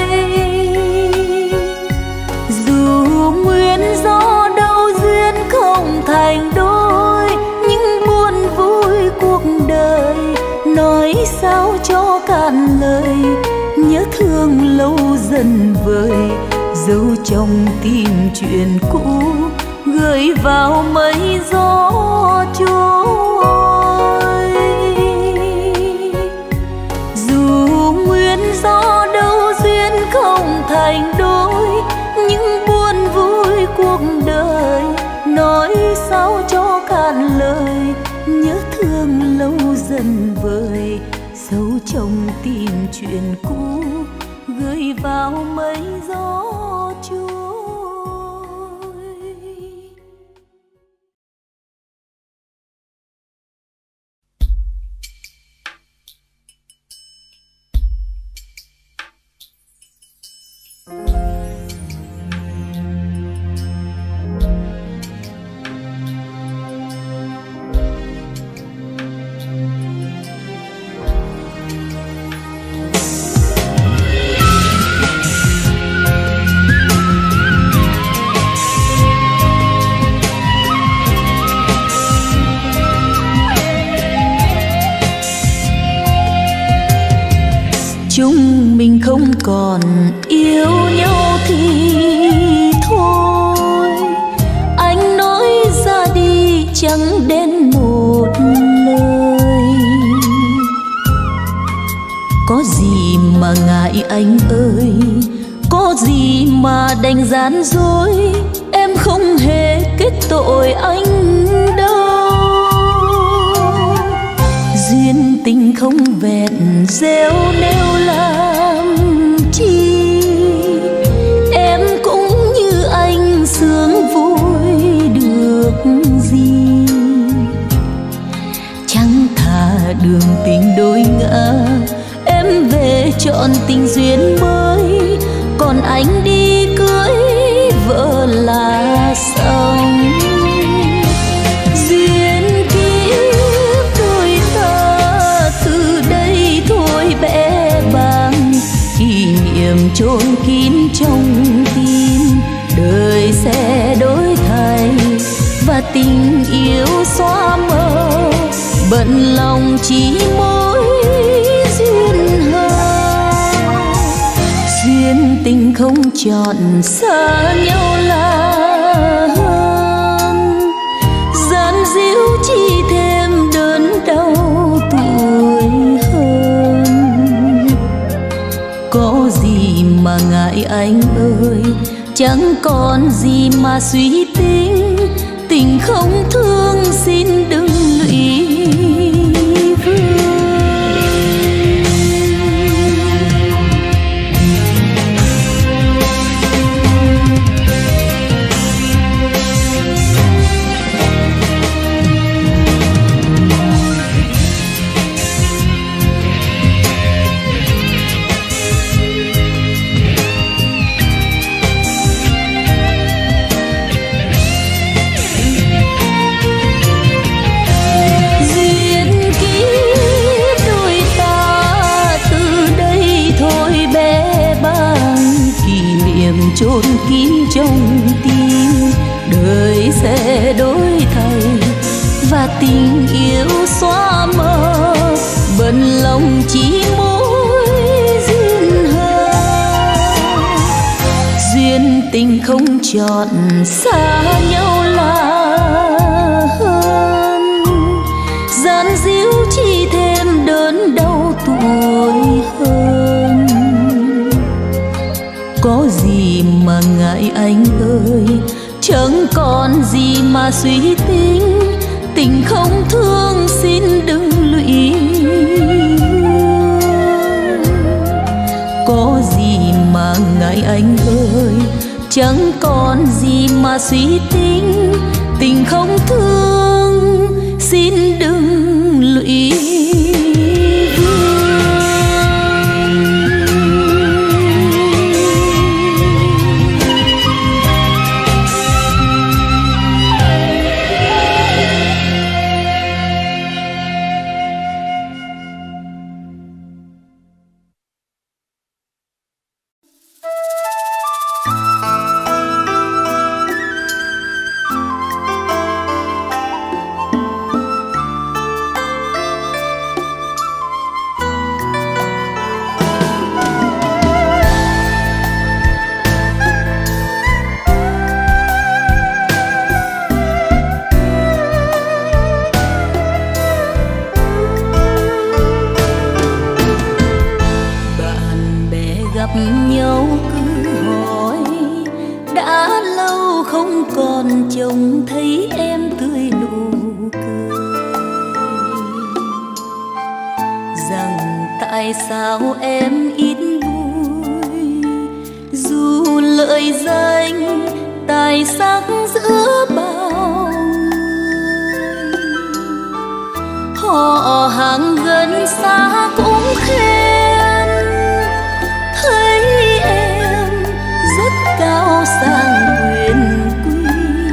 Dù nguyên do đâu duyên không thành đôi, nhưng buồn vui cuộc đời nói sao cho cạn lời, nhớ thương lâu dần vơi, giấu trong tim chuyện cũ, gửi vào mây gió trôi. Dù nguyên do đâu duyên không thành đôi, nhưng buồn vui cuộc đời nói sao cho cạn lời, nhớ thương lâu dần vơi, giấu trong tim chuyện cũ, gửi vào mây gió trôi. Chúng mình không còn yêu nhau thì thôi, anh nói ra đi chẳng đến một lời. Có gì mà ngại anh ơi, có gì mà đành gian dối, em không hề kết tội anh đâu. Duyên tình không vẹn rêu nêu làm chi, em cũng như anh sướng vui được gì. Chẳng thà đường tình đôi ngã, em về chọn tình duyên mới, còn anh đi cưới vợ là xong. Duyên kiếp đôi ta từ đây thôi bẽ bàng, kỷ niệm chôn kín trong tim, đời sẽ đổi thay và tình yêu xóa mờ, bận lòng chỉ mỗi duyên hờn. Duyên tình không chọn xa nhau là hơn, gian díu chỉ thêm đớn đau tuổi hơn. Có gì mà ngại anh ơi, chẳng còn gì mà suy tính, tình không thương xin đừng lụy vương. Chôn kín trong tim, đời sẽ đổi thay và tình yêu xóa mờ, bận lòng chỉ mỗi duyên hờn. Duyên tình không chọn xa nhau là hơn, gian díu chỉ thêm đớn đau tuổi hơn. Có gì mà ngại anh ơi, chẳng còn gì mà suy tính, tình không thương xin đừng lụy. Có gì mà ngại anh ơi, chẳng còn gì mà suy tính, tình không thương xin đừng lụy. gặp nhau cứ hỏi đã lâu không còn trông thấy em tươi nụ cười, rằng tại sao em ít vui dù lợi danh tài sắc giữa bao người. Họ hàng gần xa cũng khen thấy em rất cao sang quyền quý,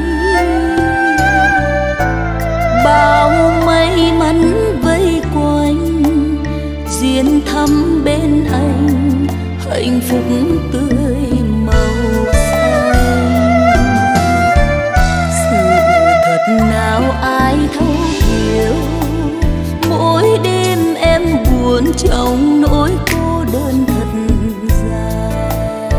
bao may mắn vây quanh duyên thắm bên anh hạnh phúc tươi màu xanh. Sự thật nào ai thấu hiểu, mỗi đêm em buồn trong nỗi cô đơn thật dài.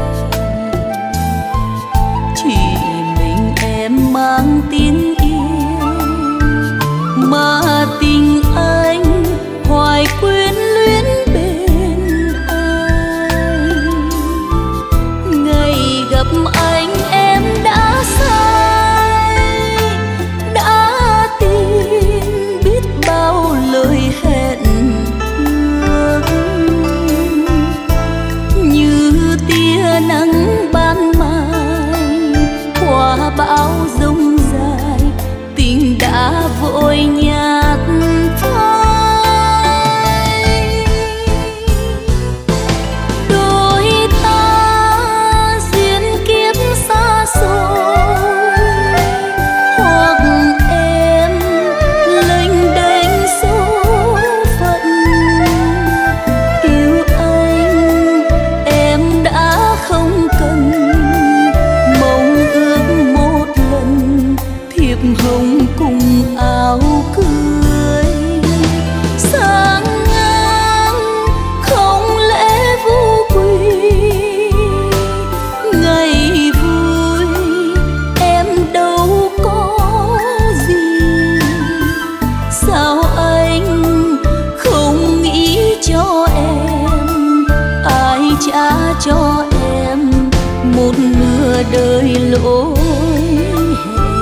Chỉ mình em mang tiếng yêu mà tình anh hoài quyến luyến bên anh. Ngày gặp anh em đã say, đã tin biết bao lời hẹn ước, như tia nắng ban mai qua bão giông dài, tình đã vội nhạt phai. Đôi ta duyên kiếp xa xôi, hoặc em lênh đênh số phận. Yêu anh em đã không cần, mong ước một lần thiệp hồng cùng áo cưới. Sáng ngang không lẽ vô quỳ, ngày vui em đâu có gì. Sao anh không nghĩ cho em, ai trả cho em một nửa đời lỗi hẹn.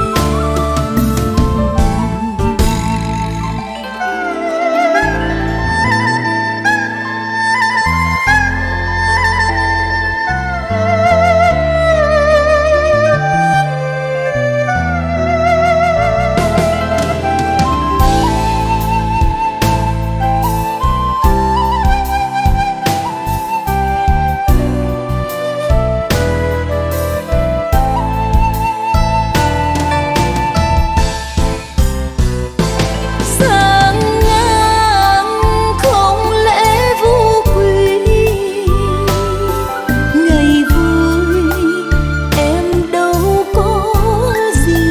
Sáng ngang không lẽ vô quỳ, ngày vui em đâu có gì.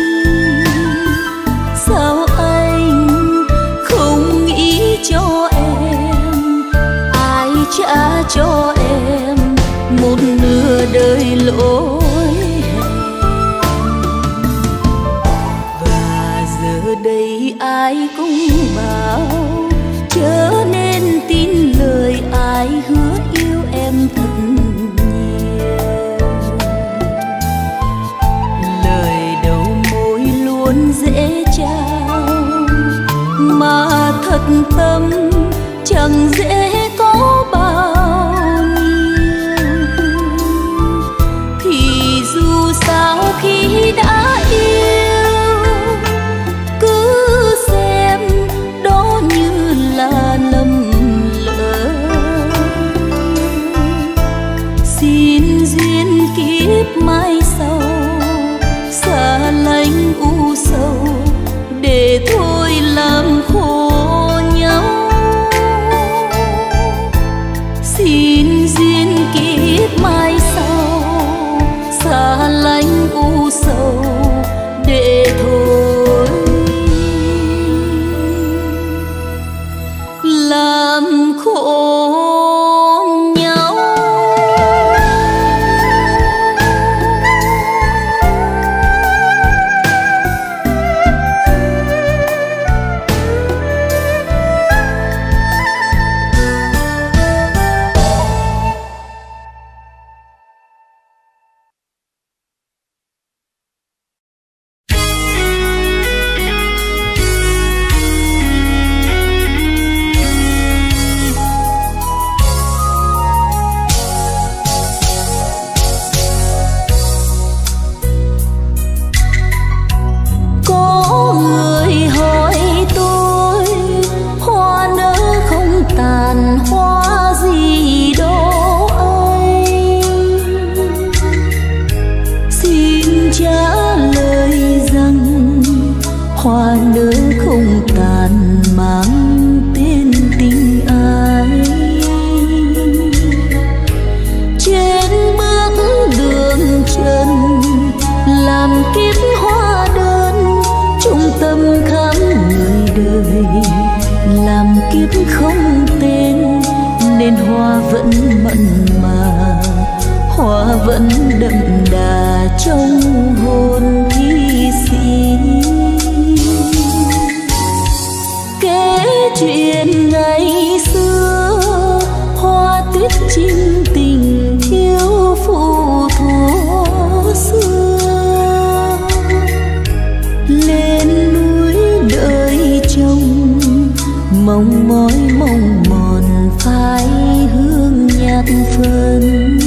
Sao anh không nghĩ cho em, ai trả cho em một nửa đời lỗi hẹn. Và giờ đây ai cũng bảo chớ nên tin lời ai hứa yêu em thật nhiều. Lời đầu môi luôn dễ trao mà thật tâm chẳng dễ có bao nhiêu. Thì dù sao khi đã yêu, cứ xem đó như là lầm lỡ. Xin duyên kiếp mai sau xa lánh u sầu, để thôi làm khổ nhau. Xin duyên kiếp mai sau xa lánh u sầu, để thôi làm khổ nhau. ngàn kiếp hoa đơn trung tâm khắp người đời, làm kiếp không tên nên hoa vẫn mặn mà, hoa vẫn đậm đà trong hồn thi sĩ. Kể chuyện ngày xưa hoa tuyết chinh tình yêu phụ thuở xưa, lên núi đợi chồng mong mỏi mong mòn phai hương nhạt phân.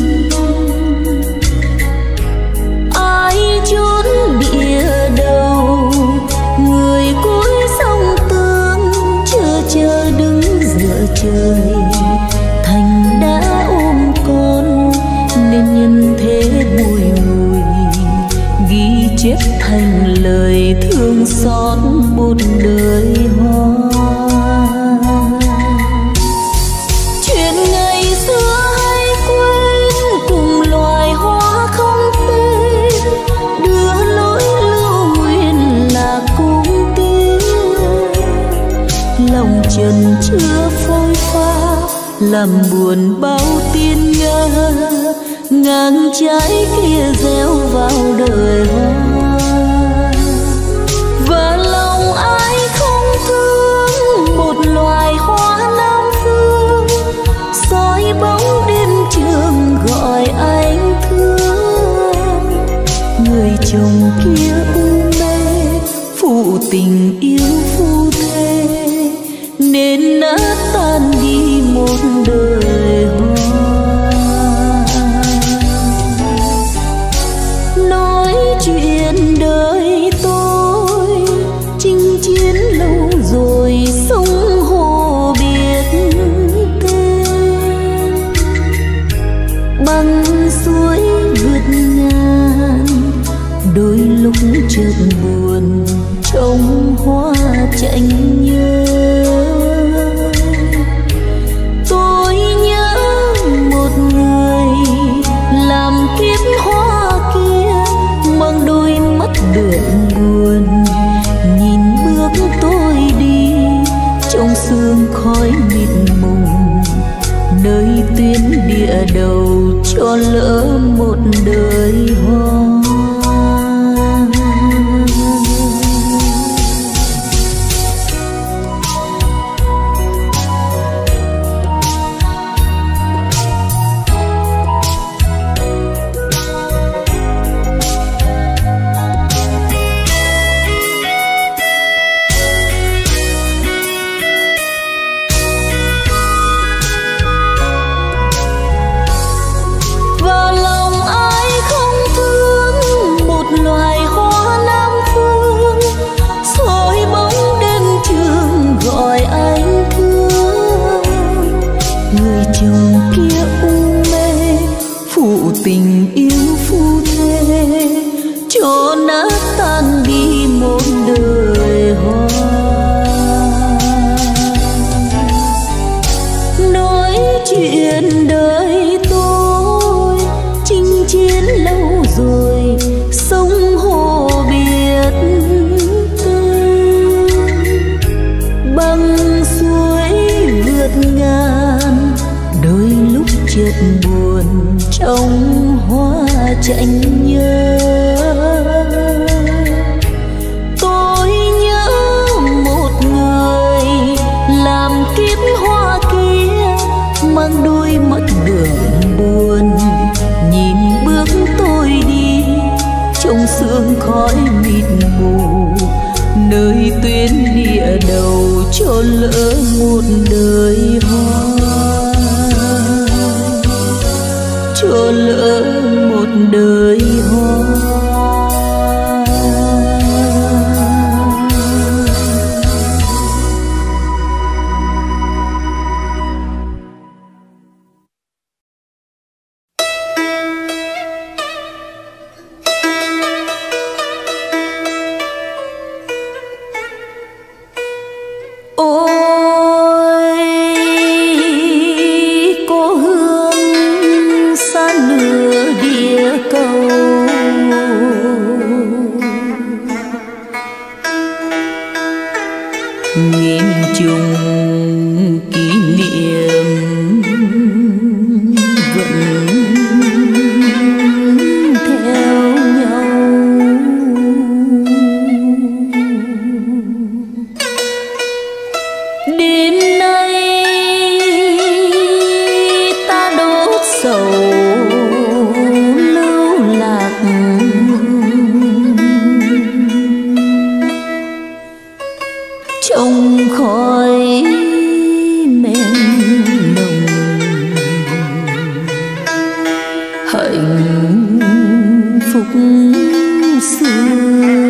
Ai chốn địa đầu người cuối sông Tương, chưa chờ đứng giữa trời thành đã ôm con, nên nhân thế bùi ngùi ghi chép thành lời thương xót một đời hoa. Chuyện ngày xưa hay quên cùng loài hoa không tên, đưa lối lưu nguyên là cung tiếng. Lòng trần chưa phôi pha làm buồn bao tiên nhớ, ngàn trái kia gieo vào đời hoa. Và lòng ai không thương một loài hoa Nam Phương, soi bóng đêm trường gọi anh thương. Người chồng kia u mê phụ tình yêu phu thê, nên nát tan đi một đời hoa. Nói chuyện đời tôi chinh chiến lâu rồi, sông hồ biết tên băng suối vượt ngàn, đôi lúc chợt buồn trong hoa chạnh nhớ. Tôi nhớ một người làm kiếp hoa kia, mang đôi mắt đượm buồn nhìn bước tôi đi trong sương khói mịt mùng, nơi tuyến địa đầu cho lỡ một đời hoa. Tình yêu phu thê cho nát tan đi một đời hoa. Nói chuyện đời tôi chinh chiến lâu rồi, sông hồ biết tên băng suối vượt ngàn, đôi lúc chợt buồn trong hoa chạnh nhớ. Tôi nhớ một người làm kiếp hoa kia, mang đôi mắt đượm buồn nhìn bước tôi đi trong sương khói mịt mù, nơi tuyến địa đầu cho lỡ một đời hoa, cho lỡ một đời hoa. Cô hương xa nửa địa cầu, vẫn theo nhau. Đêm nay ta đốt sầu lưu lạc, trong khói men nồng hạnh phúc xưa.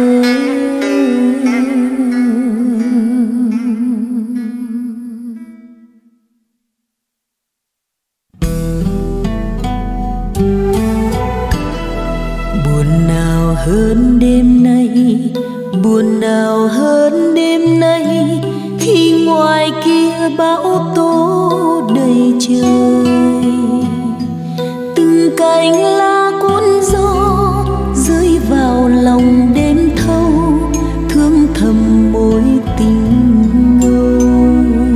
Buồn nào hơn đêm nay, buồn nào hơn đêm nay, khi ngoài kia bão tố đầy trời. Từng cành lá cuốn gió rơi vào lòng đêm thâu, thương thầm mối tình ngâu.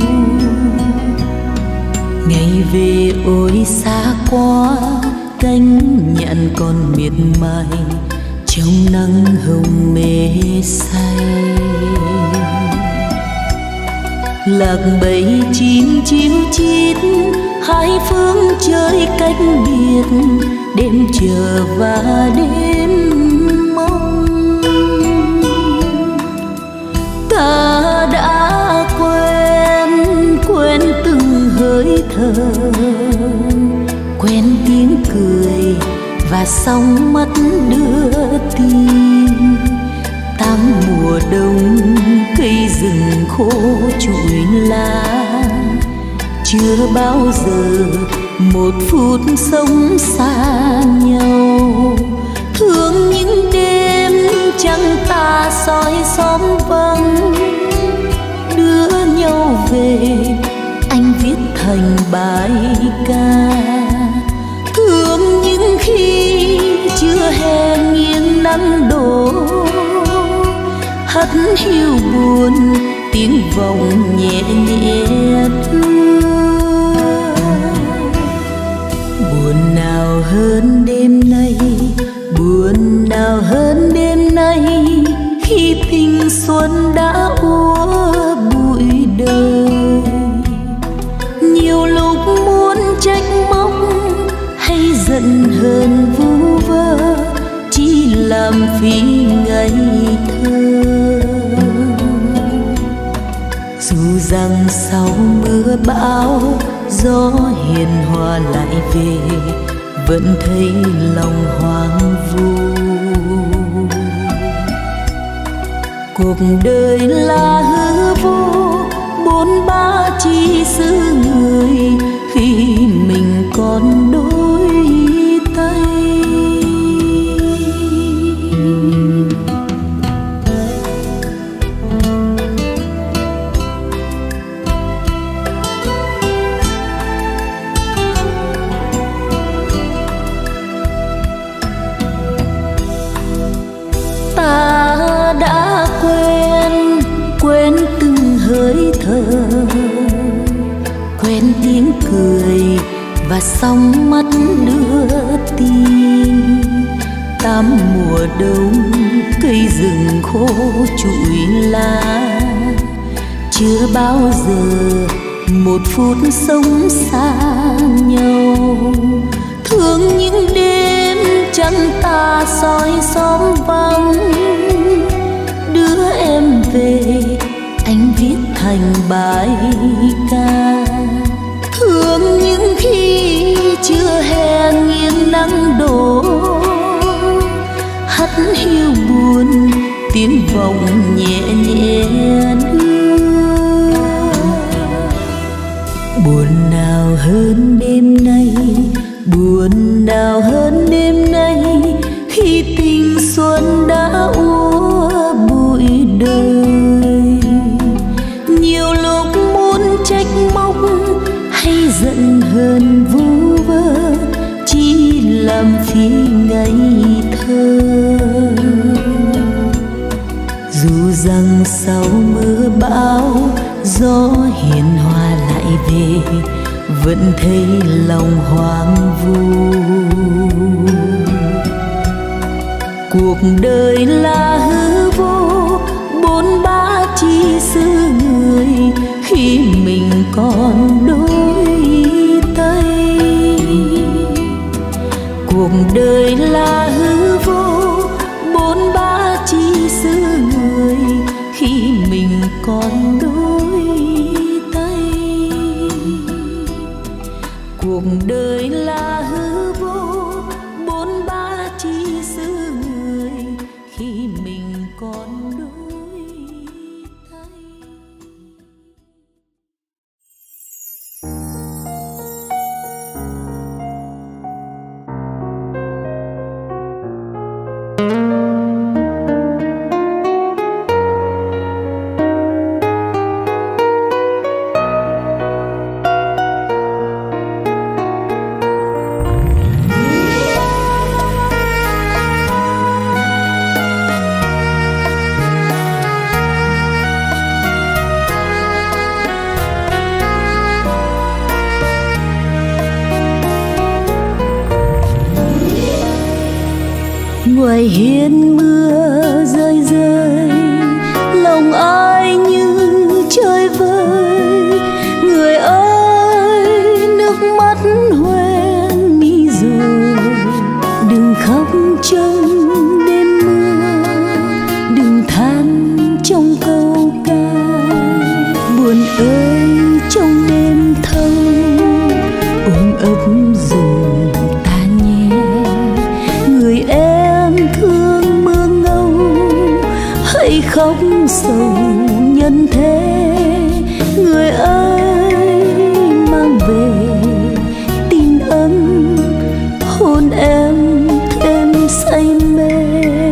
Ngày về ôi xa quá, cánh nhạn còn miệt mài trong nắng hồng mê say. Lạc bầy chim chiêu chít hai phương trời cách biệt, đêm chờ và đêm mong. Ta đã quen quen từng hơi thở, quen tiếng cười và sóng mắt đưa tin. Tám mùa đông cây rừng khô trụi lá, chưa bao giờ một phút sống xa nhau. Thương những đêm trăng ta soi xóm vắng, đưa nhau về anh viết thành bài ca. Thương những khi chưa hè nghiêng nắng đổ, hắt hiu buồn tiếng vọng nhẹ nhẹ đưa. Buồn nào hơn đêm nay, buồn nào hơn đêm nay, khi tình xuân đã úa bụi đời. Nhiều lúc muốn trách móc hay giận hờn vu vơ, chỉ làm phí ngây thơ. Dù rằng sau mưa bão gió hiền hòa lại về, vẫn thấy lòng hoang vu. Cuộc đời là hư vô, bốn ba chi xứ người, khi mình còn đôi tay. Ta đã quen quen từng hơi thở, quen tiếng cười và sóng mắt đưa tin. Tám mùa đông cây rừng khô trụi lá, chưa bao giờ một phút sống xa nhau. Thương những đêm trăng ta soi xóm vắng, đưa em về anh viết thành bài ca. Thương những khi chưa hè nghiêng nắng đổ, hắt hiu buồn tiếng vọng nhẹ nhẹ đưa. Buồn nào hơn đêm nay, buồn nào hơn đêm nay, khi tình xuân đã úa bụi đời. Nhiều lúc muốn trách móc hay giận hờn vu vơ, chỉ làm phí ngây thơ. Dù rằng sau mưa bão gió hiền hòa lại về, vẫn thấy lòng hoang vu. Cuộc đời là hư vô, bốn bã chi xứ người khi mình còn đôi tay. Cuộc đời là hư vô, bốn bã chi xứ người khi mình còn đôi tay. Cuộc đời là hư vô, bốn bã chi xứ người khi mình còn đôi tay. Ngoài hiên mưa rơi rơi, lòng ai như chơi vơi. Người ơi, nước mắt hoen mi rồi, đừng khóc trong đêm mưa, đừng than trong câu ca. Buồn ơi trong đêm thâu, ôm ấp dùng ta nhé. Người em thương mưa ngâu, hãy khóc sầu nhân thế. Người ơi mang về tin ấm, hôn em thêm say mê.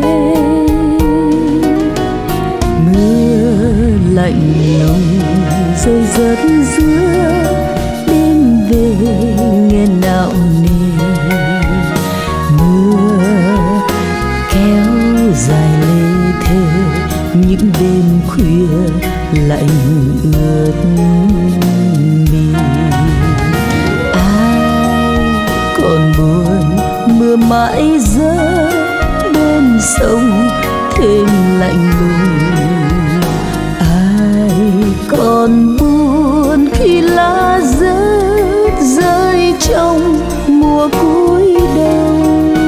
Mưa lạnh lùng rơi rớt giữa đêm về nghe nạo nề. Mưa kéo dài lê thê những đêm khuya lạnh ướt mi. Ai còn buồn mưa mãi rơi bên sông thêm lạnh lùng. Ai còn buồn khi lá rớt rơi trong mùa cuối đông.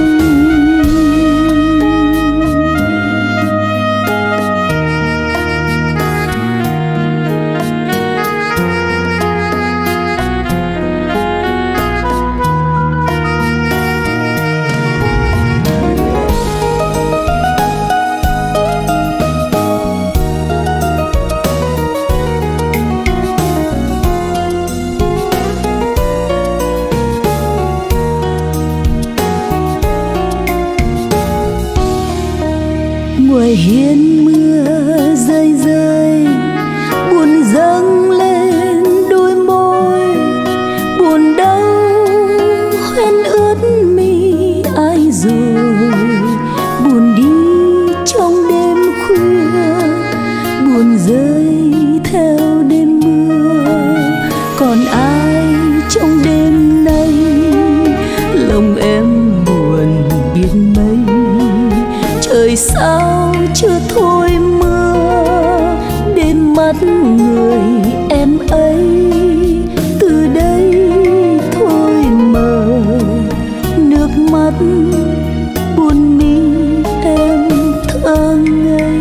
Ngoài hiên mưa rơi rơi, buồn dâng lên đôi môi. Buồn đau hoen ướt mi ai rồi, buồn đi trong đêm khuya, buồn rơi theo đêm mưa. Còn ai trong đêm nay lòng em buồn biết mấy. Trời sao chưa thôi mưa đến mắt người em ấy. Từ đây thôi mờ nước mắt buồn mi em thơ ngây.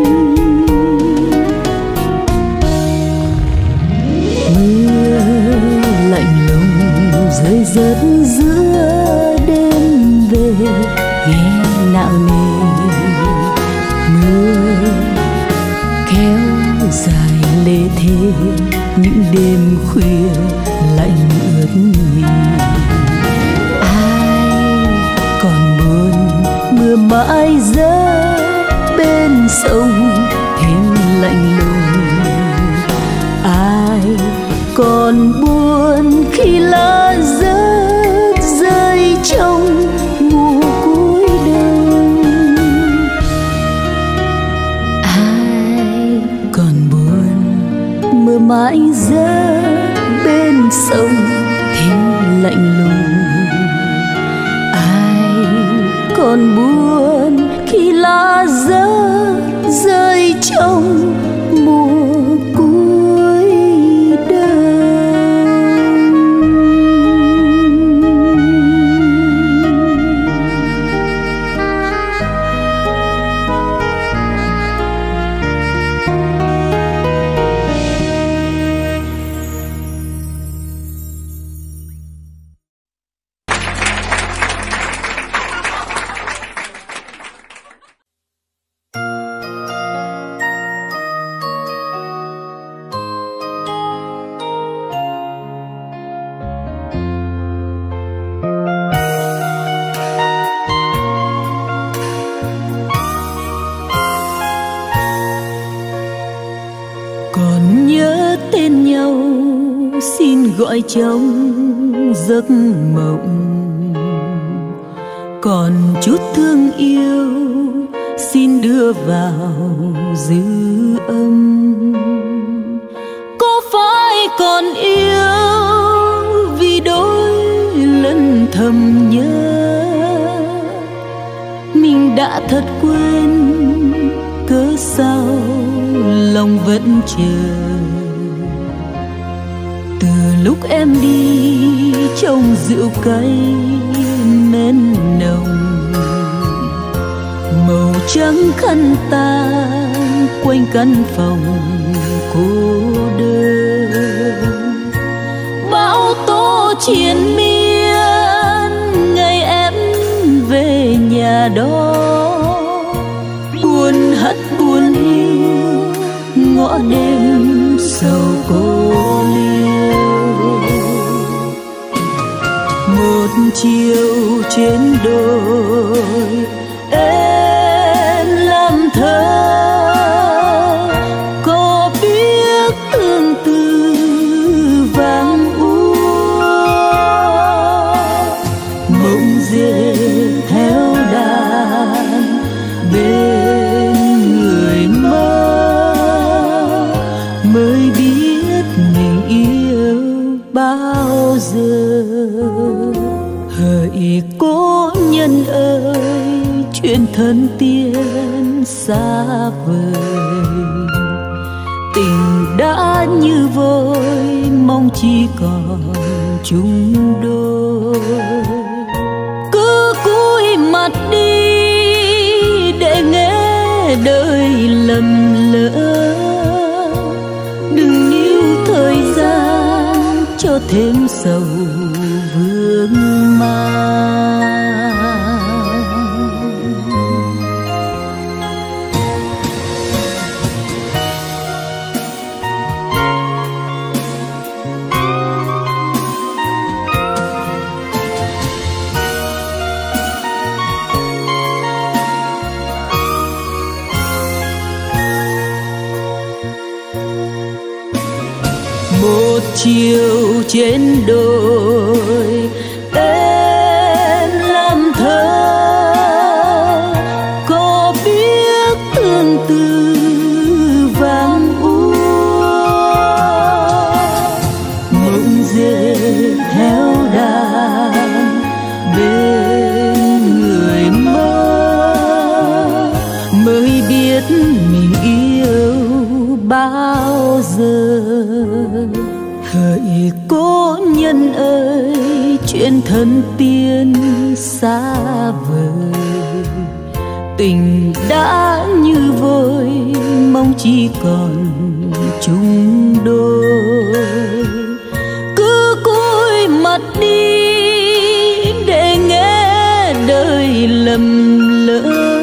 Mưa lạnh lùng rơi rớt giữa đêm về nghe nạo nề. Mưa kéo dài lê thê những đêm khuya lạnh ướt mi. Ai còn buồn mưa mãi rơi bên sông thêm lạnh lùng. Ai còn buồn khi lá rớt rơi trong mùa cuối đông. Ai còn buồn mưa mãi rơi bên sông còn buồn khi lá rơi rơi trong mùa cuối đông. Còn nhớ tên nhau xin gọi trong giấc mộng, còn chút thương yêu xin đưa vào dư âm. Có phải còn yêu vì đôi lần thầm nhớ mình đã thật quên, cớ sao lòng vẫn chờ. Từ lúc em đi trong rượu cay men nồng, màu trắng khăn tang quanh căn phòng cô đơn. Bão tố triền miên ngày em về nhà đó, buồn hắt buồn hiu ngõ đêm sầu cô liêu. Một chiều trên đồi em làm thơ, có biết tương tư vàng úa, mộng dệt theo đàn bên người mơ, mới biết mình yêu bao giờ. Hỡi cố nhân ơi, chuyện thân tiên xa vời, tình đã như vơi mong chỉ còn chung đôi. Cứ cúi mặt đi để nghe đời lầm lỡ, đừng níu thời gian cho thêm sầu vương mang. Một chiều trên đồi em làm thơ, có biết tương tư vàng úa, mộng dệt theo đàn bên người mơ, mới biết mình yêu bao giờ. Hỡi cố nhân ơi, chuyện thân tiên xa vời, tình đã như vơi mong chỉ còn chung đôi. Cứ cúi mặt đi để nghe đời lầm lỡ,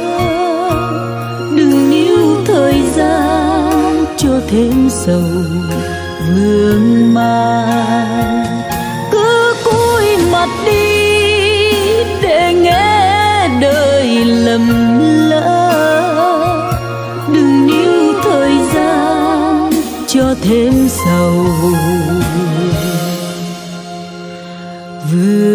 đừng níu thời gian cho thêm sầu vương mang. Cứ cúi mặt đi để nghe đời lầm lỡ, đừng níu thời gian cho thêm sầu vương